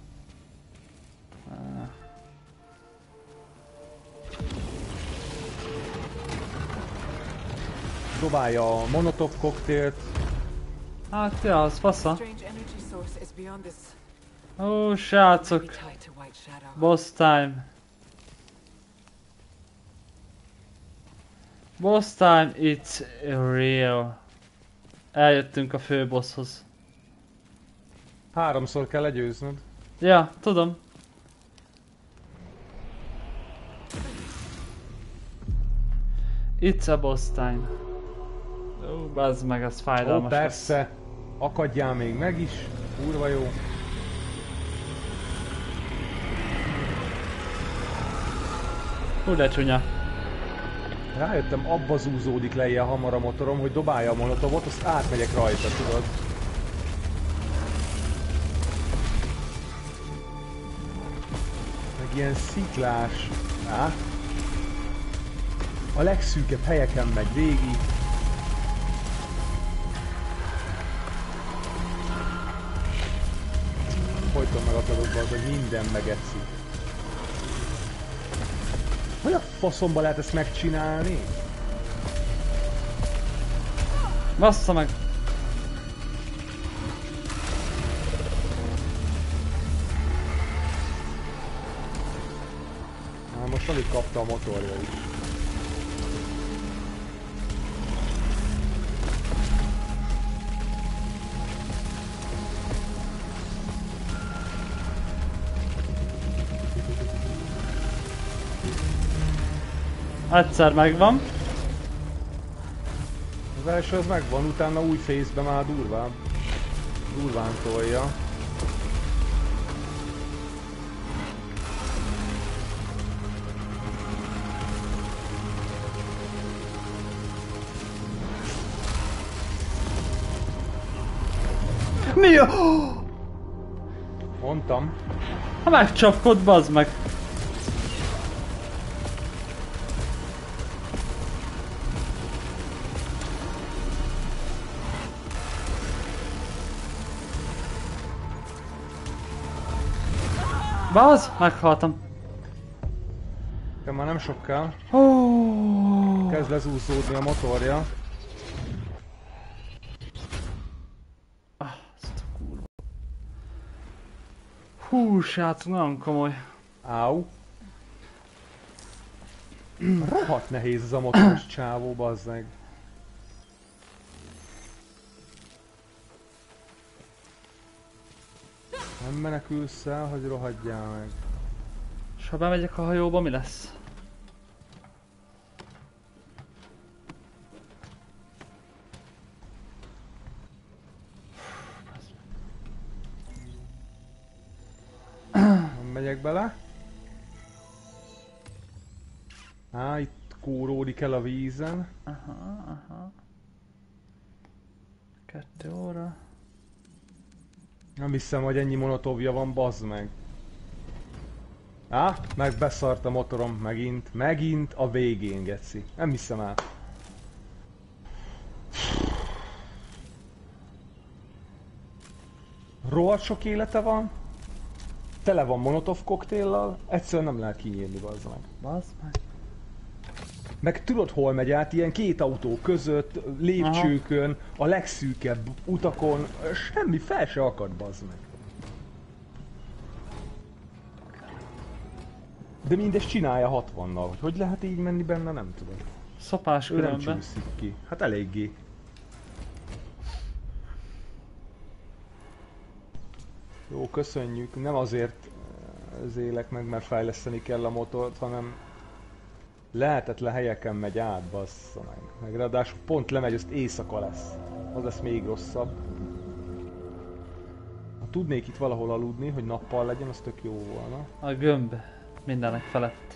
Dobálja a Molotov koktélt. Hát ja, az fasza. Strange energy source is beyond this. Ó, srácok. Be tied to White Shadow. Boss time. Boss time, it's real. Eljöttünk a főbosshoz. Háromszor kell legyőznöd. Ja, tudom. It's a boss time. Ó, bazd meg, ez Ó, fájdalmas lesz. persze. Akadjál még meg is. Kurva jó. Hú, de csúnya. Rájöttem, abba zúzódik le ilyen hamar a motorom, hogy dobálja a molotovot, azt átmegyek rajta, tudod? Meg ilyen sziklás. Á? A legszűkebb helyeken megy végig. Folyton meg akarok az, hogy minden megetszik. Hogy a faszomba lehet ezt megcsinálni? Bassza meg! Na, most alig kapta a motorja is. Egyszer megvan. Az első az megvan, utána új fészbe már durván. Durván tolja. Mi a... Mondtam. Ha megcsapkod, bazd meg! Bazd! Meghaltam. Nekem már nem sok kell. Oh. Kezd lezúzódni a motorja. Ah, ezt a kurva. Hú, srácok, nagyon komoly. Áú. Rohadt nehéz ez a motoros csávó, bazzeg. Nem menekülsz el, hogy rohadjál meg. És ha bemegyek a hajóba, mi lesz? Nem megyek bele. Á, itt kóródik el a vízen. Aha, aha. Kettő óra. Nem hiszem, hogy ennyi monotovja van, bazd meg. Á, meg beszart a motorom megint. Megint a végén, geci. Nem hiszem el. Rohadt sok élete van. Tele van molotov koktéllal. Egyszerűen nem lehet kinyírni, bazd meg. Bazd meg. Meg tudod, hol megy át? Ilyen két autó között, lépcsőkön, a legszűkebb utakon. Semmi fel se akad, bazd meg. De mindezt csinálja hatvannal. Hogy hogy lehet így menni benne, nem tudom. Szopás Ő nem különben. csúszik ki. Hát eléggé. Jó, köszönjük. Nem azért az élek meg, mert fejleszteni kell a motort, hanem lehetetlen helyeken megy át, bassza meg. Meg ráadásul pont lemegy, azt éjszaka lesz. Az lesz még rosszabb. Ha tudnék itt valahol aludni, hogy nappal legyen, az tök jó volna. A gömb. Mindenek felett.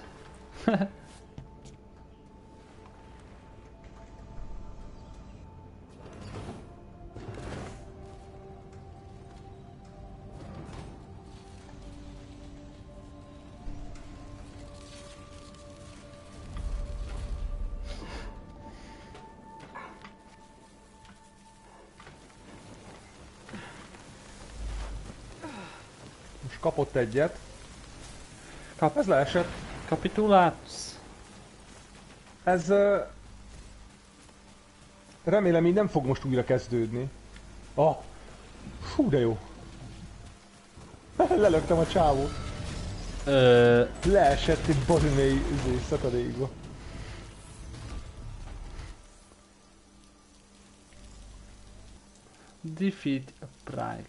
Most kapott egyet. Kap Ez leesett. Kapitulálsz. Ez... Uh, remélem így nem fog most újra kezdődni. Ah! Fú, de jó. Lelöktem a csávót. Ö... Leesett egy bazimei szakadékba. Defeat a Pride.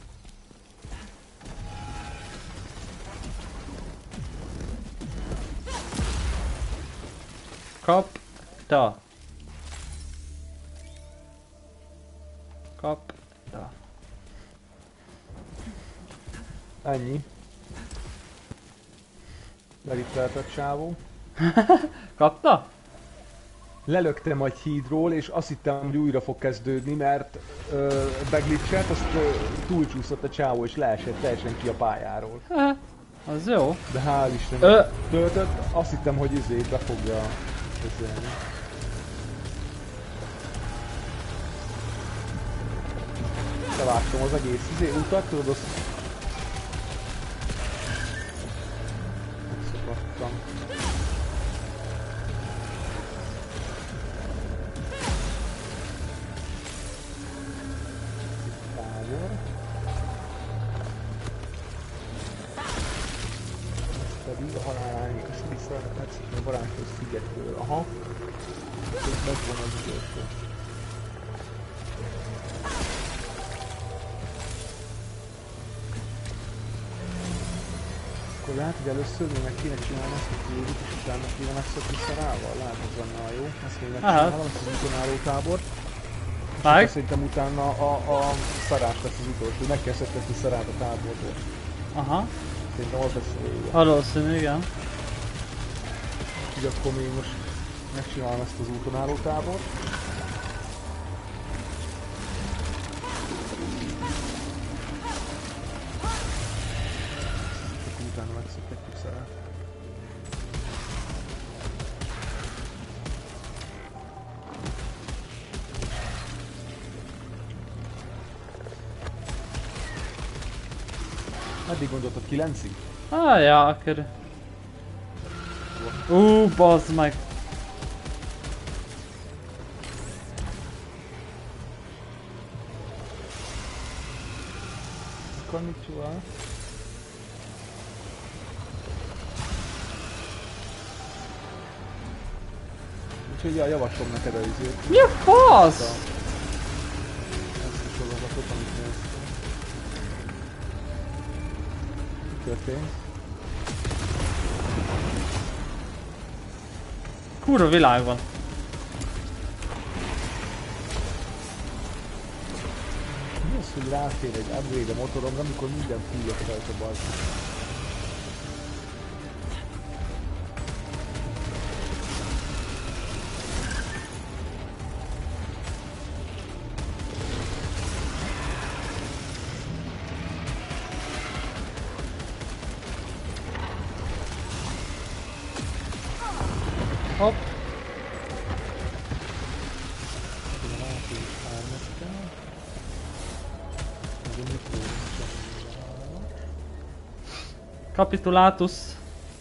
Kapta. Kapta. Ennyi. Lerittelt a csávó. Kapta? Lelöktem egy hídról, és azt hittem, hogy újra fog kezdődni, mert ö, beglitchelt, azt ö, túlcsúszott a csávó, és leesett teljesen ki a pályáról. Ha, az jó. De hál' Isten, Ö. töltött, azt hittem, hogy izét be fogja kezelni. Bevágtam az egész izé utat, tudod, azt... Megszakadtam. Tábor. Ez pedig a halálányig, ezt visszahetsz a baráthoz szigetről. Aha. És megvan az utolsó. Akkor lehet, hogy először még meg kéne csinálni ezt a kérét, és utána kéne megszokni szarával? Lehet, hogy lenne a jó. Ezt még megcsinálom, ezt az utonáló tábort. És akkor szerintem utána a, a szarás lesz az utolsó, meg kell szedtetni szarát a táborból. Aha. Szerintem az lesz a vége. Valószínű, igen. Úgyhogy akkor még most megcsinálom ezt az útonáló tábort. Utána megszoktatjuk szarát. Meddig gondoltad? kilencig? Ah, ja, akkor... Ú, bazd meg! Konnichiwa. Úgyhogy ja, javaslom neked a izét. Mi a fasz? Ezt a sorozatot, amit néztem. Mi történt? Kurva világ van. Mi az, hogy ráfér egy upgrade a motoromra, amikor minden fullott rajta balra? Hopp. Kapitulátus.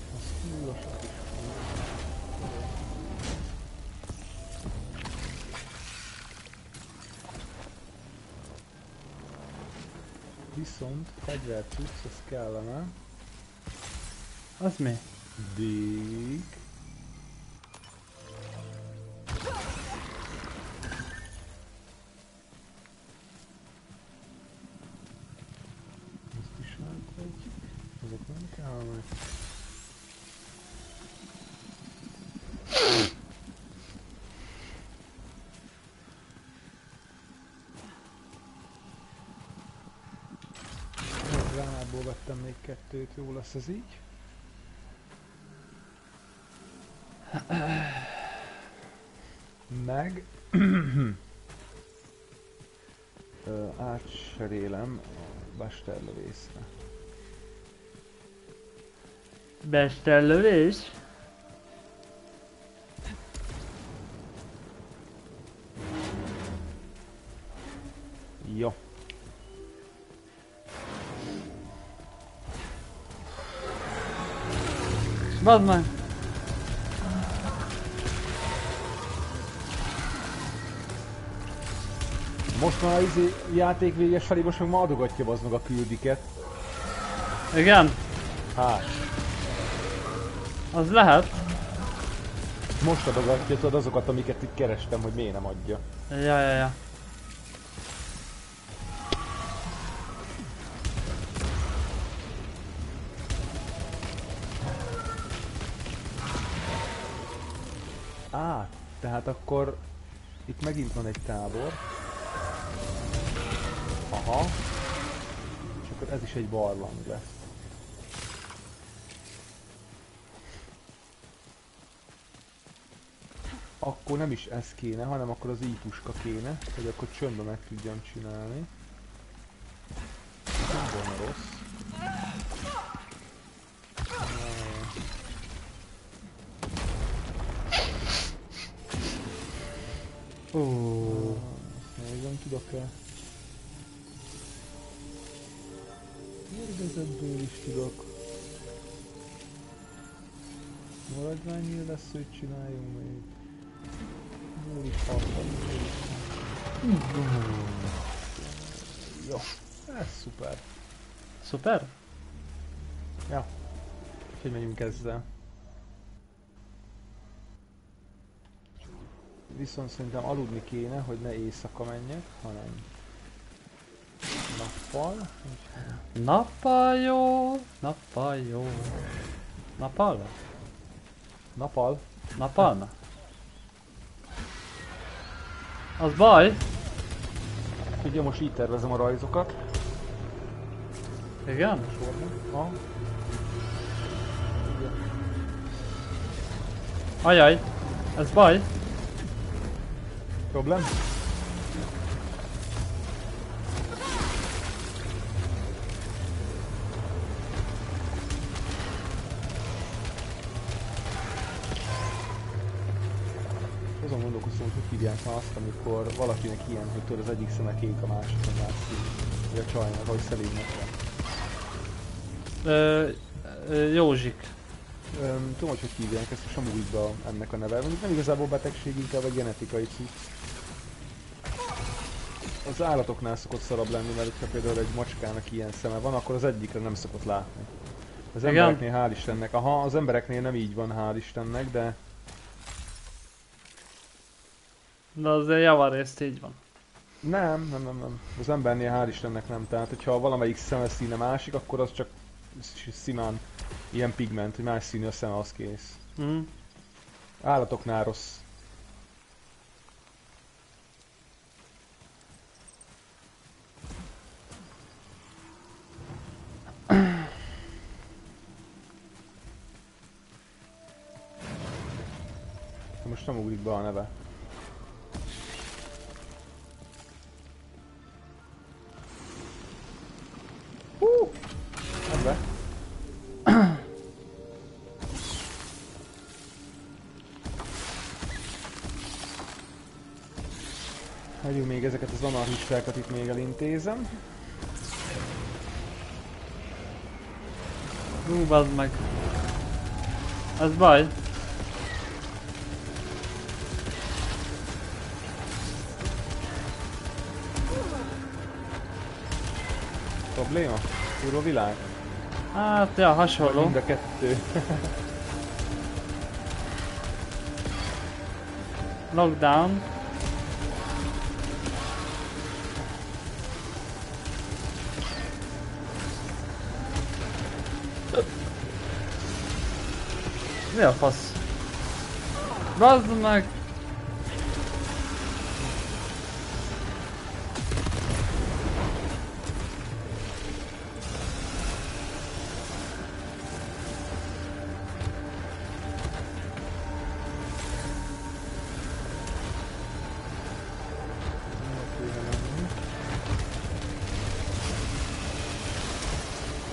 Viszont fegyvercucc, az kellene. Az mi? Dig. Ezt is látod. Azok nem kellene. Ránából vettem még kettőt, jó lesz ez így. Meg... Ö, átserélem a besterlövészre. Besterlövés? Jó. Bazd meg! Most már izé játék véges felé, most meg ma adogatja bazd meg a küldiket. Igen? Hát. Az lehet. Most adogatja tudod azokat, amiket itt kerestem, hogy miért nem adja. Ja, ja, ja. Á, tehát akkor itt megint van egy tábor. Aha. És akkor ez is egy barlang lesz. Akkor nem is ez kéne, hanem akkor az ípuska kéne, hogy akkor csöndben meg tudjam csinálni. Nem volna rossz. Ó. Még nem tudok-e? Mérgezetből is tudok. Maradványi lesz, hogy csináljunk még. Jól is haltam, jól is haltam. Jó, ez szuper. Szuper? Ja. Úgyhogy megyünk ezzel. Viszont szerintem aludni kéne, hogy ne éjszaka menjek, hanem nappal. Nappal jó, nappal jó. Nappal? Napal? Nappalna? Az baj? Ugye most így tervezem a rajzokat. Igen? Sorban. Ha. Ajaj, ez baj? Problem? Azon gondolkozom, hogy hogy hívják már azt, amikor valakinek ilyen, hogy tudod, az egyik szeme kék, a másik a másik. Vagy a csajnak, ahogy Szelédnek van. Ö, ö, Józsik. Öm, tudom, hogy hogy hívják, ezt most nem úgy be ennek a neve. Mondjuk nem igazából betegség, inkább egy genetikai cikk. Az állatoknál szokott szarabb lenni, mert ha például egy macskának ilyen szeme van, akkor az egyikre nem szokott látni. Az Igen? embereknél hál' Istennek, aha, az embereknél nem így van, hál' Istennek, de... De azért javarészt így van. Nem, nem, nem, nem. Az embernél hál' Istennek nem. Tehát, hogyha valamelyik szeme színe másik, akkor az csak szimán ilyen pigment, hogy más színű a szeme, az kész. Mm. Állatoknál rossz. Most nem ugrik be a neve. Hú! Ebbe. Hagyjuk még ezeket az anarchistákat itt még elintézem. Hú, bazd meg. Ez baj. Probléma? Kurva világ? Hát, ja, hasonló. Mind a kettő. Lockdown. Mi a fasz? Bazd meg!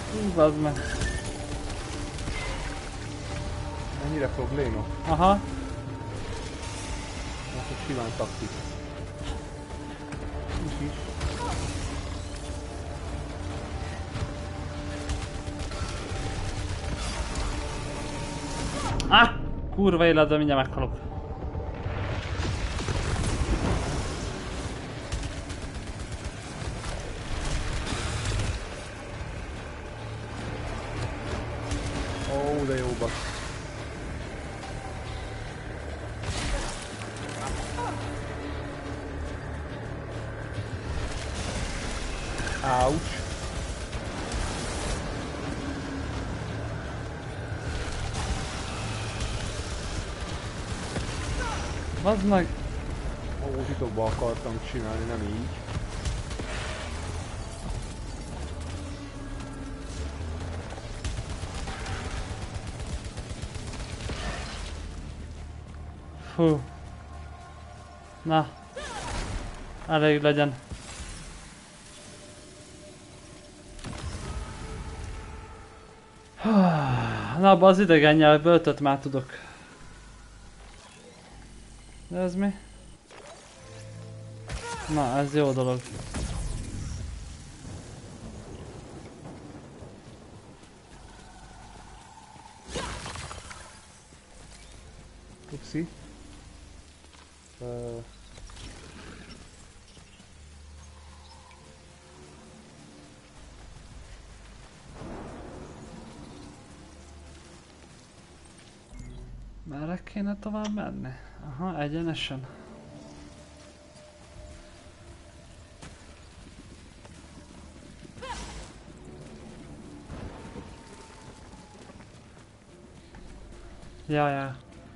Hú, bazd meg. Ennyire probléma? Aha. Most egy simán taktik. Is is. Ah! Kurva életben mindjárt meghalok. Ó, de jó basz. Ouch. Bazd meg! Ó, titokba akartam csinálni, nem így. Fú. Na. Elég legyen. Na, abba az idegen nyelvből ötöt már tudok. De ez mi? Na, ez jó dolog. Upsi. Uh. Merre kéne tovább menni? Aha, egyenesen. Ja, ja.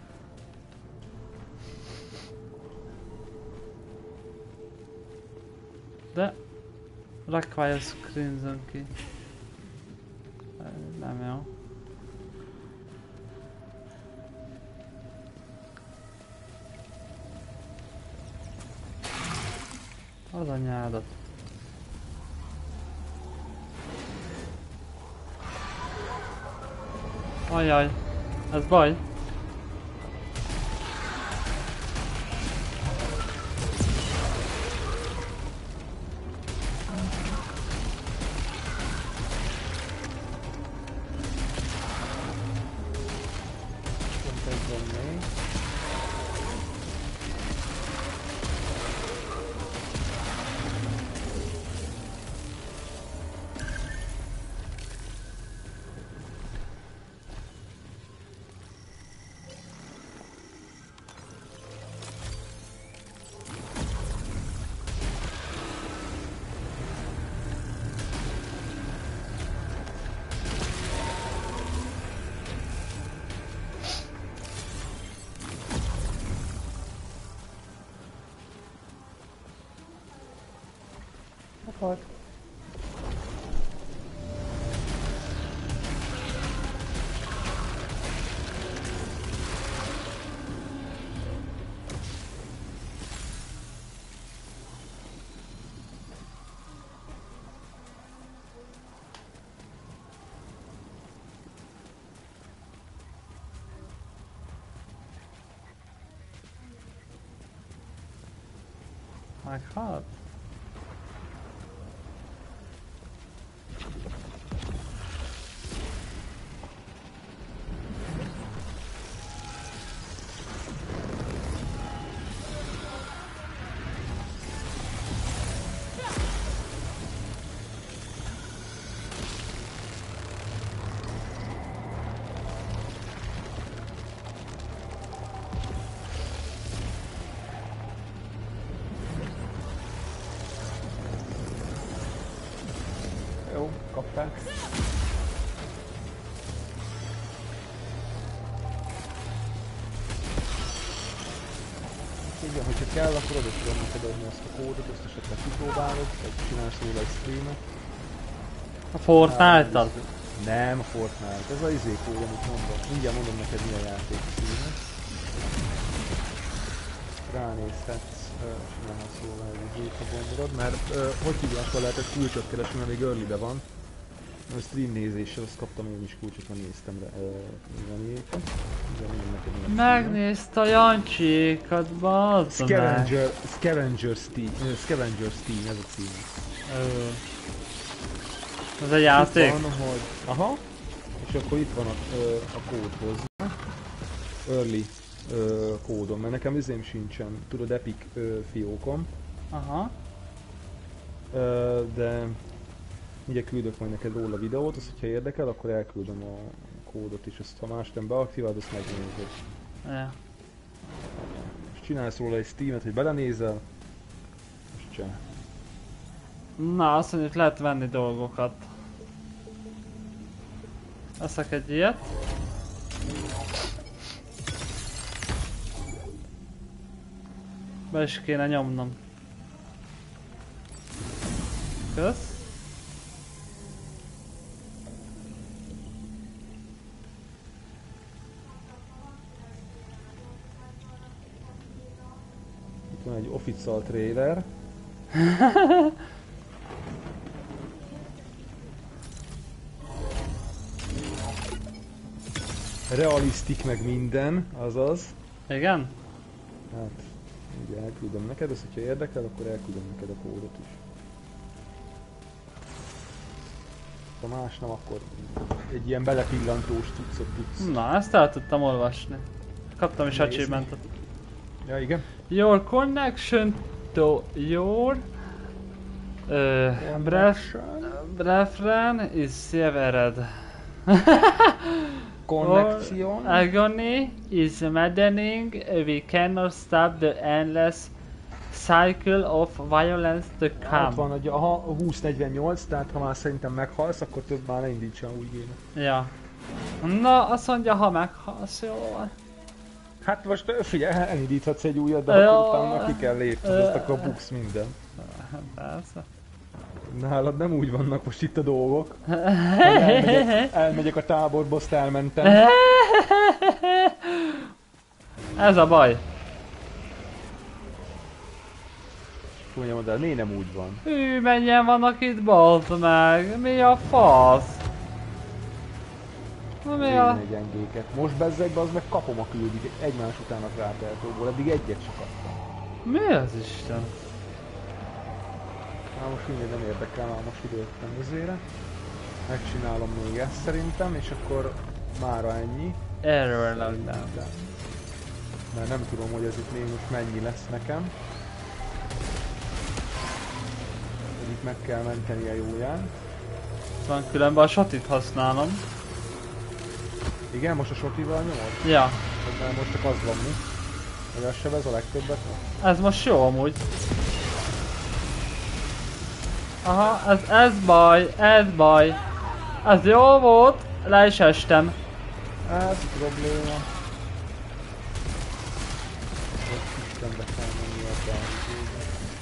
De... Requires Crimson Key. Nem jó. Az anyádat. Ajaj, ez baj. Fuck. Meghalt? Jó, kapták. Igen, hogyha kell, akkor oda tudom neked adni azt a kódot, azt esetleg kipróbálod, vagy csinálsz róla egy streamet. A Fortnite-tal? Nem, a Fortnite. Ez a izé kód, amit mondom. Mindjárt mondom neked, mi a játék címe. Ránézhetsz, csinálhatsz róla egy izét, ha gondolod, mert uh, hogy hívják, lehet egy kulcsot keresni, mert még early-be van. A stream nézéssel azt kaptam én is kulcsot, ha néztem re, uh, Megnézte a Jancsiékat, bazd meg! Scavenger, Scavenger Steam, uh, Scavenger Steam, ez a cím. Ö. Ez a játék? Van, hogy... Aha. És akkor itt van a, uh, a kód hozzá. Early uh, kódom, mert nekem üzém sincsen, tudod, Epic uh, fiókom. Aha. Uh, de... Ugye küldök majd neked róla videót, azt hogyha érdekel, akkor elküldöm a kódot is, azt ha más nem beaktiválod, azt megnézed. Ja. És csinálsz róla egy Steamet, hogy belenézel, és csinál. Na, azt mondja, hogy lehet venni dolgokat. Veszek egy ilyet. Be is kéne nyomnom. Kösz. Itt van egy official trailer. Realisztik meg minden, azaz. Igen? Hát, ugye elküldöm neked, azt hogyha érdekel, akkor elküldöm neked a kódot is. Ha más nem, akkor egy ilyen belepillantós cuccot tudsz. Na, ezt el tudtam olvasni. Kaptam is Nézd. achievementet. Ja, igen. Your connection to your uh, breath, brethren is severed. Connection. Agony is maddening. We cannot stop the endless cycle of violence to Ott come. van, hogy aha, húsz negyvennyolc, tehát ha már szerintem meghalsz, akkor több már ne indítson új gémet. Ja. Na, azt mondja, ha meghalsz, jó. Hát most figyelj, elindíthatsz egy újat, de Ja. akkor utána ki kell lépni, azt akkor buksz minden. Persze. Nálad nem úgy vannak most itt a dolgok. Elmegyek, elmegyek a táborba, azt elmentem. Ez a baj. Mondjam, de miért nem úgy van? Hű, mennyien vannak itt, bazd meg. Mi a fasz? Na mi a... Tényleg gyengéket. Most bezzeg, az meg kapom a küldik egymás után a krátertóból, eddig egyet csak kaptam. Mi az Isten? Na most mindegy, nem érdekel, már most időttem üzére. Megcsinálom még ezt szerintem, és akkor mára ennyi. Error lockdown. Mert nem tudom, hogy ez itt még most mennyi lesz nekem. Itt meg kell menteni a jóján. Van különben a sotit használom. Igen, most a sotival nyomod? Ja. Mert most csak az van mi. Hogy az sebez a legtöbbet? No? Ez most jó amúgy. Aha, ez, ez baj, ez baj. Ez jó volt, le is estem. Ez probléma. Ott Istenbe kell menni a bárgyóba.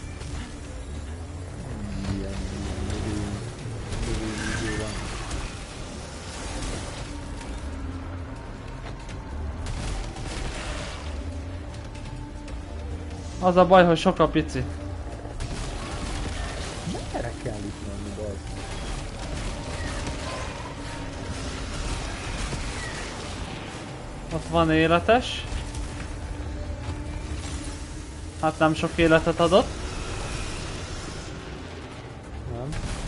Ilyen, ilyen, növény, növényidő van. Az a baj, hogy sok a pici. Erre kell itt menni, bazd. Ott van életes. Hát nem sok életet adott. Nem?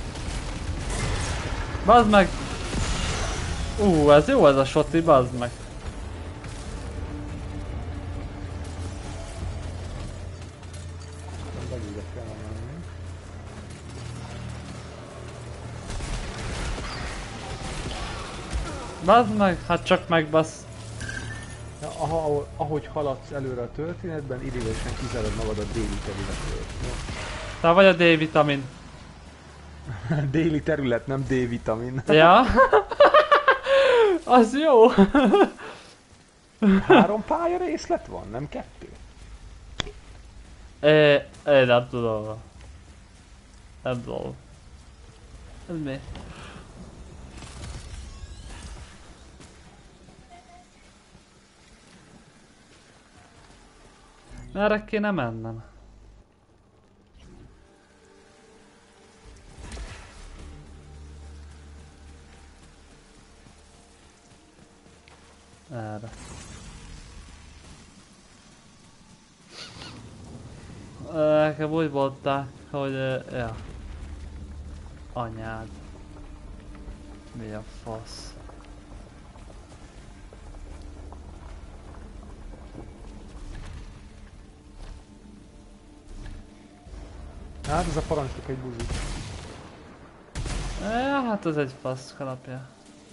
Bazd meg! Ú, ez jó ez a shoti, bazd meg. Belőle kell menni. Bazd meg, hát csak megbasz. Ja, aha, ahogy haladsz előre a történetben, idégesen kizárod magad a déli területről. Te vagy a D-vitamin. Déli terület, nem D-vitamin. Ja? Az jó. Három pálya részlet van, nem kettő? É, é, nem tudom. Nem tudom. Ez mi? Merre kéne mennem? Erre. Nekem úgy voltak, hogy... ja. Anyád. Mi a fasz? Hát ez a parancsnok egy buzi. Ja, hát ez egy fasz kalapja.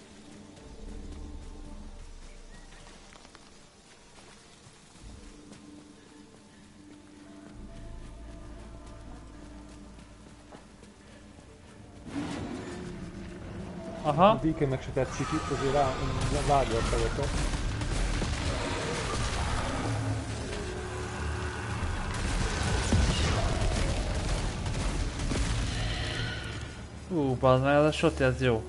Aha. A dé ká-nek se tetszik itt, azért rá, vágja a fejeket. Ú, bazd meg, ez a shot, ez jó.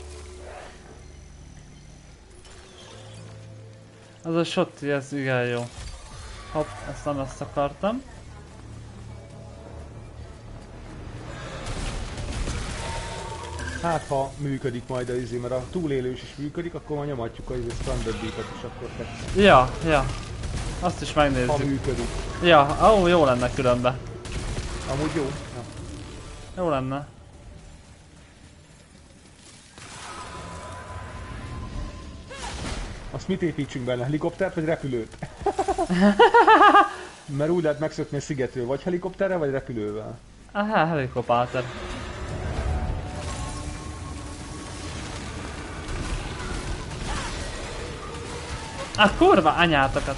Ez a shot, ez igen jó. Hopp, ezt nem ezt akartam. Hát ha működik majd a izé, mert a túlélős is működik, akkor majd nyomatjuk a izé Stranded Deep-et is akkor tetszett. Ja, ja. Azt is Ha megnézzük. működik. Ja, ó, jó lenne különben. Amúgy jó. Ja. Jó lenne. Azt mit építsünk benne? Helikoptert vagy repülőt? Mert úgy lehet megszökni a szigetről, vagy helikopterrel, vagy repülővel. Aha, helikopter. A kurva anyátokat!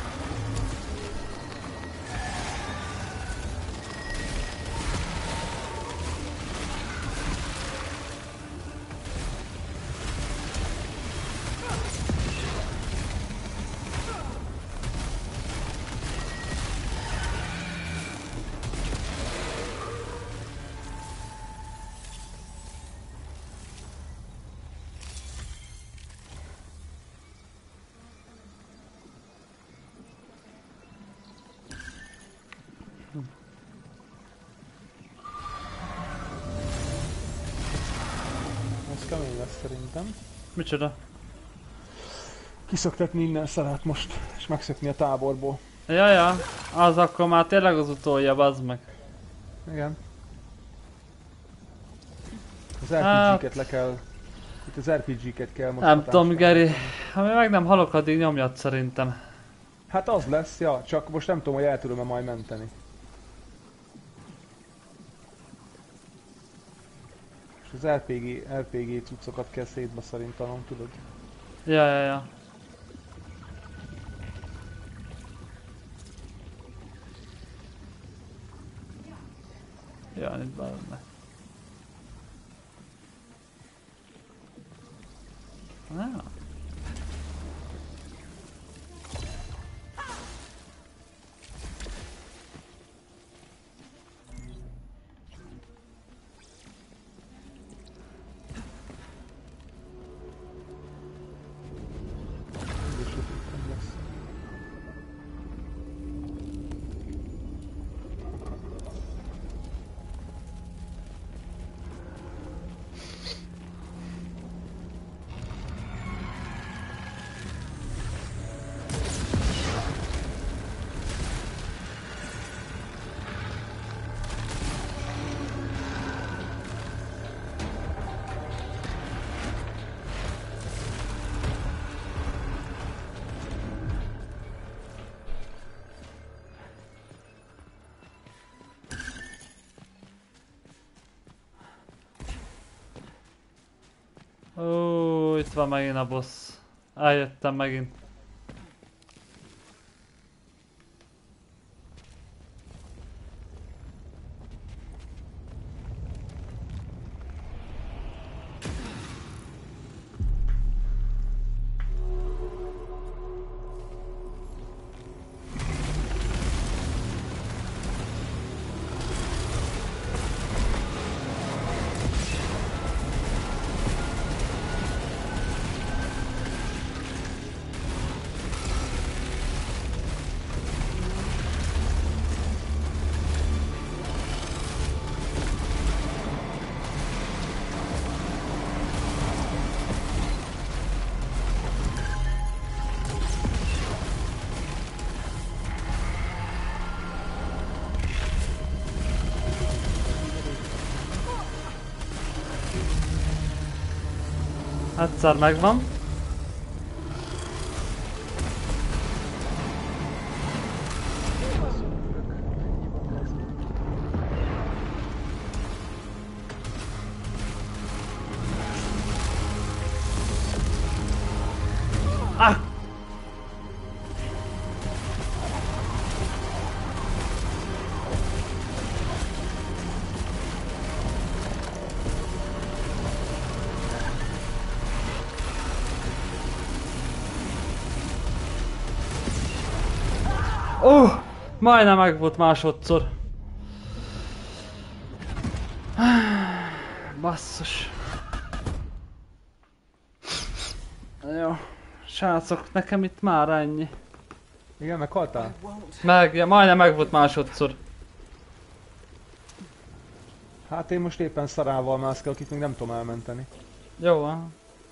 Ez kemény lesz szerintem. Micsoda? Kiszoktatni innen szarát most, és megszökni a táborból. Ja, ja. Az akkor már tényleg az utolja, bazd meg. Igen. Az er pé gé-ket le kell... Itt az er pé gé-ket kell most... Nem tudom, hatásra. Geri. Ha mi meg nem halok, addig nyomjad szerintem. Hát az lesz, ja, csak most nem tudom, hogy el tudom-e majd menteni. És az er pé gé, er pé gé cuccokat kell szétbaszarintanom, tudod? Ja, ja, ja. Ja, itt benne. Ah. És ott itt lesz. Ó, itt van megint a boss. Eljöttem megint. Egyszer megvan. Ah! Ó! Oh, majdnem meg volt másodszor. Basszus. Jó. Srácok, nekem itt már ennyi. Igen, meghaltál? Meg, ja, majdnem meg volt másodszor. Hát én most éppen szarával mászkálok, itt még nem tudom elmenteni. Jó van.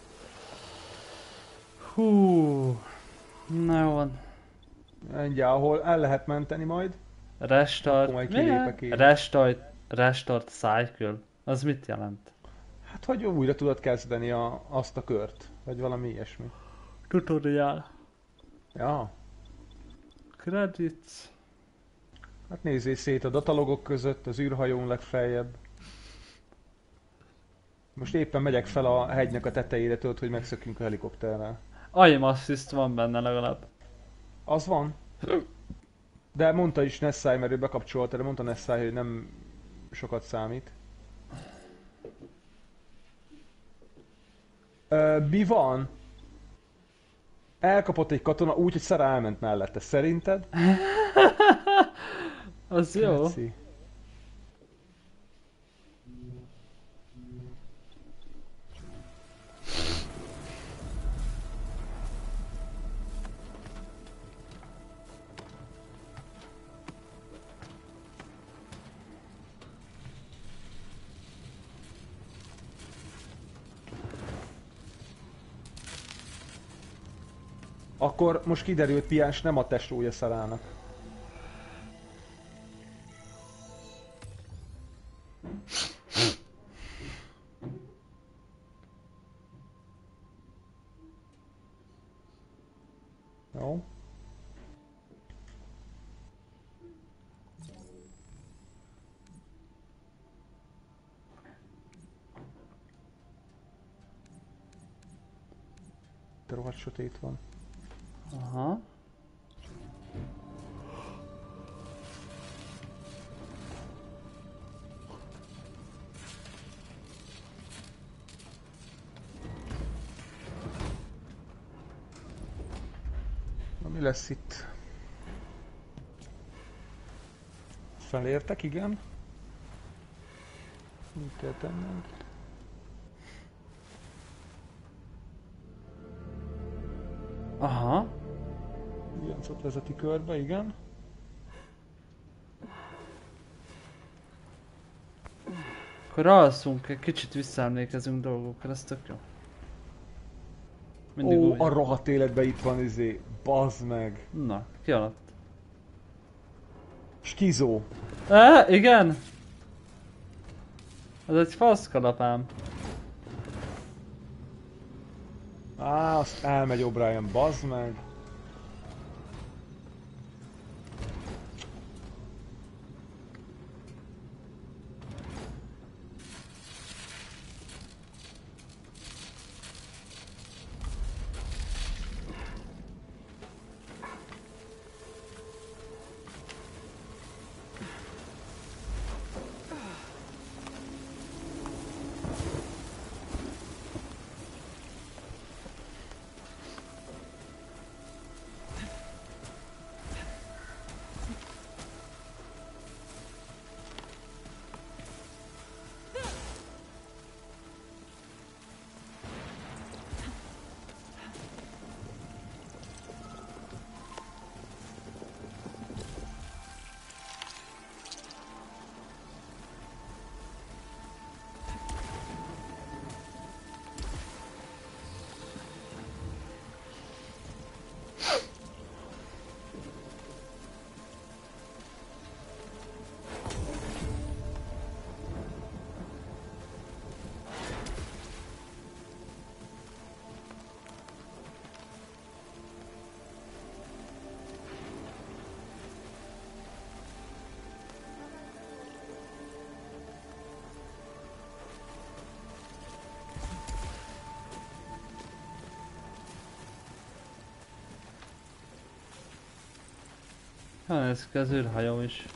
Hú. Na jó van. Mindjárt, ahol el lehet menteni majd. Restart. Akkor majd kilépek én. Restart. Restart cycle. Az mit jelent? Hát, hogy újra tudod kezdeni a, azt a kört. Vagy valami ilyesmi. Tutorial. Ja. Credits. Hát nézzél szét a datalogok között, az űrhajón legfeljebb. Most éppen megyek fel a hegynek a tetejére, tudod, hogy megszökjünk a helikopterrel. Aim assist van benne legalább. Az van. De mondta is Nessai, mert ő bekapcsolta, de mondta Nessai, hogy nem sokat számít. Ö, mi van? Elkapott egy katona úgy, hogy Sarah elment mellette. Szerinted? Az jó. Keci. Akkor most kiderült, Piáns nem a testója Sarahnak. Jó. De rohadt sötét van. Aha. Na, mi lesz itt? Felértek, igen. Mit kell tennünk? Aha. Ugyancot vezeti körbe, igen. Akkor alszunk, egy kicsit visszaemlékezünk dolgokra, ez tök jó. Mindig Ó, úgy. a rohadt életben itt van izé. Bazd meg. Na, ki alatt? Skizó. E, igen? Ez egy faszkalapám. Á, azt elmegy O'Brien, bazd meg. Ha, ez az űrhajó is.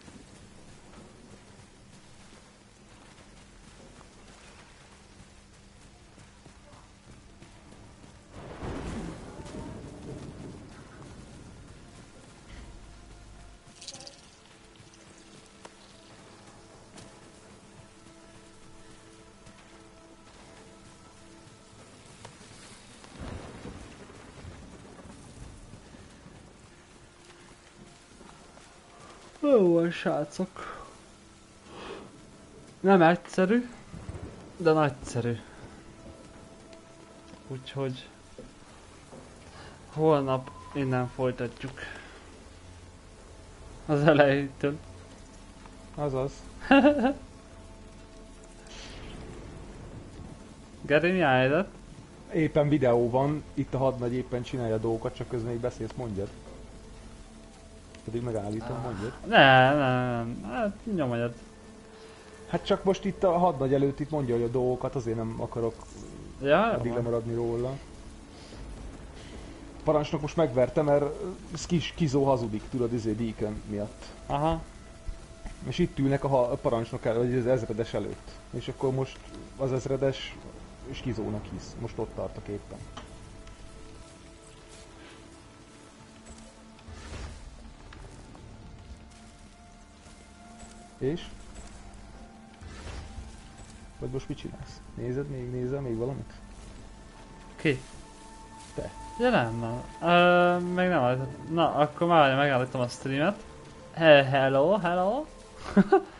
Jó van, srácok. Nem egyszerű, de nagyszerű. Úgyhogy holnap innen folytatjuk. Az elejétől. Azaz. Geri, mi a helyzet? Éppen videó van, itt a hadnagy éppen csinálja dolgokat, csak közben még beszélsz, mondjad. Pedig megállítom, mondjad. Nem, nem, nem, hát nyomjad. Hát csak most itt a hadnagy előtt itt mondja, hogy a dolgokat, azért nem akarok Ja, addig lemaradni róla. Parancsnok most megverte, mert Skis Kizó hazudik, tudod, izé Deacon miatt. Aha. És itt ülnek a, ha- a parancsnok előtt, vagy az ezredes előtt. És akkor most az ezredes Skizónak hisz. Most ott tartok éppen. És? Vagy most mit csinálsz? Nézed még, nézel még valamit? Ki? Te. Ja nem, nem. Ö, még nem állított. Na, akkor már megállítom a streamet. He hello, hello.